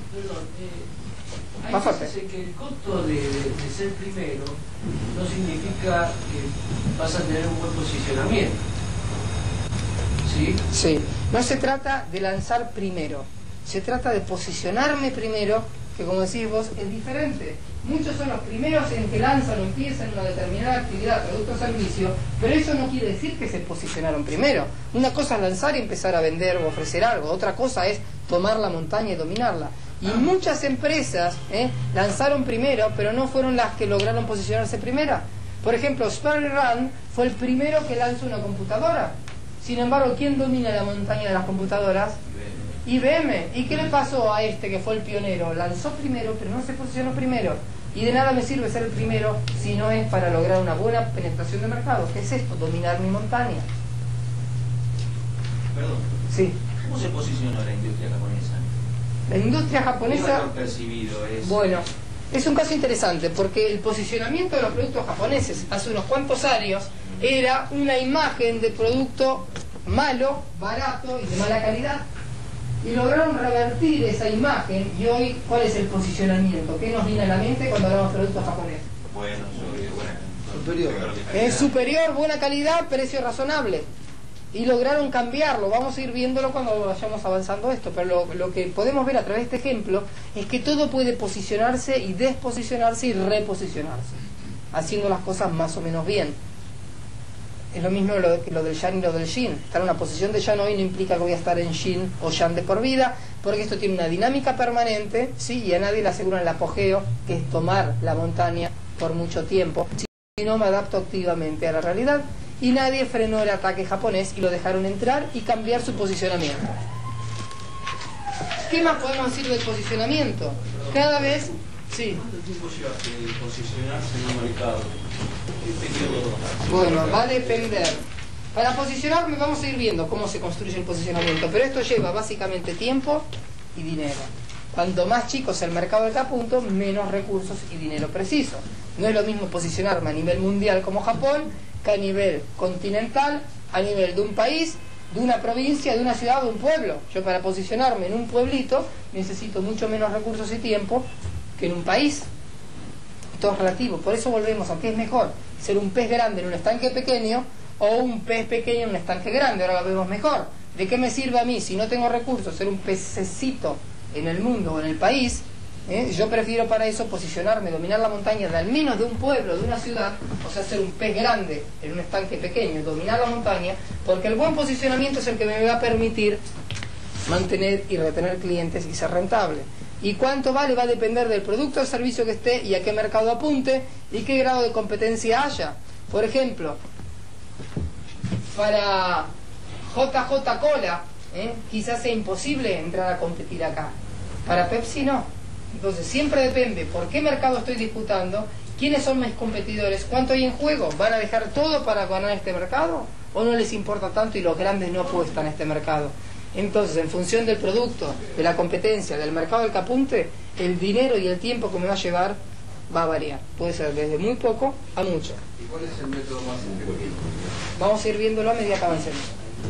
Hay veces que el costo de ser primero no significa que vas a tener un buen posicionamiento. ¿Sí? Sí. No se trata de lanzar primero, se trata de posicionarme primero, que como decís vos, es diferente. Muchos son los primeros en que lanzan o empiezan una determinada actividad, producto o servicio, pero eso no quiere decir que se posicionaron primero. Una cosa es lanzar y empezar a vender o ofrecer algo, otra cosa es tomar la montaña y dominarla. Y muchas empresas lanzaron primero, pero no fueron las que lograron posicionarse primera. Por ejemplo, SpareRun fue el primero que lanzó una computadora. Sin embargo, ¿quién domina la montaña de las computadoras? IBM. ¿Y qué le pasó a este que fue el pionero? Lanzó primero, pero no se posicionó primero. Y de nada me sirve ser el primero si no es para lograr una buena penetración de mercado. ¿Qué es esto? Dominar mi montaña. Perdón. Sí. ¿Cómo se posicionó la industria japonesa? La industria japonesa... percibido es... Bueno, es un caso interesante porque el posicionamiento de los productos japoneses hace unos cuantos años era una imagen de producto malo, barato y de mala calidad. Y lograron revertir esa imagen. Y hoy, ¿cuál es el posicionamiento? ¿Qué nos viene a la mente cuando hablamos de productos japoneses? Bueno, Superior. Es superior, buena calidad, precio razonable. Y lograron cambiarlo. Vamos a ir viéndolo cuando vayamos avanzando esto. Pero lo que podemos ver a través de este ejemplo es que todo puede posicionarse y desposicionarse y reposicionarse, haciendo las cosas más o menos bien. Es lo mismo lo del yan y lo del yin. Estar en una posición de yan hoy no implica que voy a estar en yin o yan de por vida, porque esto tiene una dinámica permanente, ¿sí? Y a nadie le aseguran el apogeo, que es tomar la montaña por mucho tiempo, si no me adapto activamente a la realidad. Y nadie frenó el ataque japonés y lo dejaron entrar y cambiar su posicionamiento. ¿Qué más podemos decir del posicionamiento? Cada vez... Sí. ¿Cuánto tiempo lleva posicionarse en un mercado? ¿Qué periodo? Bueno, va a depender. Para posicionarme vamos a ir viendo cómo se construye el posicionamiento, pero esto lleva básicamente tiempo y dinero. Cuanto más chico sea el mercado del K-punto, menos recursos y dinero preciso. No es lo mismo posicionarme a nivel mundial como Japón que a nivel continental, a nivel de un país, de una provincia, de una ciudad, de un pueblo. Yo para posicionarme en un pueblito necesito mucho menos recursos y tiempo que en un país. Todo es relativo. Por eso volvemos a que es mejor ser un pez grande en un estanque pequeño o un pez pequeño en un estanque grande. Ahora lo vemos mejor. ¿De qué me sirve a mí si no tengo recursos ser un pececito en el mundo o en el país? Yo prefiero para eso posicionarme, dominar la montaña de al menos de un pueblo, de una ciudad, o sea, ser un pez grande en un estanque pequeño, dominar la montaña, porque el buen posicionamiento es el que me va a permitir mantener y retener clientes y ser rentable. Y cuánto vale va a depender del producto o servicio que esté y a qué mercado apunte y qué grado de competencia haya. Por ejemplo, para JJ Cola, quizás sea imposible entrar a competir acá. Para Pepsi no. Entonces siempre depende por qué mercado estoy disputando, quiénes son mis competidores, cuánto hay en juego. ¿Van a dejar todo para ganar este mercado? ¿O no les importa tanto y los grandes no apuestan a este mercado? Entonces, en función del producto, de la competencia, del mercado del que apunte, el dinero y el tiempo que me va a llevar va a variar. Puede ser desde muy poco a mucho. ¿Y cuál es el método más efectivo? Vamos a ir viéndolo a medida que avancemos.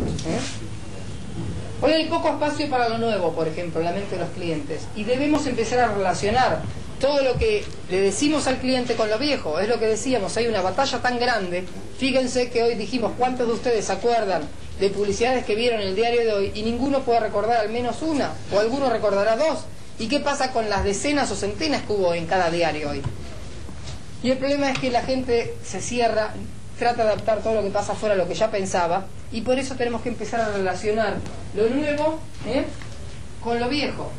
Hoy hay poco espacio para lo nuevo, por ejemplo, en la mente de los clientes. Y debemos empezar a relacionar todo lo que le decimos al cliente con lo viejo. Es lo que decíamos, hay una batalla tan grande. Fíjense que hoy dijimos, ¿cuántos de ustedes se acuerdan de publicidades que vieron el diario de hoy? Y ninguno puede recordar al menos una, o alguno recordará dos. ¿Y qué pasa con las decenas o centenas que hubo en cada diario hoy? Y el problema es que la gente se cierra, trata de adaptar todo lo que pasa afuera a lo que ya pensaba, y por eso tenemos que empezar a relacionar lo nuevo con lo viejo.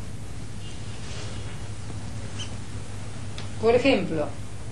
Por ejemplo,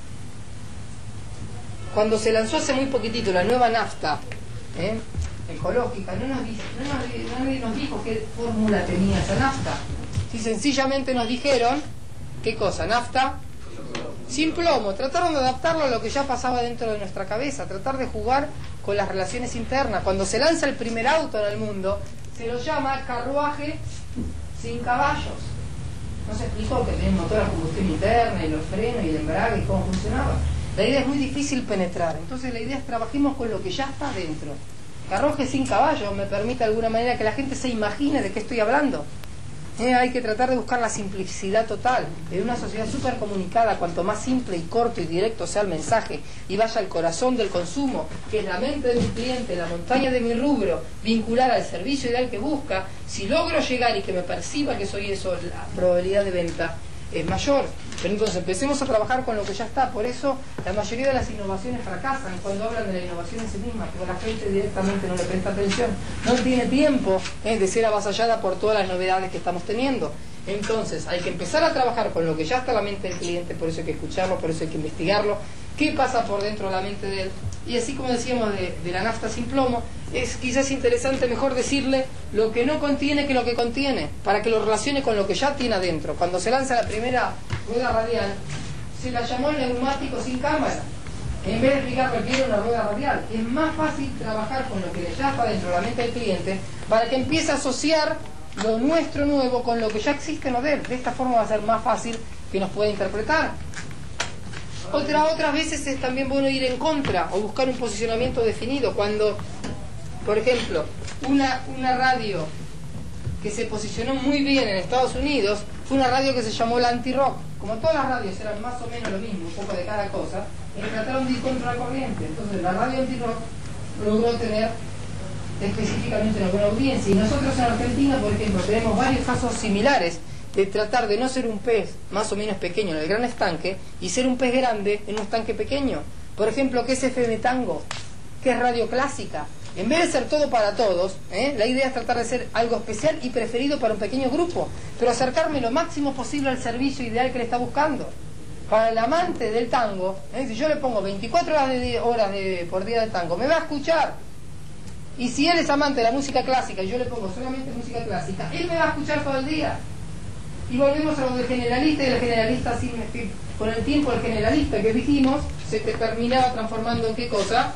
cuando se lanzó hace muy poquitito la nueva nafta ecológica, nadie nos dijo qué fórmula tenía esa nafta. Si sencillamente nos dijeron, ¿qué cosa? Nafta sin plomo. Trataron de adaptarlo a lo que ya pasaba dentro de nuestra cabeza, tratar de jugar con las relaciones internas. Cuando se lanza el primer auto en el mundo, se lo llama carruaje sin caballos. No se explicó que tenía un motor a combustión interna y los frenos y el embrague y cómo funcionaba. La idea es muy difícil penetrar. Entonces la idea es trabajemos con lo que ya está dentro. Carruaje sin caballos me permite de alguna manera que la gente se imagine de qué estoy hablando. Hay que tratar de buscar la simplicidad total. En una sociedad súper comunicada, cuanto más simple y corto y directo sea el mensaje y vaya al corazón del consumo, que es la mente de mi cliente, la montaña de mi rubro, vincular al servicio ideal que busca, si logro llegar y que me perciba que soy eso, la probabilidad de venta es mayor. Pero entonces empecemos a trabajar con lo que ya está. Por eso la mayoría de las innovaciones fracasan cuando hablan de la innovación en sí misma, porque la gente directamente no le presta atención, no tiene tiempo de ser avasallada por todas las novedades que estamos teniendo. Entonces hay que empezar a trabajar con lo que ya está en la mente del cliente, por eso hay que escucharlo, por eso hay que investigarlo, qué pasa por dentro de la mente de él, y así como decíamos de la nafta sin plomo, es quizás interesante mejor decirle lo que no contiene que lo que contiene, para que lo relacione con lo que ya tiene adentro. Cuando se lanza la primera rueda radial, se la llamó neumático sin cámara, en vez de explicar lo que era una rueda radial. Es más fácil trabajar con lo que ya está dentro de la mente del cliente, para que empiece a asociar lo nuestro nuevo con lo que ya existe en lo de él. De esta forma va a ser más fácil que nos pueda interpretar. Otras veces es también bueno ir en contra o buscar un posicionamiento definido. Cuando, por ejemplo, una radio que se posicionó muy bien en Estados Unidos fue una radio que se llamó la anti-rock. Como todas las radios eran más o menos lo mismo, un poco de cada cosa, trataron de ir contra la corriente. Entonces la radio anti-rock logró tener específicamente una buena audiencia. Y nosotros en Argentina, por ejemplo, tenemos varios casos similares de tratar de no ser un pez más o menos pequeño en el gran estanque y ser un pez grande en un estanque pequeño. Por ejemplo, ¿qué es FM Tango? ¿Qué es radio clásica? En vez de ser todo para todos, la idea es tratar de ser algo especial y preferido para un pequeño grupo, pero acercarme lo máximo posible al servicio ideal que le está buscando. Para el amante del tango, si yo le pongo 24 horas por día de tango, me va a escuchar. Y si él es amante de la música clásica y yo le pongo solamente música clásica, él me va a escuchar todo el día. Y volvemos a lo del generalista, y el generalista, con el tiempo el generalista que dijimos, se terminaba transformando en ¿qué cosa?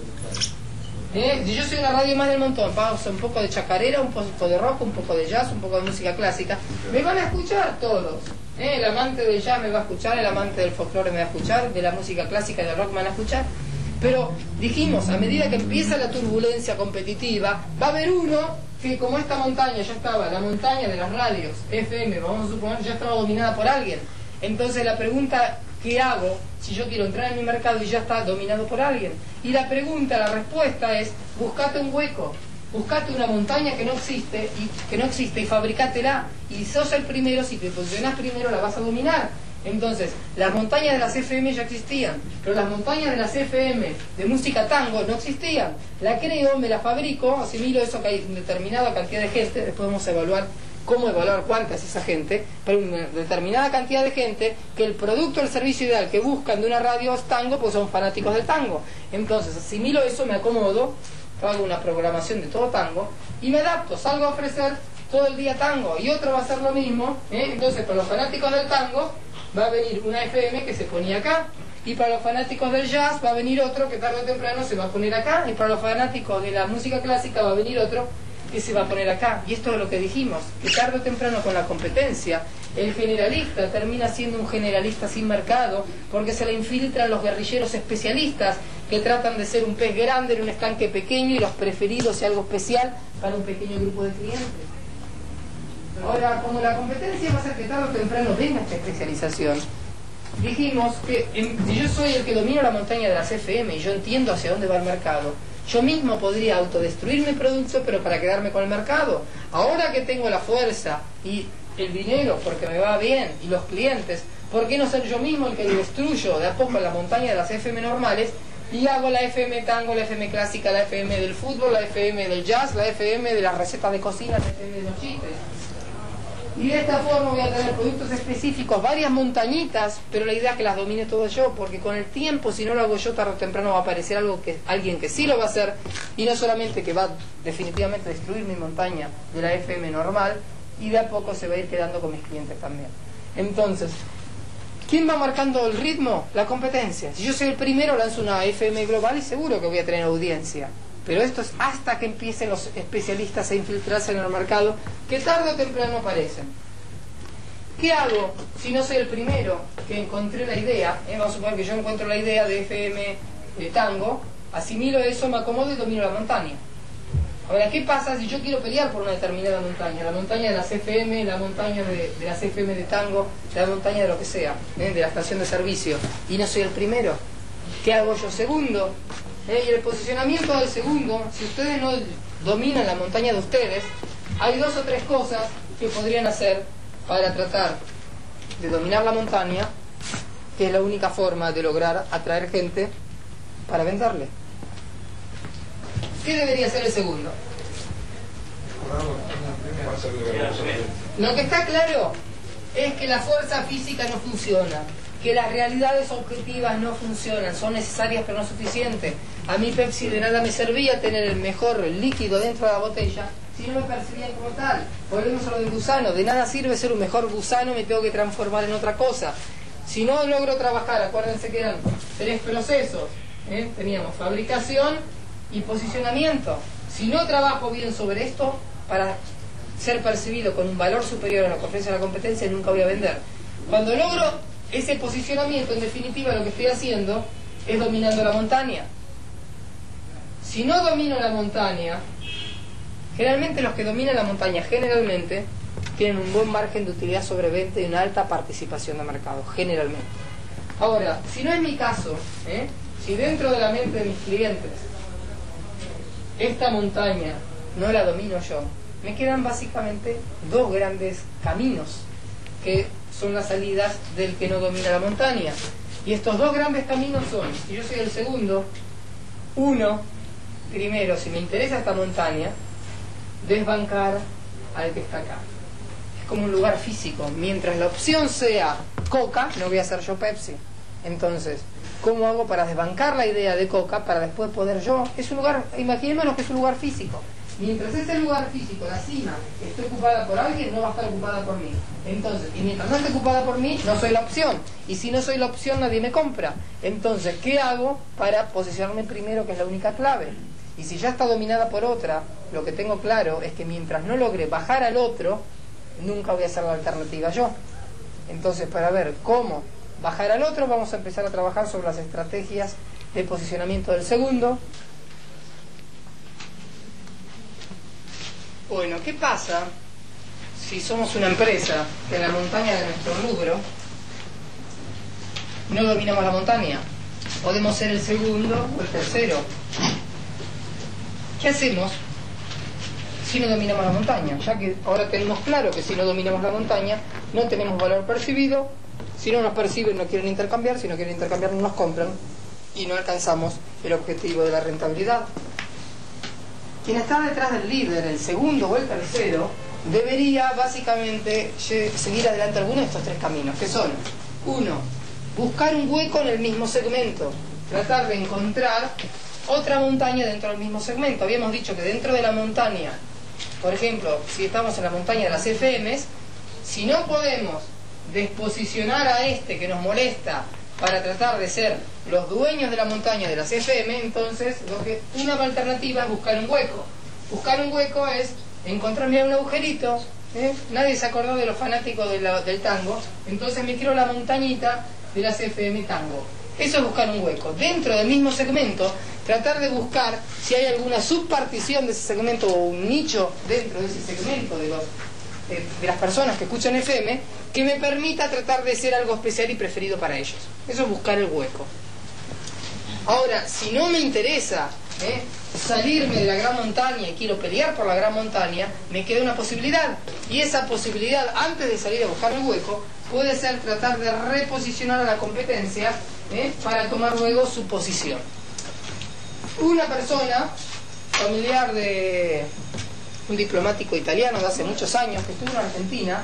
Si yo soy una radio más del montón, pasa un poco de chacarera, un poco de rock, un poco de jazz, un poco de música clásica, me van a escuchar todos. El amante del jazz me va a escuchar, el amante del folclore me va a escuchar, de la música clásica y del rock me van a escuchar. Pero dijimos, a medida que empieza la turbulencia competitiva, va a haber uno que, como esta montaña ya estaba, la montaña de las radios FM, vamos a suponer, ya estaba dominada por alguien. Entonces la pregunta, ¿qué hago si yo quiero entrar en mi mercado y ya está dominado por alguien? Y la respuesta es, buscate un hueco, buscate una montaña que no existe y fabricátela. Y si sos el primero, si te posicionás primero, la vas a dominar. Entonces, las montañas de las FM ya existían, pero las montañas de las FM de música tango no existían. La creo, me la fabrico, asimilo eso que hay determinada cantidad de gente, después vamos a evaluar cómo evaluar cuánta es esa gente, pero una determinada cantidad de gente que el producto, el servicio ideal que buscan de una radio es tango, pues son fanáticos del tango. Entonces, asimilo eso, me acomodo, hago una programación de todo tango y me adapto, salgo a ofrecer todo el día tango y otro va a hacer lo mismo. Entonces, para los fanáticos del tango va a venir una FM que se ponía acá, y para los fanáticos del jazz va a venir otro que tarde o temprano se va a poner acá, y para los fanáticos de la música clásica va a venir otro que se va a poner acá. Y esto es lo que dijimos, que tarde o temprano con la competencia el generalista termina siendo un generalista sin mercado, porque se le infiltran los guerrilleros especialistas que tratan de ser un pez grande en un estanque pequeño y los preferidos y algo especial para un pequeño grupo de clientes. Ahora, como la competencia va a ser que tarde o temprano venga esta especialización, dijimos que si yo soy el que domino la montaña de las FM y yo entiendo hacia dónde va el mercado, yo mismo podría autodestruir mi producto, pero para quedarme con el mercado. Ahora que tengo la fuerza y el dinero porque me va bien y los clientes, ¿por qué no ser yo mismo el que destruyo de a poco la montaña de las FM normales y hago la FM tango, la FM clásica, la FM del fútbol, la FM del jazz, la FM de las recetas de cocina, la FM de los chistes? Y de esta forma voy a tener productos específicos, varias montañitas, pero la idea es que las domine todo yo, porque con el tiempo, si no lo hago yo, tarde o temprano va a aparecer alguien que sí lo va a hacer, y no solamente que va definitivamente a destruir mi montaña de la FM normal, y de a poco se va a ir quedando con mis clientes también. Entonces, ¿quién va marcando el ritmo? La competencia. Si yo soy el primero, lanzo una FM global y seguro que voy a tener audiencia. Pero esto es hasta que empiecen los especialistas a infiltrarse en el mercado, que tarde o temprano aparecen. ¿Qué hago si no soy el primero que encontré la idea? Vamos a suponer que yo encuentro la idea de FM de tango, asimilo eso, me acomodo y domino la montaña. Ahora, ¿qué pasa si yo quiero pelear por una determinada montaña? La montaña de las FM, la montaña de las FM de tango, la montaña de lo que sea, de la estación de servicio, y no soy el primero. ¿Qué hago yo segundo? Y el posicionamiento del segundo, si ustedes no dominan la montaña de ustedes, hay 2 o 3 cosas que podrían hacer para tratar de dominar la montaña, que es la única forma de lograr atraer gente para venderle. ¿Qué debería ser el segundo? Lo que está claro es que la fuerza física no funciona. que las realidades objetivas no funcionan, son necesarias pero no suficientes. A mí Pepsi de nada me servía tener el mejor líquido dentro de la botella si no me percibían como tal. Volvemos a lo del gusano, de nada sirve ser un mejor gusano, me tengo que transformar en otra cosa. Si no logro trabajar, acuérdense que eran 3 procesos, teníamos fabricación y posicionamiento. Si no trabajo bien sobre esto, para ser percibido con un valor superior a lo que ofrece la competencia, nunca voy a vender. Cuando logro ese posicionamiento, en definitiva lo que estoy haciendo es dominando la montaña. Si no domino la montaña, generalmente los que dominan la montaña generalmente tienen un buen margen de utilidad sobre venta y una alta participación de mercado, generalmente. Ahora, si no es mi caso, si dentro de la mente de mis clientes esta montaña no la domino yo, me quedan básicamente 2 grandes caminos que son las salidas del que no domina la montaña. Y estos 2 grandes caminos son, si yo soy el segundo, uno, primero, si me interesa esta montaña, desbancar al que está acá. Es como un lugar físico. Mientras la opción sea Coca, no voy a ser yo Pepsi. Entonces, ¿cómo hago para desbancar la idea de Coca para después poder yo? Es un lugar, imaginémonos que es un lugar físico. Mientras ese lugar físico, la cima, esté ocupada por alguien, no va a estar ocupada por mí. Entonces, y mientras no esté ocupada por mí, no soy la opción. Y si no soy la opción, nadie me compra. Entonces, ¿qué hago para posicionarme primero, que es la única clave? Y si ya está dominada por otra, lo que tengo claro es que mientras no logre bajar al otro, nunca voy a hacer la alternativa yo. Entonces, para ver cómo bajar al otro, vamos a empezar a trabajar sobre las estrategias de posicionamiento del segundo. Bueno, ¿qué pasa si somos una empresa que en la montaña de nuestro rubro no dominamos la montaña? Podemos ser el segundo o el tercero. ¿Qué hacemos si no dominamos la montaña? Ya que ahora tenemos claro que si no dominamos la montaña no tenemos valor percibido, si no nos perciben no quieren intercambiar, si no quieren intercambiar no nos compran y no alcanzamos el objetivo de la rentabilidad. Quien está detrás del líder, el segundo o el tercero, debería básicamente seguir adelante alguno de estos 3 caminos, que son: 1, buscar un hueco en el mismo segmento, tratar de encontrar otra montaña dentro del mismo segmento. Habíamos dicho que dentro de la montaña, por ejemplo, si estamos en la montaña de las FMs, si no podemos desposicionar a este que nos molesta para tratar de ser los dueños de la montaña de las FM, entonces una alternativa es buscar un hueco. Buscar un hueco es encontrar, mira, un agujerito, nadie se acordó de los fanáticos del tango, entonces me quiero la montañita de las FM tango. Eso es buscar un hueco. Dentro del mismo segmento, tratar de buscar si hay alguna subpartición de ese segmento o un nicho dentro de ese segmento de las personas que escuchan FM que me permita tratar de ser algo especial y preferido para ellos. Eso es buscar el hueco. Ahora, si no me interesa salirme de la gran montaña y quiero pelear por la gran montaña, me queda una posibilidad. Y esa posibilidad, antes de salir a buscar el hueco, puede ser tratar de reposicionar a la competencia para tomar luego su posición. Una persona, familiar de un diplomático italiano de hace muchos años, que estuvo en Argentina,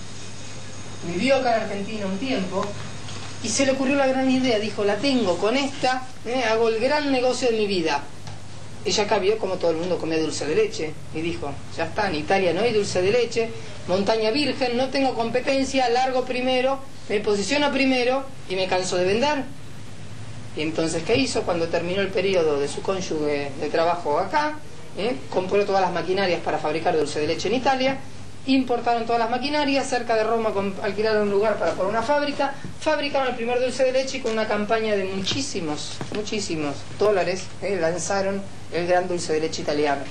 vivió acá en Argentina un tiempo, y se le ocurrió la gran idea, dijo, la tengo, con esta hago el gran negocio de mi vida. Ella acá vio como todo el mundo comía dulce de leche, y dijo, ya está, en Italia no hay dulce de leche, montaña virgen, no tengo competencia, largo primero, me posiciono primero, y me canso de vender. Y entonces, ¿qué hizo? Cuando terminó el periodo de su cónyuge de trabajo acá, compró todas las maquinarias para fabricar dulce de leche en Italia, importaron todas las maquinarias, cerca de Roma alquilaron un lugar para poner una fábrica, fabricaron el primer dulce de leche y con una campaña de muchísimos dólares lanzaron el gran dulce de leche italiano.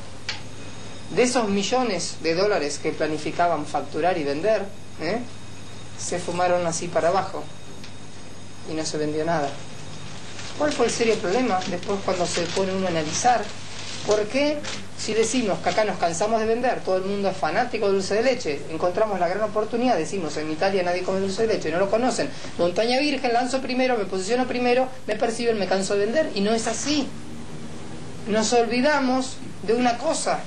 De esos millones de dólares que planificaban facturar y vender, se fumaron así para abajo y no se vendió nada. ¿Cuál fue el serio problema? Después, cuando se pone uno a analizar, ¿por qué si decimos que acá nos cansamos de vender, todo el mundo es fanático de dulce de leche, encontramos la gran oportunidad, decimos en Italia nadie come dulce de leche, no lo conocen, montaña virgen, lanzo primero, me posiciono primero, me perciben, me canso de vender? Y no es así. Nos olvidamos de una cosa,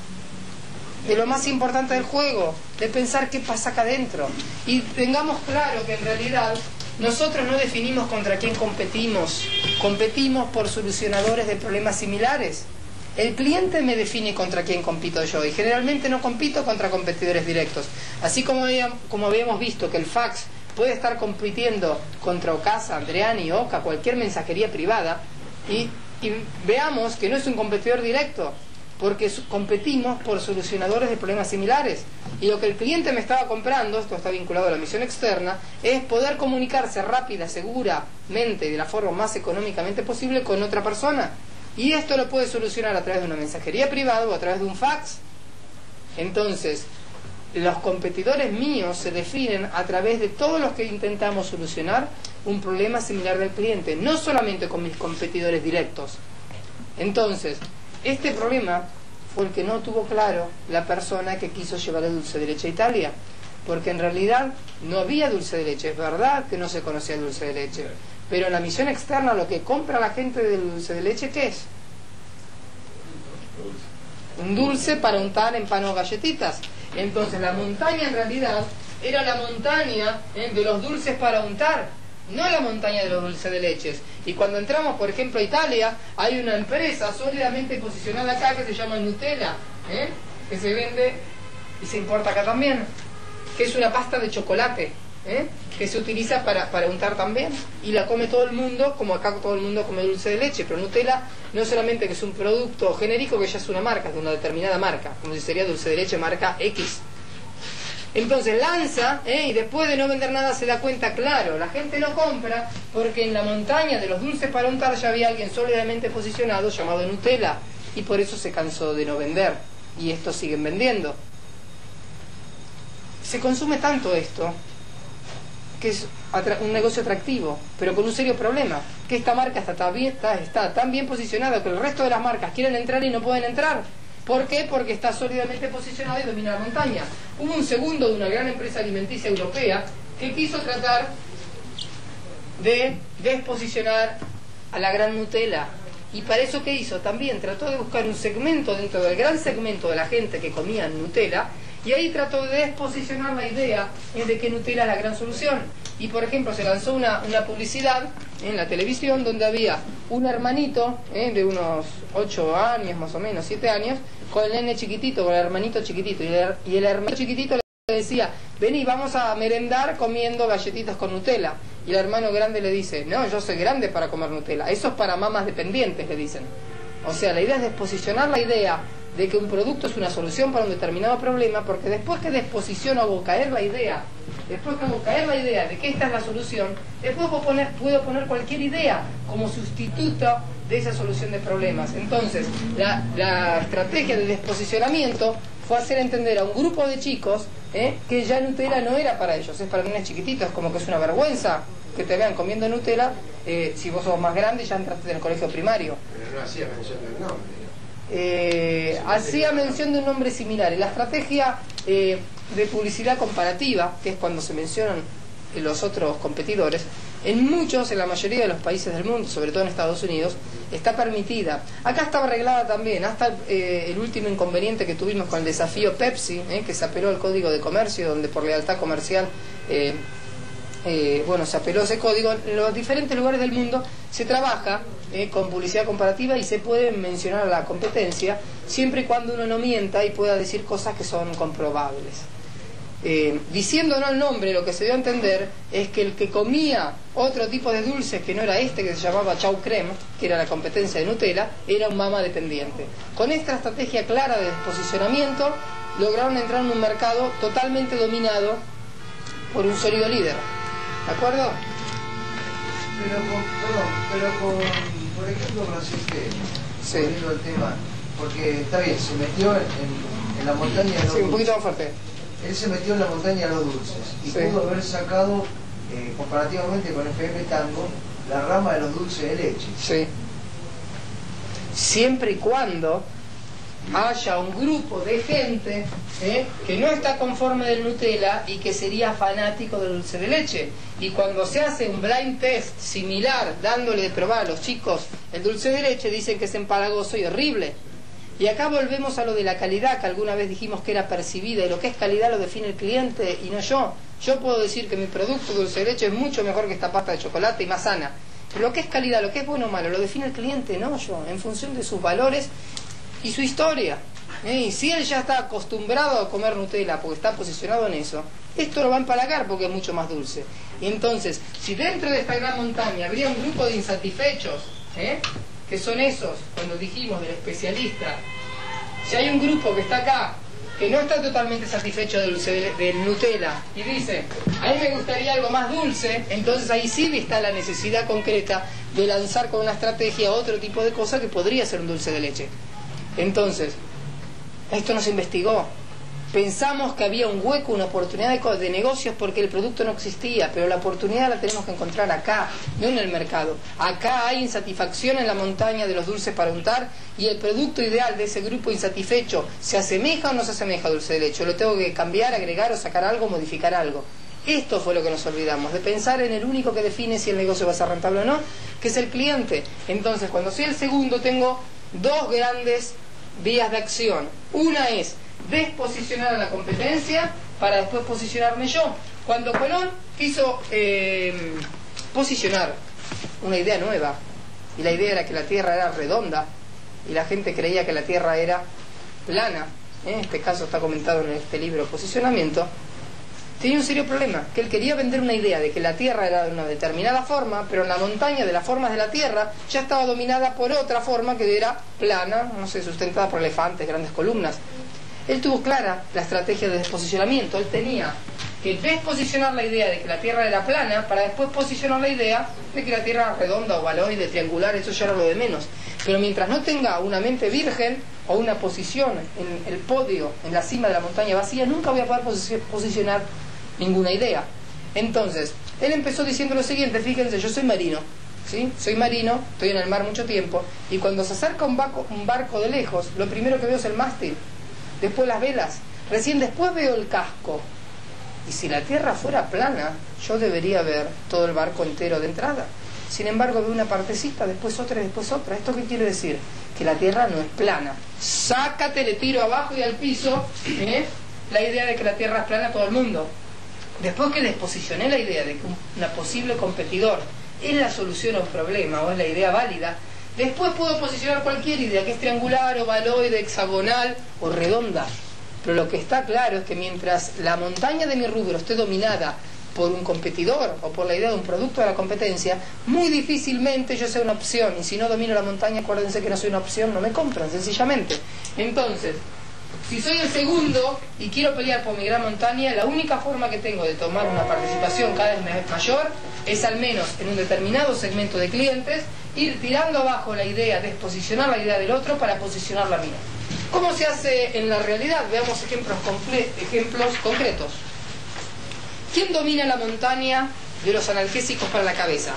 de lo más importante del juego, de pensar qué pasa acá adentro. Y tengamos claro que en realidad Nosotros no definimos contra quién competimos, competimos por solucionadores de problemas similares. El cliente me define contra quién compito yo, y generalmente no compito contra competidores directos. Así como habíamos visto que el fax puede estar compitiendo contra Ocasa, Andreani, Oca, cualquier mensajería privada, y veamos que no es un competidor directo, porque competimos por solucionadores de problemas similares. Y lo que el cliente me estaba comprando, esto está vinculado a la misión externa, es poder comunicarse rápida, seguramente y de la forma más económicamente posible con otra persona. Y esto lo puede solucionar a través de una mensajería privada o a través de un fax. Entonces, los competidores míos se definen a través de todos los que intentamos solucionar un problema similar del cliente, no solamente con mis competidores directos. Entonces, este problema fue el que no tuvo claro la persona que quiso llevar el dulce de leche a Italia, porque en realidad no había dulce de leche. Es verdad que no se conocía el dulce de leche, pero en la misión externa lo que compra la gente del dulce de leche, ¿qué es? Un dulce para untar en pan o galletitas. Entonces la montaña en realidad era la montaña de los dulces para untar, no la montaña de los dulces de leches. Y cuando entramos, por ejemplo, a Italia, hay una empresa sólidamente posicionada acá que se llama Nutella, que se vende y se importa acá también, que es una pasta de chocolate, que se utiliza para untar también, y la come todo el mundo, como acá todo el mundo come dulce de leche. Pero Nutella no solamente que es un producto genérico, que ya es una marca, es de una determinada marca, como si sería dulce de leche marca X. Entonces lanza, y después de no vender nada se da cuenta, claro, la gente no compra porque en la montaña de los dulces para untar ya había alguien sólidamente posicionado llamado Nutella, y por eso se cansó de no vender, y estos siguen vendiendo. Se consume tanto esto que es un negocio atractivo, pero con un serio problema, que esta marca está tan bien posicionada que el resto de las marcas quieren entrar y no pueden entrar. ¿Por qué? Porque está sólidamente posicionada y domina la montaña. Hubo un segundo de una gran empresa alimenticia europea que quiso tratar de desposicionar a la gran Nutella. ¿Y para eso qué hizo? También trató de buscar un segmento dentro del gran segmento de la gente que comía Nutella, y ahí trató de desposicionar la idea de que Nutella es la gran solución. Y por ejemplo se lanzó una publicidad en la televisión donde había un hermanito de unos 8 años más o menos, 7 años, con el nene chiquitito, con el hermanito chiquitito, y el hermanito chiquitito le decía: vení, vamos a merendar comiendo galletitas con Nutella. Y el hermano grande le dice: no, yo soy grande para comer Nutella, eso es para mamás dependientes, le dicen. O sea, la idea es desposicionar la idea de que un producto es una solución para un determinado problema, porque después que desposiciono, hago caer la idea, de que esta es la solución, después puedo poner cualquier idea como sustituto de esa solución de problemas. Entonces, la estrategia de desposicionamiento fue hacer entender a un grupo de chicos que ya Nutella no era para ellos, es para niños chiquititos, como que es una vergüenza que te vean comiendo Nutella, si vos sos más grande y ya entraste en el colegio primario. Pero no hacía mención del nombre. Hacía mención de un nombre similar. En la estrategia de publicidad comparativa, que es cuando se mencionan los otros competidores, en la mayoría de los países del mundo, sobre todo en Estados Unidos, está permitida. Acá estaba arreglada también, hasta el último inconveniente que tuvimos con el desafío Pepsi, que se apeló al Código de Comercio, donde por lealtad comercial se apeló ese código. En los diferentes lugares del mundo se trabaja con publicidad comparativa y se puede mencionar a la competencia siempre y cuando uno no mienta y pueda decir cosas que son comprobables. Diciendo no el nombre, lo que se dio a entender es que el que comía otro tipo de dulces que no era este, que se llamaba Chau Creme, que era la competencia de Nutella, era un mamá dependiente. Con esta estrategia clara de posicionamiento lograron entrar en un mercado totalmente dominado por un sólido líder. ¿De acuerdo? Por ejemplo, Francisque, Sí. volviendo al tema, porque está bien, se metió en la montaña de los Sí, un poquito dulces. más fuerte. Él se metió en la montaña de los dulces y Sí. pudo haber sacado, comparativamente con FM Tango, la rama de los dulces de leche. Sí. Siempre y cuando haya un grupo de gente que no está conforme del Nutella y que sería fanático del dulce de leche. Y cuando se hace un blind test similar, dándole de probar a los chicos el dulce de leche, dicen que es empalagoso y horrible. Y acá volvemos a lo de la calidad, que alguna vez dijimos que era percibida, y lo que es calidad lo define el cliente y no yo. Yo puedo decir que mi producto dulce de leche es mucho mejor que esta pasta de chocolate y más sana. Pero lo que es calidad, lo que es bueno o malo, lo define el cliente, no yo, en función de sus valores y su historia. Y si él ya está acostumbrado a comer Nutella porque está posicionado en eso, esto lo va a empalagar porque es mucho más dulce. Y entonces, si dentro de esta gran montaña habría un grupo de insatisfechos, que son esos, cuando dijimos del especialista, si hay un grupo que está acá, que no está totalmente satisfecho del Nutella y dice, a mí me gustaría algo más dulce, entonces ahí sí está la necesidad concreta de lanzar con una estrategia otro tipo de cosa que podría ser un dulce de leche. Entonces, esto no se investigó. Pensamos que había un hueco, una oportunidad de negocios porque el producto no existía, pero la oportunidad la tenemos que encontrar acá, no en el mercado. Acá hay insatisfacción en la montaña de los dulces para untar y el producto ideal de ese grupo insatisfecho, ¿se asemeja o no se asemeja a dulce de leche? ¿Lo tengo que cambiar, agregar o sacar algo, modificar algo? Esto fue lo que nos olvidamos, de pensar en el único que define si el negocio va a ser rentable o no, que es el cliente. Entonces, cuando soy el segundo, tengo dos grandes vías de acción. Una es desposicionar a la competencia para después posicionarme yo. Cuando Colón quiso posicionar una idea nueva, y la idea era que la Tierra era redonda y la gente creía que la Tierra era plana, en este caso está comentado en este libro Posicionamiento, tenía un serio problema, que él quería vender una idea de que la Tierra era de una determinada forma, pero en la montaña de las formas de la Tierra ya estaba dominada por otra forma que era plana, no sé, sustentada por elefantes, grandes columnas. Él tuvo clara la estrategia de desposicionamiento. Él tenía que desposicionar la idea de que la Tierra era plana para después posicionar la idea de que la Tierra era redonda, ovaloide, triangular, eso ya era lo de menos. Pero mientras no tenga una mente virgen o una posición en el podio, en la cima de la montaña vacía, nunca voy a poder posicionar ninguna idea. Entonces, él empezó diciendo lo siguiente, fíjense, yo soy marino, ¿sí? Soy marino, estoy en el mar mucho tiempo, y cuando se acerca un barco de lejos, lo primero que veo es el mástil, después las velas, recién después veo el casco. Y si la Tierra fuera plana, yo debería ver todo el barco entero de entrada. Sin embargo, veo una partecita, después otra y después otra. ¿Esto qué quiere decir? Que la Tierra no es plana. Sácate, le tiro abajo y al piso la idea de que la Tierra es plana a todo el mundo. Después que desposicioné la idea de que un posible competidor es la solución a un problema o es la idea válida, después puedo posicionar cualquier idea que es triangular, ovaloide, hexagonal o redonda. Pero lo que está claro es que mientras la montaña de mi rubro esté dominada por un competidor o por la idea de un producto de la competencia, muy difícilmente yo sea una opción. Y si no domino la montaña, acuérdense que no soy una opción, no me compran, sencillamente. Entonces, si soy el segundo y quiero pelear por mi gran montaña, la única forma que tengo de tomar una participación cada vez mayor es, al menos en un determinado segmento de clientes, ir tirando abajo la idea, desposicionar la idea del otro para posicionar la mía. ¿Cómo se hace en la realidad? Veamos ejemplos concretos. ¿Quién domina la montaña de los analgésicos para la cabeza?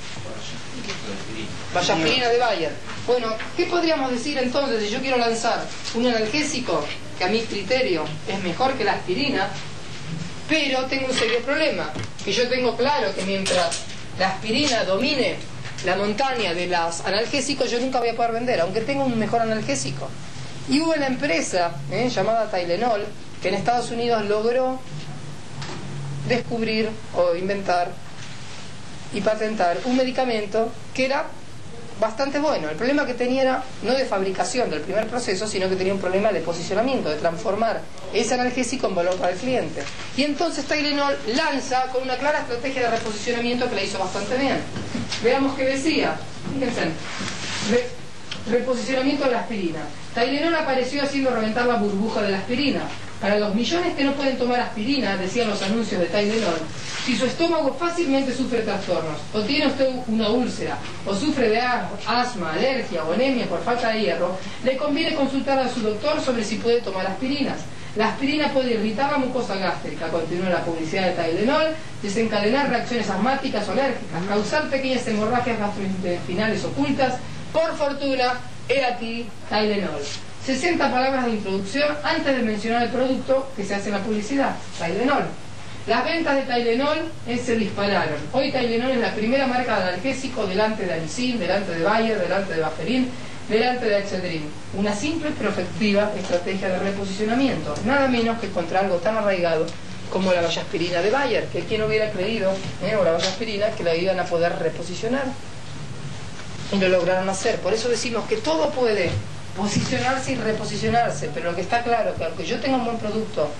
Vallaspirina de Bayer. Bueno, ¿qué podríamos decir entonces si yo quiero lanzar un analgésico que a mi criterio es mejor que la aspirina, pero tengo un serio problema? Que yo tengo claro que mientras la aspirina domine la montaña de los analgésicos, yo nunca voy a poder vender, aunque tenga un mejor analgésico. Y hubo una empresa llamada Tylenol que en Estados Unidos logró descubrir o inventar y patentar un medicamento que era bastante bueno. El problema que tenía era no de fabricación del primer proceso, sino que tenía un problema de posicionamiento, de transformar ese analgésico en valor para el cliente. Y entonces Tylenol lanza con una clara estrategia de reposicionamiento que la hizo bastante bien. Veamos qué decía. Fíjense. Reposicionamiento de la aspirina. Tylenol apareció haciendo reventar la burbuja de la aspirina. Para los millones que no pueden tomar aspirina, decían los anuncios de Tylenol, si su estómago fácilmente sufre trastornos, o tiene usted una úlcera, o sufre de asma, alergia o anemia por falta de hierro, le conviene consultar a su doctor sobre si puede tomar aspirinas. La aspirina puede irritar la mucosa gástrica, continúa la publicidad de Tylenol, desencadenar reacciones asmáticas o alérgicas, causar pequeñas hemorragias gastrointestinales ocultas. Por fortuna, he aquí Tylenol. 60 palabras de introducción antes de mencionar el producto que se hace en la publicidad, Tylenol. Las ventas de Tylenol se dispararon. Hoy Tylenol es la primera marca de analgésico delante de Anicin, delante de Bayer, delante de Baferin, delante de Excedrin. Una simple pero efectiva estrategia de reposicionamiento, nada menos que contra algo tan arraigado como la vallaspirina de Bayer, que quien hubiera creído, o la vallaspirina, que la iban a poder reposicionar. Y lo lograron hacer. Por eso decimos que todo puede posicionarse y reposicionarse, pero lo que está claro, que aunque yo tenga un buen producto,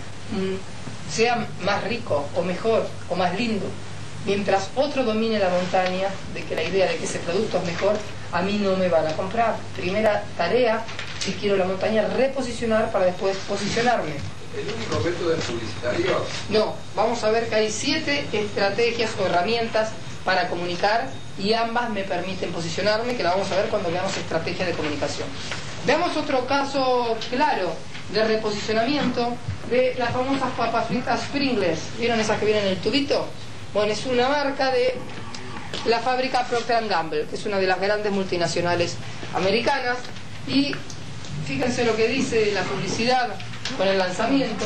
sea más rico o mejor o más lindo, mientras otro domine la montaña de que la idea de que ese producto es mejor, a mí no me van a comprar. Primera tarea, si quiero la montaña, reposicionar para después posicionarme. ¿El único método es publicitario? No, vamos a ver que hay 7 estrategias o herramientas para comunicar y ambas me permiten posicionarme, que la vamos a ver cuando veamos estrategia de comunicación. Veamos otro caso claro de reposicionamiento de las famosas papas fritas Pringles. ¿Vieron esas que vienen en el tubito? Bueno, es una marca de la fábrica Procter & Gamble, que es una de las grandes multinacionales americanas, y fíjense lo que dice la publicidad con el lanzamiento.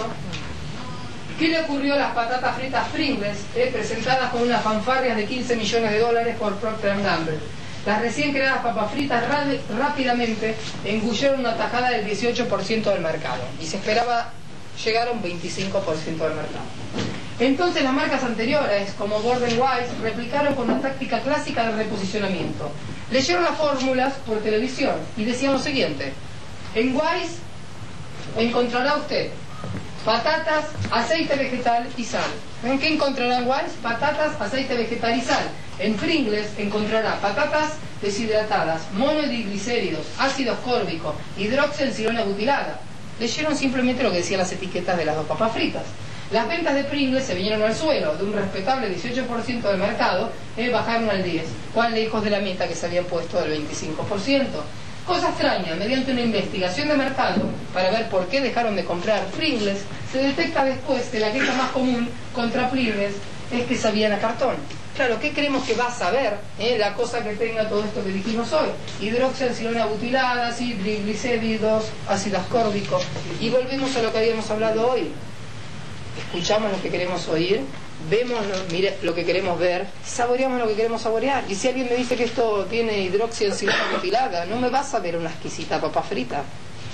¿Qué le ocurrió a las patatas fritas Pringles, presentadas con unas fanfarrias de 15 millones de dólares por Procter & Gamble? Las recién creadas papas fritas rápidamente engulleron una tajada del 18% del mercado y se esperaba llegar a un 25% del mercado. Entonces las marcas anteriores, como Gordon Wise, replicaron con una táctica clásica de reposicionamiento. Leyeron las fórmulas por televisión y decían lo siguiente: en Wise encontrará usted patatas, aceite vegetal y sal. ¿En qué encontrará en Wise? Patatas, aceite vegetal y sal. En Pringles encontrará patatas deshidratadas, monodiglicéridos, ácido ascórbico, hidroxilona butilada. Leyeron simplemente lo que decían las etiquetas de las dos papas fritas. Las ventas de Pringles se vinieron al suelo, de un respetable 18% del mercado, bajaron al 10%. ¿Cuál lejos de la meta que se habían puesto del 25%? Cosa extraña, mediante una investigación de mercado para ver por qué dejaron de comprar Pringles, se detecta después que la queja más común contra Pringles es que sabían a cartón. Claro, ¿qué creemos que va a saber la cosa que tenga todo esto que dijimos hoy? Hidroxilona butilada, triglicéridos, ácido ascórbico. Y volvemos a lo que habíamos hablado hoy. Escuchamos lo que queremos oír, vemos lo que queremos ver, saboreamos lo que queremos saborear. Y si alguien me dice que esto tiene hidroxilona butilada, no me va a saber una exquisita papa frita.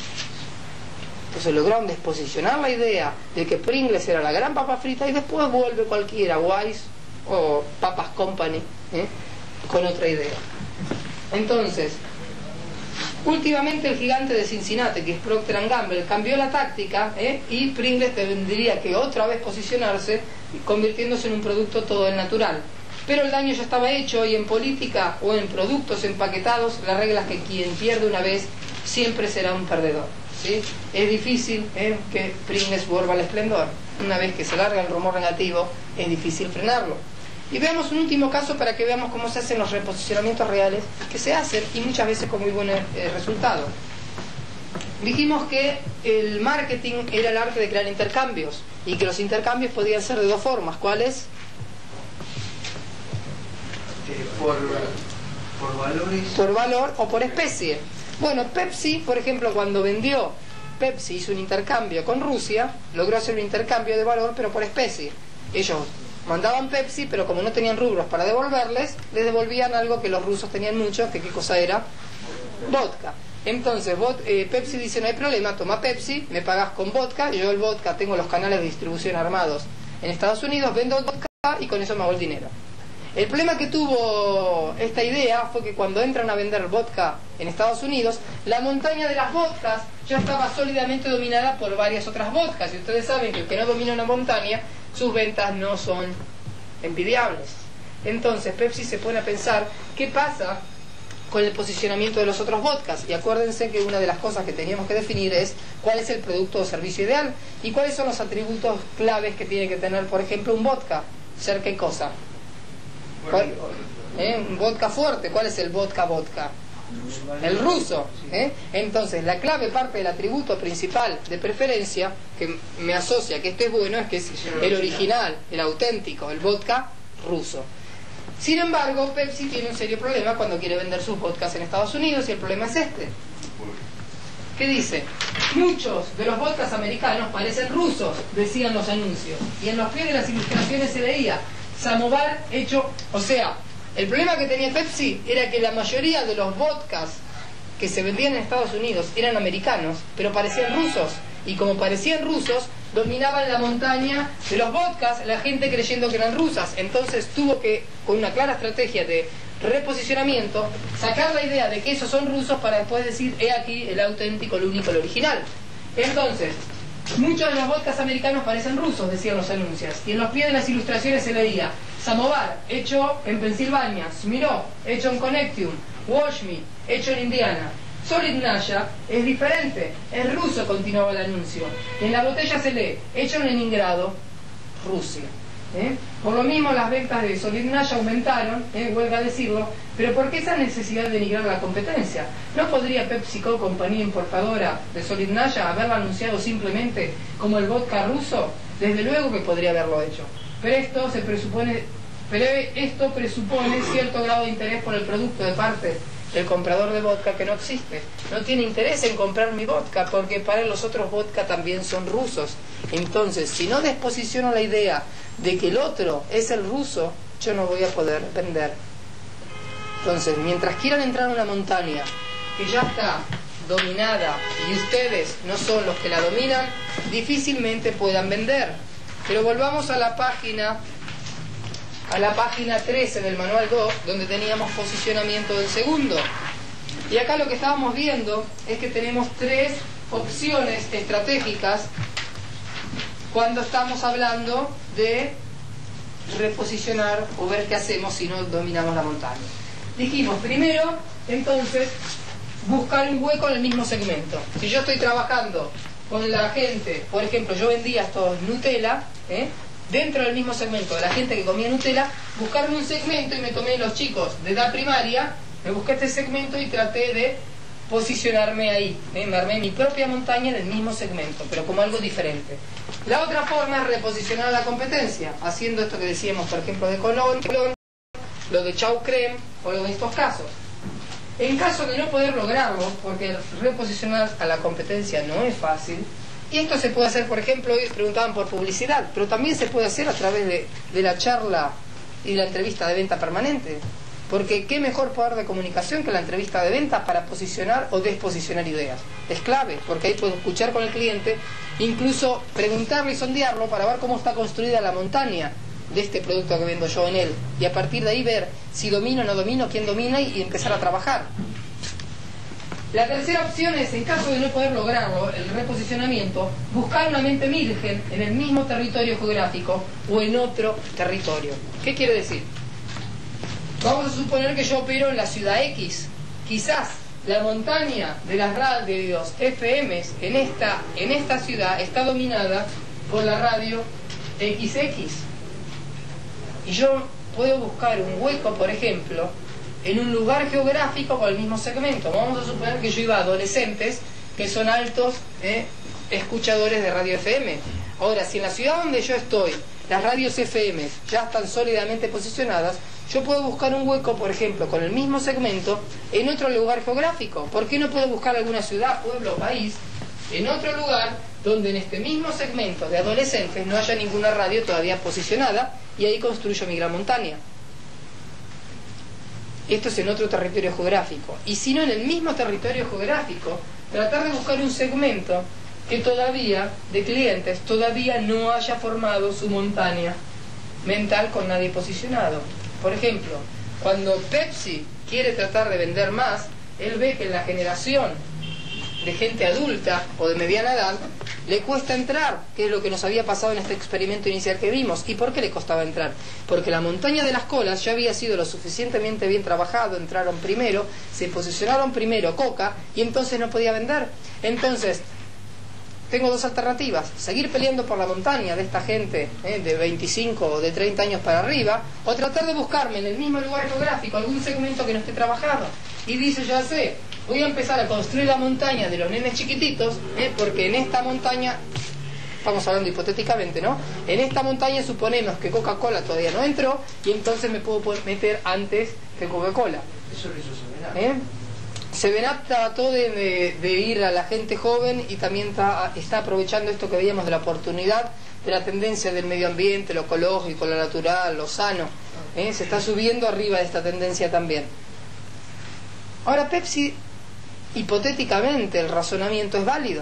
Entonces lograron desposicionar la idea de que Pringles era la gran papa frita y después vuelve cualquiera, Wise o Papas Company, con otra idea. Entonces, últimamente el gigante de Cincinnati, que es Procter & Gamble, cambió la táctica, y Pringles tendría que otra vez posicionarse, convirtiéndose en un producto todo el natural. Pero el daño ya estaba hecho, y en política o en productos empaquetados, la regla es que quien pierde una vez siempre será un perdedor, ¿sí? Es difícil que Pringles vuelva al esplendor. Una vez que se larga el rumor negativo, es difícil frenarlo. Y veamos un último caso para que veamos cómo se hacen los reposicionamientos reales que se hacen, y muchas veces con muy buen resultado. Dijimos que el marketing era el arte de crear intercambios, y que los intercambios podían ser de dos formas. ¿Cuáles? Por valores. Por valor o por especie. Bueno, Pepsi, por ejemplo, cuando vendió, Pepsi hizo un intercambio con Rusia, logró hacer un intercambio de valor, pero por especie. Ellos mandaban Pepsi, pero como no tenían rubros para devolverles, les devolvían algo que los rusos tenían mucho, que qué cosa era, vodka. Entonces Pepsi dice: no hay problema, toma Pepsi, me pagas con vodka, yo el vodka tengo los canales de distribución armados en Estados Unidos, vendo vodka y con eso me hago el dinero. El problema que tuvo esta idea fue que cuando entran a vender vodka en Estados Unidos, la montaña de las vodkas ya estaba sólidamente dominada por varias otras vodkas, y ustedes saben que el que no domina una montaña, sus ventas no son envidiables. Entonces Pepsi se pone a pensar qué pasa con el posicionamiento de los otros vodkas, y acuérdense que una de las cosas que teníamos que definir es cuál es el producto o servicio ideal y cuáles son los atributos claves que tiene que tener, por ejemplo, un vodka. ¿Ser qué cosa? Un vodka fuerte. ¿Cuál es el vodka? El ruso. Entonces la clave, parte del atributo principal de preferencia que me asocia que este es bueno, es que es el original, el auténtico, el vodka ruso. Sin embargo, Pepsi tiene un serio problema cuando quiere vender sus vodkas en Estados Unidos, y el problema es este. ¿Qué dice? Muchos de los vodkas americanos parecen rusos, decían los anuncios, y en los pies de las ilustraciones se leía samovar hecho. O sea, el problema que tenía Pepsi era que la mayoría de los vodkas que se vendían en Estados Unidos eran americanos, pero parecían rusos, y como parecían rusos, dominaban la montaña de los vodkas, la gente creyendo que eran rusas. Entonces tuvo que, con una clara estrategia de reposicionamiento, sacar la idea de que esos son rusos para después decir, he aquí el auténtico, el único, el original. Entonces, muchos de los vodkas americanos parecen rusos, decían los anuncios, y en los pies de las ilustraciones se leía Samovar, hecho en Pensilvania; Smirnoff, hecho en Connecticut; Wash Me, hecho en Indiana. Solid Naya es diferente, es ruso, continuaba el anuncio. Y en la botella se lee, hecho en Leningrado, Rusia. Por lo mismo las ventas de Solid Naya aumentaron, huelga decirlo, pero ¿por qué esa necesidad de denigrar la competencia? ¿No podría PepsiCo, compañía importadora de Solid Naya, haberla anunciado simplemente como el vodka ruso? Desde luego que podría haberlo hecho. Pero esto presupone cierto grado de interés por el producto de parte del comprador de vodka que no existe. No tiene interés en comprar mi vodka porque para él los otros vodka también son rusos. Entonces, si no desposiciono la idea de que el otro es el ruso, yo no voy a poder vender. Entonces, mientras quieran entrar a una montaña que ya está dominada y ustedes no son los que la dominan, difícilmente puedan vender. Pero volvamos a la página 13 del manual 2, donde teníamos posicionamiento del segundo. Y acá lo que estábamos viendo es que tenemos 3 opciones estratégicas cuando estamos hablando de reposicionar o ver qué hacemos si no dominamos la montaña. Dijimos, primero, entonces, buscar un hueco en el mismo segmento. Si yo estoy trabajando con la gente, por ejemplo, yo vendía estos Nutella, dentro del mismo segmento de la gente que comía Nutella, buscarme un segmento, y me tomé los chicos de edad primaria, me busqué este segmento y traté de posicionarme ahí. Me armé mi propia montaña en el mismo segmento, pero como algo diferente. La otra forma es reposicionar la competencia, haciendo esto que decíamos, por ejemplo, de Colón, lo de Chau Creme, o lo de estos casos. En caso de no poder lograrlo, porque reposicionar a la competencia no es fácil, y esto se puede hacer, por ejemplo, hoy preguntaban por publicidad, pero también se puede hacer a través de la charla y la entrevista de venta permanente. Porque qué mejor poder de comunicación que la entrevista de ventas para posicionar o desposicionar ideas. Es clave, porque ahí puedo escuchar con el cliente, incluso preguntarle y sondearlo para ver cómo está construida la montaña de este producto que vendo yo en él. Y a partir de ahí ver si domino o no domino, quién domina y empezar a trabajar. La tercera opción es, en caso de no poder lograrlo, el reposicionamiento, buscar una mente virgen en el mismo territorio geográfico o en otro territorio. ¿Qué quiere decir? Vamos a suponer que yo opero en la ciudad X. Quizás la montaña de las radios FMs en esta ciudad está dominada por la radio XX. Y yo puedo buscar un hueco, por ejemplo, en un lugar geográfico con el mismo segmento. Vamos a suponer que yo iba a adolescentes que son altos escuchadores de radio FM. Ahora, si en la ciudad donde yo estoy las radios FM ya están sólidamente posicionadas, yo puedo buscar un hueco, por ejemplo, con el mismo segmento en otro lugar geográfico. ¿Por qué no puedo buscar alguna ciudad, pueblo o país en otro lugar donde en este mismo segmento de adolescentes no haya ninguna radio todavía posicionada, y ahí construyo mi gran montaña? Esto es en otro territorio geográfico. Y si no, en el mismo territorio geográfico, tratar de buscar un segmento que todavía, de clientes, todavía no haya formado su montaña mental con nadie posicionado. Por ejemplo, cuando Pepsi quiere tratar de vender más, él ve que en la generación de gente adulta o de mediana edad le cuesta entrar, que es lo que nos había pasado en este experimento inicial que vimos. ¿Y por qué le costaba entrar? Porque la montaña de las colas ya había sido lo suficientemente bien trabajado, entraron primero, se posicionaron primero Coca, y entonces no podía vender. Entonces, tengo dos alternativas: seguir peleando por la montaña de esta gente de 25 o de 30 años para arriba, o tratar de buscarme en el mismo lugar geográfico algún segmento que no esté trabajado. Y dice, ya sé, voy a empezar a construir la montaña de los nenes chiquititos, porque en esta montaña, estamos hablando hipotéticamente, ¿no? En esta montaña suponemos que Coca-Cola todavía no entró, y entonces me puedo meter antes que Coca-Cola. Eso lo hizo Seven Up. Seven Up trató de ir a la gente joven, y también está aprovechando esto que veíamos de la oportunidad, de la tendencia del medio ambiente, lo ecológico, lo natural, lo sano. Se está subiendo arriba de esta tendencia también. Ahora Pepsi, hipotéticamente, el razonamiento es válido.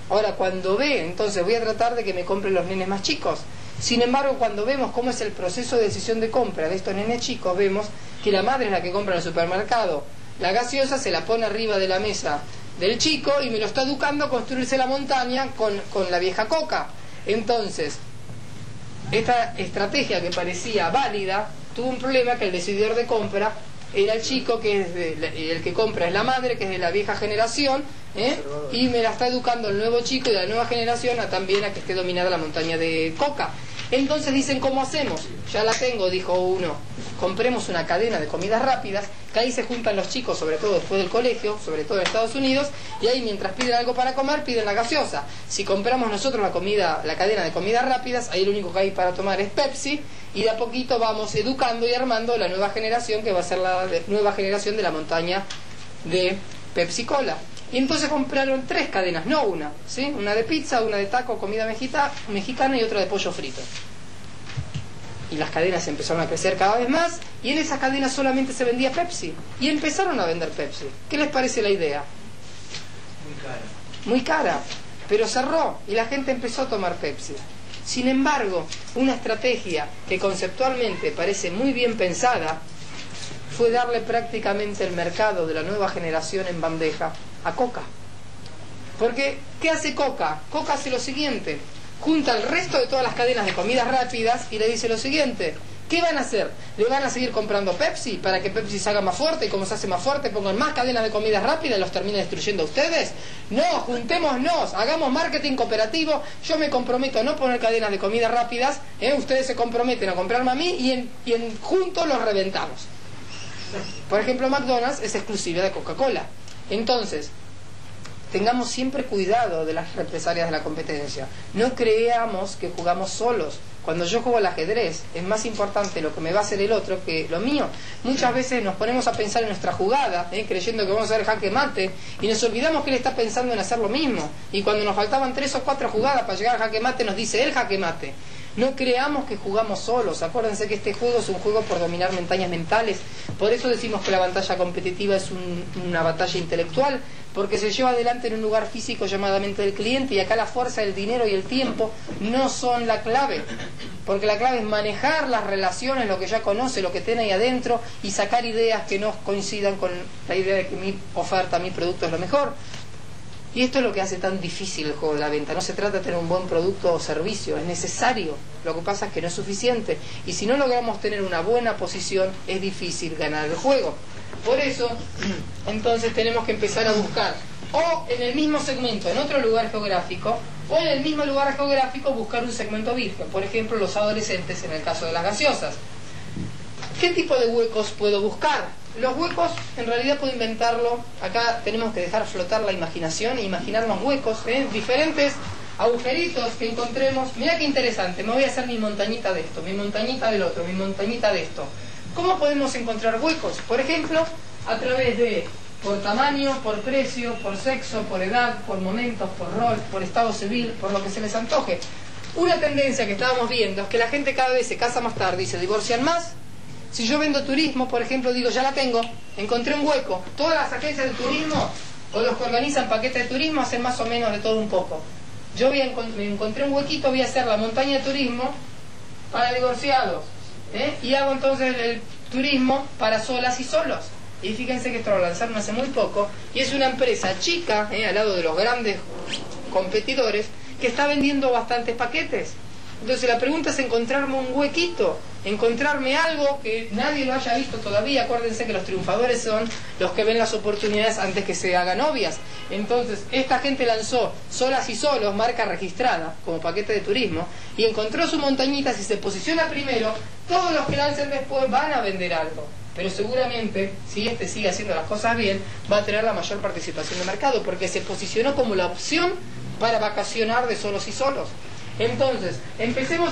Ahora, cuando ve, entonces voy a tratar de que me compren los nenes más chicos. Sin embargo, cuando vemos cómo es el proceso de decisión de compra de estos nenes chicos, vemos que la madre es la que compra en el supermercado. La gaseosa se la pone arriba de la mesa del chico y me lo está educando a construirse la montaña con la vieja coca. Entonces, esta estrategia que parecía válida tuvo un problema, que el decididor de compra era el chico, que es el que compra es la madre, que es de la vieja generación, y me la está educando el nuevo chico de la nueva generación también a que esté dominada la montaña de coca. Entonces dicen, ¿cómo hacemos? Ya la tengo, dijo uno, compremos una cadena de comidas rápidas, que ahí se juntan los chicos, sobre todo después del colegio, sobre todo en Estados Unidos, y ahí mientras piden algo para comer, piden la gaseosa. Si compramos nosotros la cadena de comidas rápidas, ahí lo único que hay para tomar es Pepsi, y de a poquito vamos educando y armando la nueva generación, que va a ser la nueva generación de la montaña de Pepsi Cola. Y entonces compraron 3 cadenas, no una, ¿sí? Una de pizza, una de taco, comida mexicana y otra de pollo frito. Y las cadenas empezaron a crecer cada vez más, y en esas cadenas solamente se vendía Pepsi. Y empezaron a vender Pepsi. ¿Qué les parece la idea? Muy cara. Muy cara, pero cerró y la gente empezó a tomar Pepsi. Sin embargo, una estrategia que conceptualmente parece muy bien pensada fue darle prácticamente el mercado de la nueva generación en bandeja a Coca. Porque, ¿qué hace Coca? Coca hace lo siguiente: junta el resto de todas las cadenas de comidas rápidas y le dice lo siguiente: ¿qué van a hacer? ¿Le van a seguir comprando Pepsi para que Pepsi se haga más fuerte, y como se hace más fuerte pongan más cadenas de comidas rápidas y los terminen destruyendo a ustedes? No, juntémonos, hagamos marketing cooperativo, yo me comprometo a no poner cadenas de comidas rápidas, ustedes se comprometen a comprarme a mí y juntos los reventamos. Por ejemplo, McDonald's es exclusiva de Coca-Cola. Entonces, tengamos siempre cuidado de las represalias de la competencia. No creamos que jugamos solos. Cuando yo juego al ajedrez, es más importante lo que me va a hacer el otro que lo mío. Muchas veces nos ponemos a pensar en nuestra jugada, creyendo que vamos a hacer jaque mate, y nos olvidamos que él está pensando en hacer lo mismo. Y cuando nos faltaban 3 o 4 jugadas para llegar al jaque mate, nos dice él jaque mate. No creamos que jugamos solos. Acuérdense que este juego es un juego por dominar montañas mentales. Por eso decimos que la batalla competitiva es una batalla intelectual, porque se lleva adelante en un lugar físico llamado mente del cliente, y acá la fuerza, el dinero y el tiempo no son la clave, porque la clave es manejar las relaciones, lo que ya conoce, lo que tiene ahí adentro, y sacar ideas que no coincidan con la idea de que mi oferta, mi producto es lo mejor. Y esto es lo que hace tan difícil el juego de la venta. No se trata de tener un buen producto o servicio, es necesario. Lo que pasa es que no es suficiente. Y si no logramos tener una buena posición, es difícil ganar el juego. Por eso, entonces tenemos que empezar a buscar, o en el mismo segmento, en otro lugar geográfico, o en el mismo lugar geográfico buscar un segmento virgen. Por ejemplo, los adolescentes en el caso de las gaseosas. ¿Qué tipo de huecos puedo buscar? Los huecos, en realidad puedo inventarlo. Acá tenemos que dejar flotar la imaginación e imaginarnos huecos, diferentes agujeritos que encontremos. Mirá qué interesante, me voy a hacer mi montañita de esto, mi montañita del otro, mi montañita de esto. ¿Cómo podemos encontrar huecos? Por ejemplo, a través de, por tamaño, por precio, por sexo, por edad, por momentos, por rol, por estado civil, por lo que se les antoje. Una tendencia que estábamos viendo es que la gente cada vez se casa más tarde y se divorcian más. Si yo vendo turismo, por ejemplo, digo, ya la tengo, encontré un hueco. Todas las agencias de turismo o los que organizan paquetes de turismo hacen más o menos de todo un poco. Yo me encontré un huequito, voy a hacer la montaña de turismo para divorciados, y hago entonces el turismo para solas y solos. Y fíjense que esto lo lanzaron hace muy poco, y es una empresa chica, al lado de los grandes competidores, que está vendiendo bastantes paquetes. Entonces la pregunta es encontrarme un huequito, encontrarme algo que nadie lo haya visto todavía. Acuérdense que los triunfadores son los que ven las oportunidades antes que se hagan obvias. Entonces esta gente lanzó solas y solos, marca registrada, como paquete de turismo, y encontró su montañita. Si se posiciona primero, todos los que lancen después van a vender algo. Pero seguramente, si este sigue haciendo las cosas bien, va a tener la mayor participación de mercado, porque se posicionó como la opción para vacacionar de solos y solos. Entonces, empecemos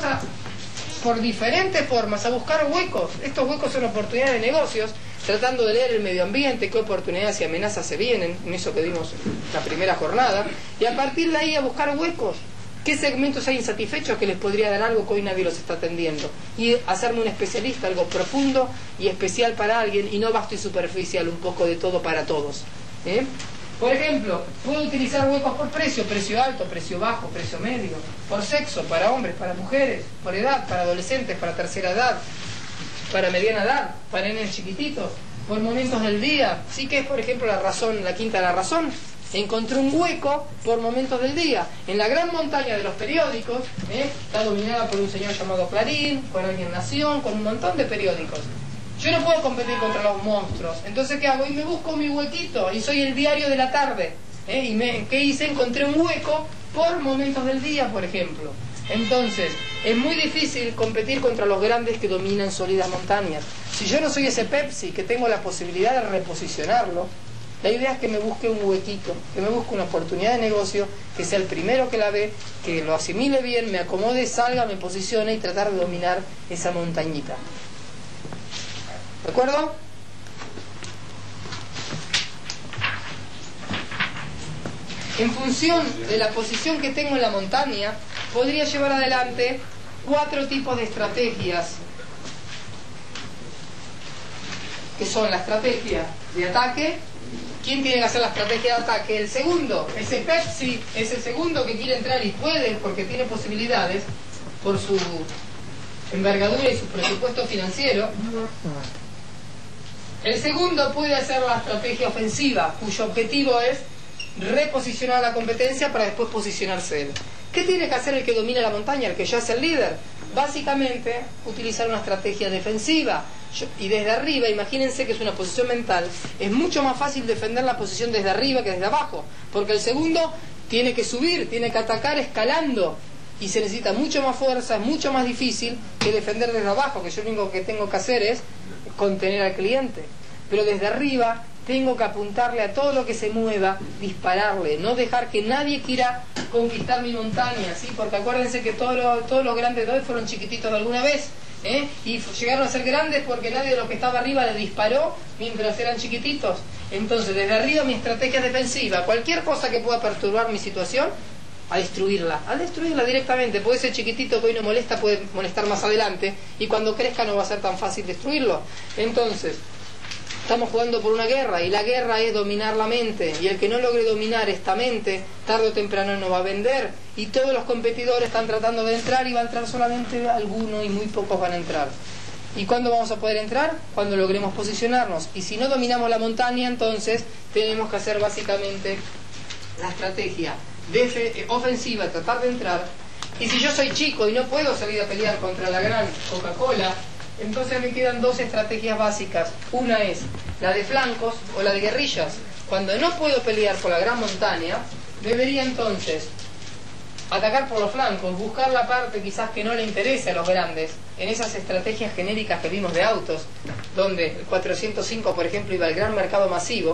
por diferentes formas a buscar huecos. Estos huecos son oportunidades de negocios, tratando de leer el medio ambiente, qué oportunidades y amenazas se vienen, en eso que vimos la primera jornada, y a partir de ahí a buscar huecos. ¿Qué segmentos hay insatisfechos que les podría dar algo que hoy nadie los está atendiendo? Y hacerme un especialista, algo profundo y especial para alguien, y no vasto y superficial, un poco de todo para todos. Por ejemplo, puedo utilizar huecos por precio alto, precio bajo, precio medio, por sexo, para hombres, para mujeres, por edad, para adolescentes, para tercera edad, para mediana edad, para nenes chiquititos, por momentos del día. Sí, que es, por ejemplo, la razón, la quinta de la razón. Encontré un hueco por momentos del día. En la gran montaña de los periódicos, está dominada por un señor llamado Clarín, con Alguien Nación, con un montón de periódicos. Yo no puedo competir contra los monstruos. Entonces, ¿qué hago? Y me busco mi huequito, y soy el diario de la tarde. ¿Qué hice? Encontré un hueco por momentos del día, por ejemplo. Entonces, es muy difícil competir contra los grandes que dominan sólidas montañas. Si yo no soy ese Pepsi, que tengo la posibilidad de reposicionarlo, la idea es que me busque un huequito, que me busque una oportunidad de negocio, que sea el primero que la ve, que lo asimile bien, me acomode, salga, me posicione y tratar de dominar esa montañita. ¿De acuerdo? En función de la posición que tengo en la montaña, podría llevar adelante 4 tipos de estrategias, que son la estrategia de ataque. ¿Quién tiene que hacer la estrategia de ataque? El segundo. Ese Pepsi es el segundo que quiere entrar y puede, porque tiene posibilidades, por su envergadura y su presupuesto financiero. El segundo puede hacer la estrategia ofensiva, cuyo objetivo es reposicionar la competencia para después posicionarse él. ¿Qué tiene que hacer el que domina la montaña, el que ya es el líder? Básicamente, utilizar una estrategia defensiva. Y desde arriba, imagínense que es una posición mental, es mucho más fácil defender la posición desde arriba que desde abajo, porque el segundo tiene que subir, tiene que atacar escalando, y se necesita mucho más fuerza, es mucho más difícil que defender desde abajo, que yo lo único que tengo que hacer es contener al cliente. Pero desde arriba tengo que apuntarle a todo lo que se mueva, dispararle, no dejar que nadie quiera conquistar mi montaña, ¿sí? Porque acuérdense que todos los grandes de hoy fueron chiquititos alguna vez, y llegaron a ser grandes porque nadie de los que estaba arriba les disparó mientras eran chiquititos. Entonces, desde arriba mi estrategia es defensiva. Cualquier cosa que pueda perturbar mi situación, a destruirla directamente. Puede ser chiquitito que hoy no molesta, puede molestar más adelante, y cuando crezca no va a ser tan fácil destruirlo. Entonces, estamos jugando por una guerra, y la guerra es dominar la mente, y el que no logre dominar esta mente, tarde o temprano no va a vender, y todos los competidores están tratando de entrar, y va a entrar solamente alguno, y muy pocos van a entrar. ¿Y cuándo vamos a poder entrar? Cuando logremos posicionarnos. Y si no dominamos la montaña, entonces tenemos que hacer básicamente la estrategia ofensiva, tratar de entrar. Y si yo soy chico y no puedo salir a pelear contra la gran Coca-Cola, entonces me quedan 2 estrategias básicas. Una es la de flancos o la de guerrillas. Cuando no puedo pelear por la gran montaña, debería entonces atacar por los flancos, buscar la parte quizás que no le interese a los grandes, en esas estrategias genéricas que vimos de autos, donde el 405, por ejemplo, iba al gran mercado masivo.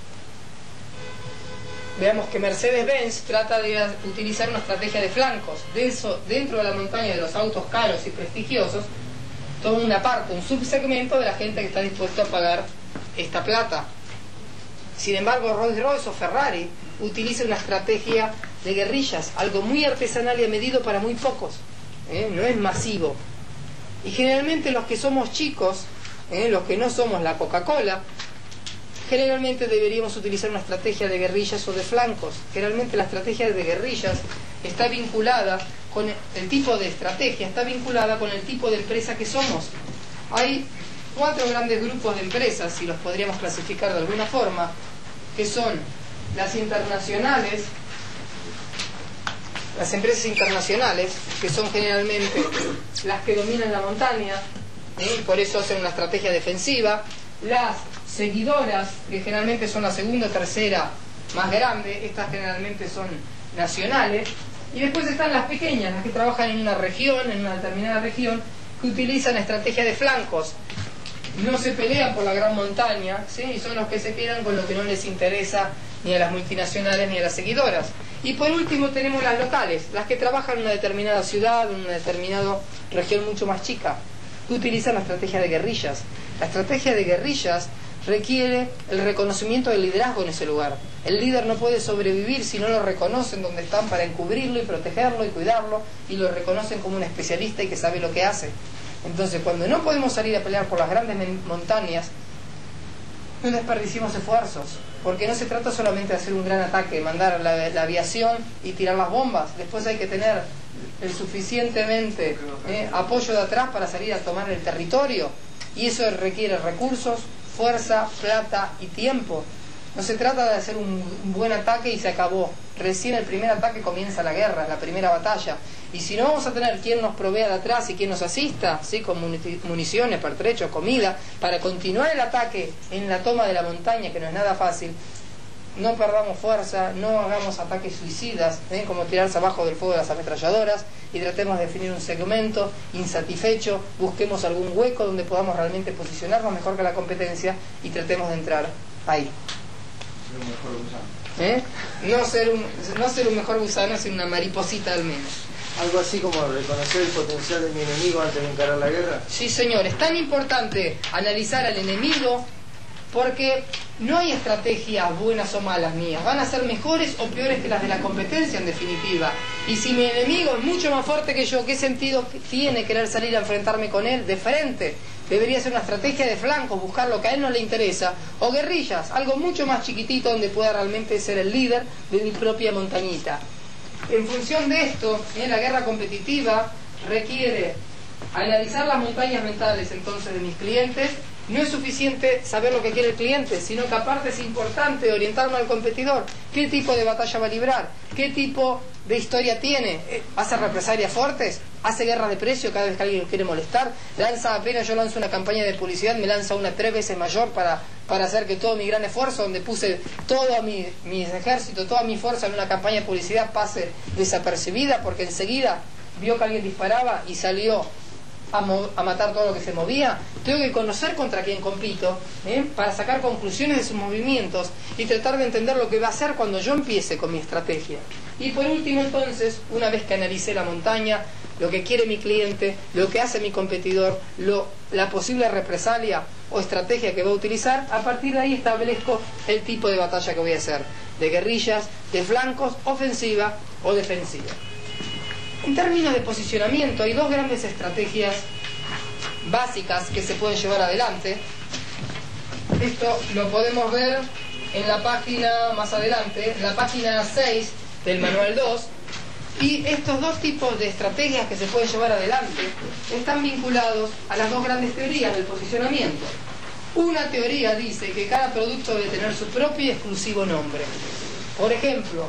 Veamos que Mercedes-Benz trata de utilizar una estrategia de flancos. De eso, dentro de la montaña de los autos caros y prestigiosos, toma una parte, un subsegmento de la gente que está dispuesto a pagar esta plata. Sin embargo, Rolls-Royce o Ferrari utiliza una estrategia de guerrillas, algo muy artesanal y a medido para muy pocos, no es masivo. Y generalmente los que somos chicos, los que no somos la Coca-Cola, generalmente deberíamos utilizar una estrategia de guerrillas o de flancos. Generalmente la estrategia de guerrillas está vinculada con el tipo de estrategia, está vinculada con el tipo de empresa que somos. Hay 4 grandes grupos de empresas, si los podríamos clasificar de alguna forma, que son las internacionales, las empresas internacionales, que son generalmente las que dominan la montaña, y por eso hacen una estrategia defensiva. Las seguidoras, que generalmente son la segunda o tercera más grande, estas generalmente son nacionales. Y después están las pequeñas, las que trabajan en una región, en una determinada región, que utilizan estrategia de flancos. No se pelean por la gran montaña, ¿sí? Y son los que se quedan con lo que no les interesa ni a las multinacionales ni a las seguidoras. Y por último tenemos las locales, las que trabajan en una determinada ciudad, en una determinada región mucho más chica, que utilizan la estrategia de guerrillas. La estrategia de guerrillas requiere el reconocimiento del liderazgo en ese lugar. El líder no puede sobrevivir si no lo reconocen donde están para encubrirlo y protegerlo y cuidarlo, y lo reconocen como un especialista y que sabe lo que hace. Entonces, cuando no podemos salir a pelear por las grandes montañas, no desperdiciemos esfuerzos, porque no se trata solamente de hacer un gran ataque, mandar la aviación y tirar las bombas. Después hay que tener el suficientemente apoyo de atrás para salir a tomar el territorio, y eso requiere recursos, fuerza, plata y tiempo. No se trata de hacer un buen ataque y se acabó. Recién el primer ataque comienza la guerra, la primera batalla. Y si no vamos a tener quien nos provea de atrás y quien nos asista, ¿sí?, con municiones, pertrechos, comida, para continuar el ataque en la toma de la montaña, que no es nada fácil, no perdamos fuerza, no hagamos ataques suicidas, como tirarse abajo del fuego de las ametralladoras, y tratemos de definir un segmento insatisfecho, busquemos algún hueco donde podamos realmente posicionarnos mejor que la competencia y tratemos de entrar ahí. No ser un mejor gusano, sino una mariposita al menos. Algo así como reconocer el potencial de mi enemigo antes de encarar la guerra. Sí, señor, es tan importante analizar al enemigo, porque no hay estrategias buenas o malas mías, van a ser mejores o peores que las de la competencia en definitiva. Y si mi enemigo es mucho más fuerte que yo, ¿qué sentido tiene querer salir a enfrentarme con él de frente? Debería ser una estrategia de flanco, buscar lo que a él no le interesa, o guerrillas, algo mucho más chiquitito donde pueda realmente ser el líder de mi propia montañita. En función de esto, la guerra competitiva requiere analizar las montañas mentales entonces de mis clientes. No es suficiente saber lo que quiere el cliente, sino que aparte es importante orientarme al competidor. ¿Qué tipo de batalla va a librar? ¿Qué tipo de historia tiene? ¿Hace represalias fuertes? ¿Hace guerra de precio cada vez que alguien lo quiere molestar? ¿Lanza, apenas yo lanzo una campaña de publicidad, me lanza una 3 veces mayor para hacer que todo mi gran esfuerzo, donde puse todo mi ejército, toda mi fuerza en una campaña de publicidad, pase desapercibida porque enseguida vio que alguien disparaba y salió a matar todo lo que se movía? Tengo que conocer contra quién compito, para sacar conclusiones de sus movimientos y tratar de entender lo que va a hacer cuando yo empiece con mi estrategia. Y por último entonces, una vez que analicé la montaña, lo que quiere mi cliente, lo que hace mi competidor, la posible represalia o estrategia que va a utilizar, a partir de ahí establezco el tipo de batalla que voy a hacer, de guerrillas, de flancos, ofensiva o defensiva. En términos de posicionamiento, hay dos grandes estrategias básicas que se pueden llevar adelante. Esto lo podemos ver en la página más adelante, en la página 6 del manual 2. Y estos dos tipos de estrategias que se pueden llevar adelante están vinculados a las dos grandes teorías del posicionamiento. Una teoría dice que cada producto debe tener su propio y exclusivo nombre. Por ejemplo,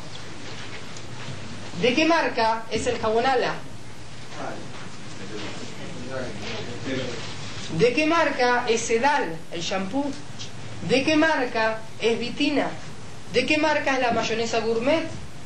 ¿de qué marca es el jabón Ala? ¿De qué marca es Sedal, el shampoo? ¿De qué marca es Vitina? ¿De qué marca es la mayonesa gourmet?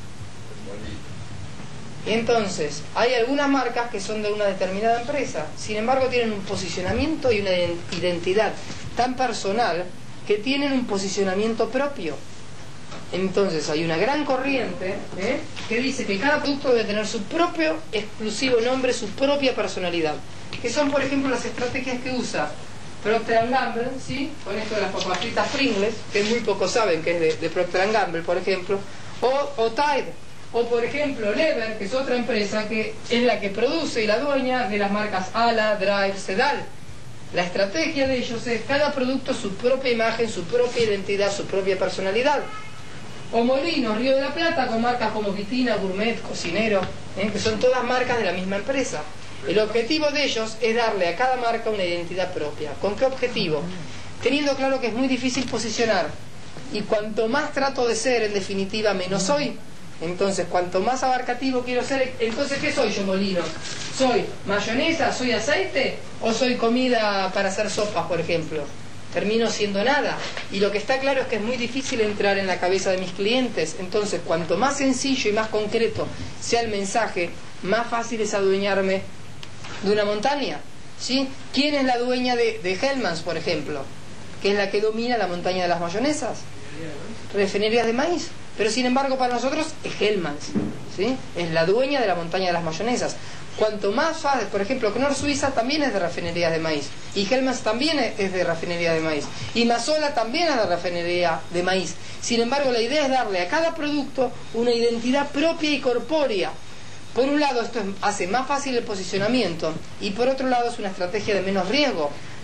Y entonces, hay algunas marcas que son de una determinada empresa, sin embargo tienen un posicionamiento y una identidad tan personal que tienen un posicionamiento propio. Entonces hay una gran corriente que dice que cada producto debe tener su propio exclusivo nombre, su propia personalidad, que son por ejemplo las estrategias que usa Procter & Gamble, ¿sí?, con esto de las papas fritas Pringles, que muy pocos saben que es de Procter & Gamble, por ejemplo, o Tide, o por ejemplo Lever, que es otra empresa que es la que produce y la dueña de las marcas Ala, Drive, Sedal. La estrategia de ellos es cada producto su propia imagen, su propia identidad, su propia personalidad. O Molinos, Río de la Plata, con marcas como Vitina, Gourmet, Cocinero, que son todas marcas de la misma empresa. El objetivo de ellos es darle a cada marca una identidad propia. ¿Con qué objetivo? Teniendo claro que es muy difícil posicionar, y cuanto más trato de ser, en definitiva, menos soy. Entonces, cuanto más abarcativo quiero ser, entonces, ¿qué soy yo, Molino? ¿Soy mayonesa, soy aceite, o soy comida para hacer sopas, por ejemplo? Termino siendo nada. Y lo que está claro es que es muy difícil entrar en la cabeza de mis clientes. Entonces, cuanto más sencillo y más concreto sea el mensaje, más fácil es adueñarme de una montaña, ¿sí? ¿Quién es la dueña de Hellmann's, por ejemplo? Que es la que domina la montaña de las mayonesas. Refinerías de maíz. Pero sin embargo para nosotros es Hellmann's, ¿sí? Es la dueña de la montaña de las mayonesas. Cuanto más fácil, por ejemplo, Knorr Suiza también es de refinerías de maíz, y Hellmann's también es de refinería de maíz, y Mazola también es de refinería de maíz. Sin embargo, la idea es darle a cada producto una identidad propia y corpórea. Por un lado, esto hace más fácil el posicionamiento, y por otro lado es una estrategia de menos riesgo,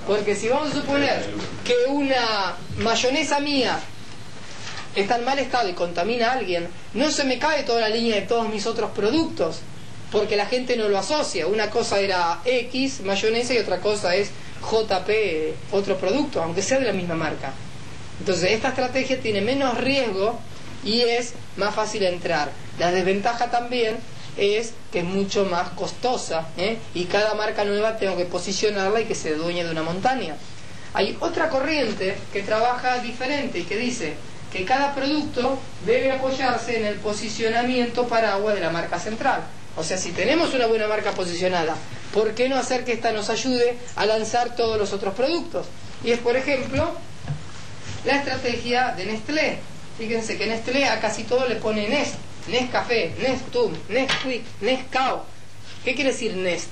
Porque si vamos a suponer que una mayonesa mía está en mal estado y contamina a alguien, no se me cae toda la línea de todos mis otros productos, porque la gente no lo asocia. Una cosa era X mayonesa y otra cosa es JP otro producto, aunque sea de la misma marca. Entonces esta estrategia tiene menos riesgo y es más fácil entrar. La desventaja también es que es mucho más costosa, y cada marca nueva tengo que posicionarla y que se dueñe de una montaña. Hay otra corriente que trabaja diferente y que dice que cada producto debe apoyarse en el posicionamiento paraguas de la marca central. O sea, si tenemos una buena marca posicionada, ¿por qué no hacer que esta nos ayude a lanzar todos los otros productos? Y es, por ejemplo, la estrategia de Nestlé. Fíjense que Nestlé a casi todo le pone Nest, Nescafé, Nestum, Nesquik, Nescau. ¿Qué quiere decir Nest?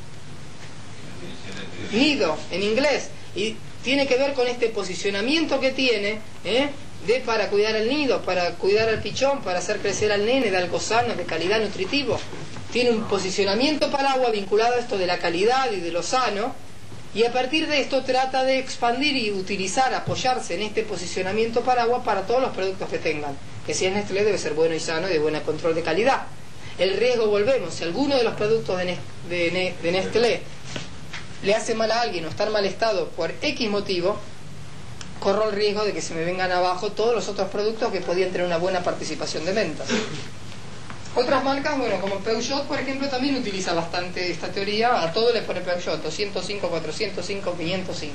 Nido, en inglés. Y tiene que ver con este posicionamiento que tiene, para cuidar el nido, para cuidar al pichón, para hacer crecer al nene, de algo sano, de calidad, nutritivo. Tiene un posicionamiento paraguas vinculado a esto de la calidad y de lo sano, y a partir de esto trata de expandir y utilizar, apoyarse en este posicionamiento paraguas para todos los productos que tengan. Que si es Nestlé debe ser bueno y sano y de buen control de calidad. El riesgo, volvemos, si alguno de los productos de Nestlé le hace mal a alguien o está en mal estado por X motivo, corro el riesgo de que se me vengan abajo todos los otros productos que podían tener una buena participación de ventas. Otras marcas, bueno, como Peugeot, por ejemplo, también utiliza bastante esta teoría. A todo le pone Peugeot, 205, 405, 505.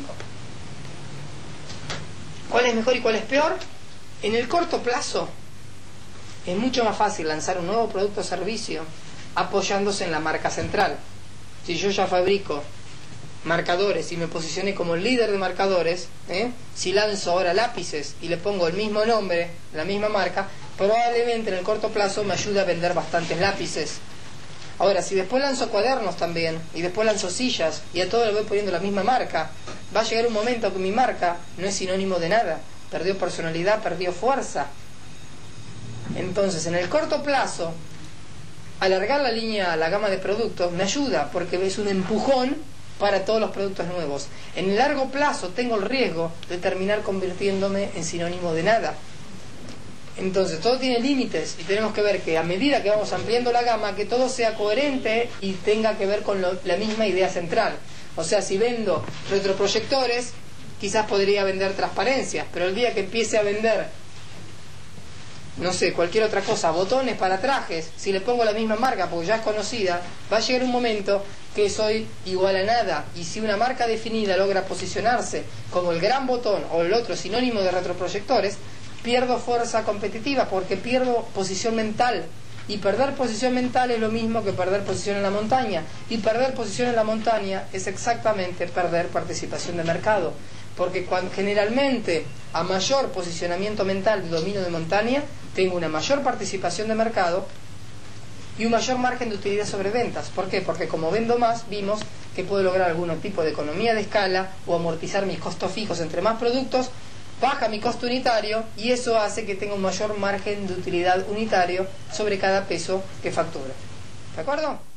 ¿Cuál es mejor y cuál es peor? En el corto plazo es mucho más fácil lanzar un nuevo producto o servicio apoyándose en la marca central. Si yo ya fabrico marcadores y me posicioné como el líder de marcadores, si lanzo ahora lápices y le pongo el mismo nombre, la misma marca, probablemente en el corto plazo me ayude a vender bastantes lápices. Ahora, si después lanzo cuadernos también, y después lanzo sillas, y a todo le voy poniendo la misma marca, va a llegar un momento que mi marca no es sinónimo de nada. Perdió personalidad, perdió fuerza. Entonces, en el corto plazo, alargar la línea, la gama de productos, me ayuda, porque es un empujón para todos los productos nuevos. En el largo plazo tengo el riesgo de terminar convirtiéndome en sinónimo de nada. Entonces todo tiene límites y tenemos que ver que a medida que vamos ampliando la gama, que todo sea coherente y tenga que ver con la misma idea central. O sea, si vendo retroproyectores, quizás podría vender transparencias, pero el día que empiece a vender, no sé, cualquier otra cosa, botones para trajes, si le pongo la misma marca porque ya es conocida, va a llegar un momento que soy igual a nada. Y si una marca definida logra posicionarse como el gran botón o el otro sinónimo de retroproyectores, pierdo fuerza competitiva porque pierdo posición mental. Y perder posición mental es lo mismo que perder posición en la montaña. Y perder posición en la montaña es exactamente perder participación de mercado. Porque generalmente a mayor posicionamiento mental de dominio de montaña, tengo una mayor participación de mercado y un mayor margen de utilidad sobre ventas. ¿Por qué? Porque como vendo más, vimos que puedo lograr algún tipo de economía de escala o amortizar mis costos fijos entre más productos, baja mi costo unitario y eso hace que tenga un mayor margen de utilidad unitario sobre cada peso que factura. ¿De acuerdo?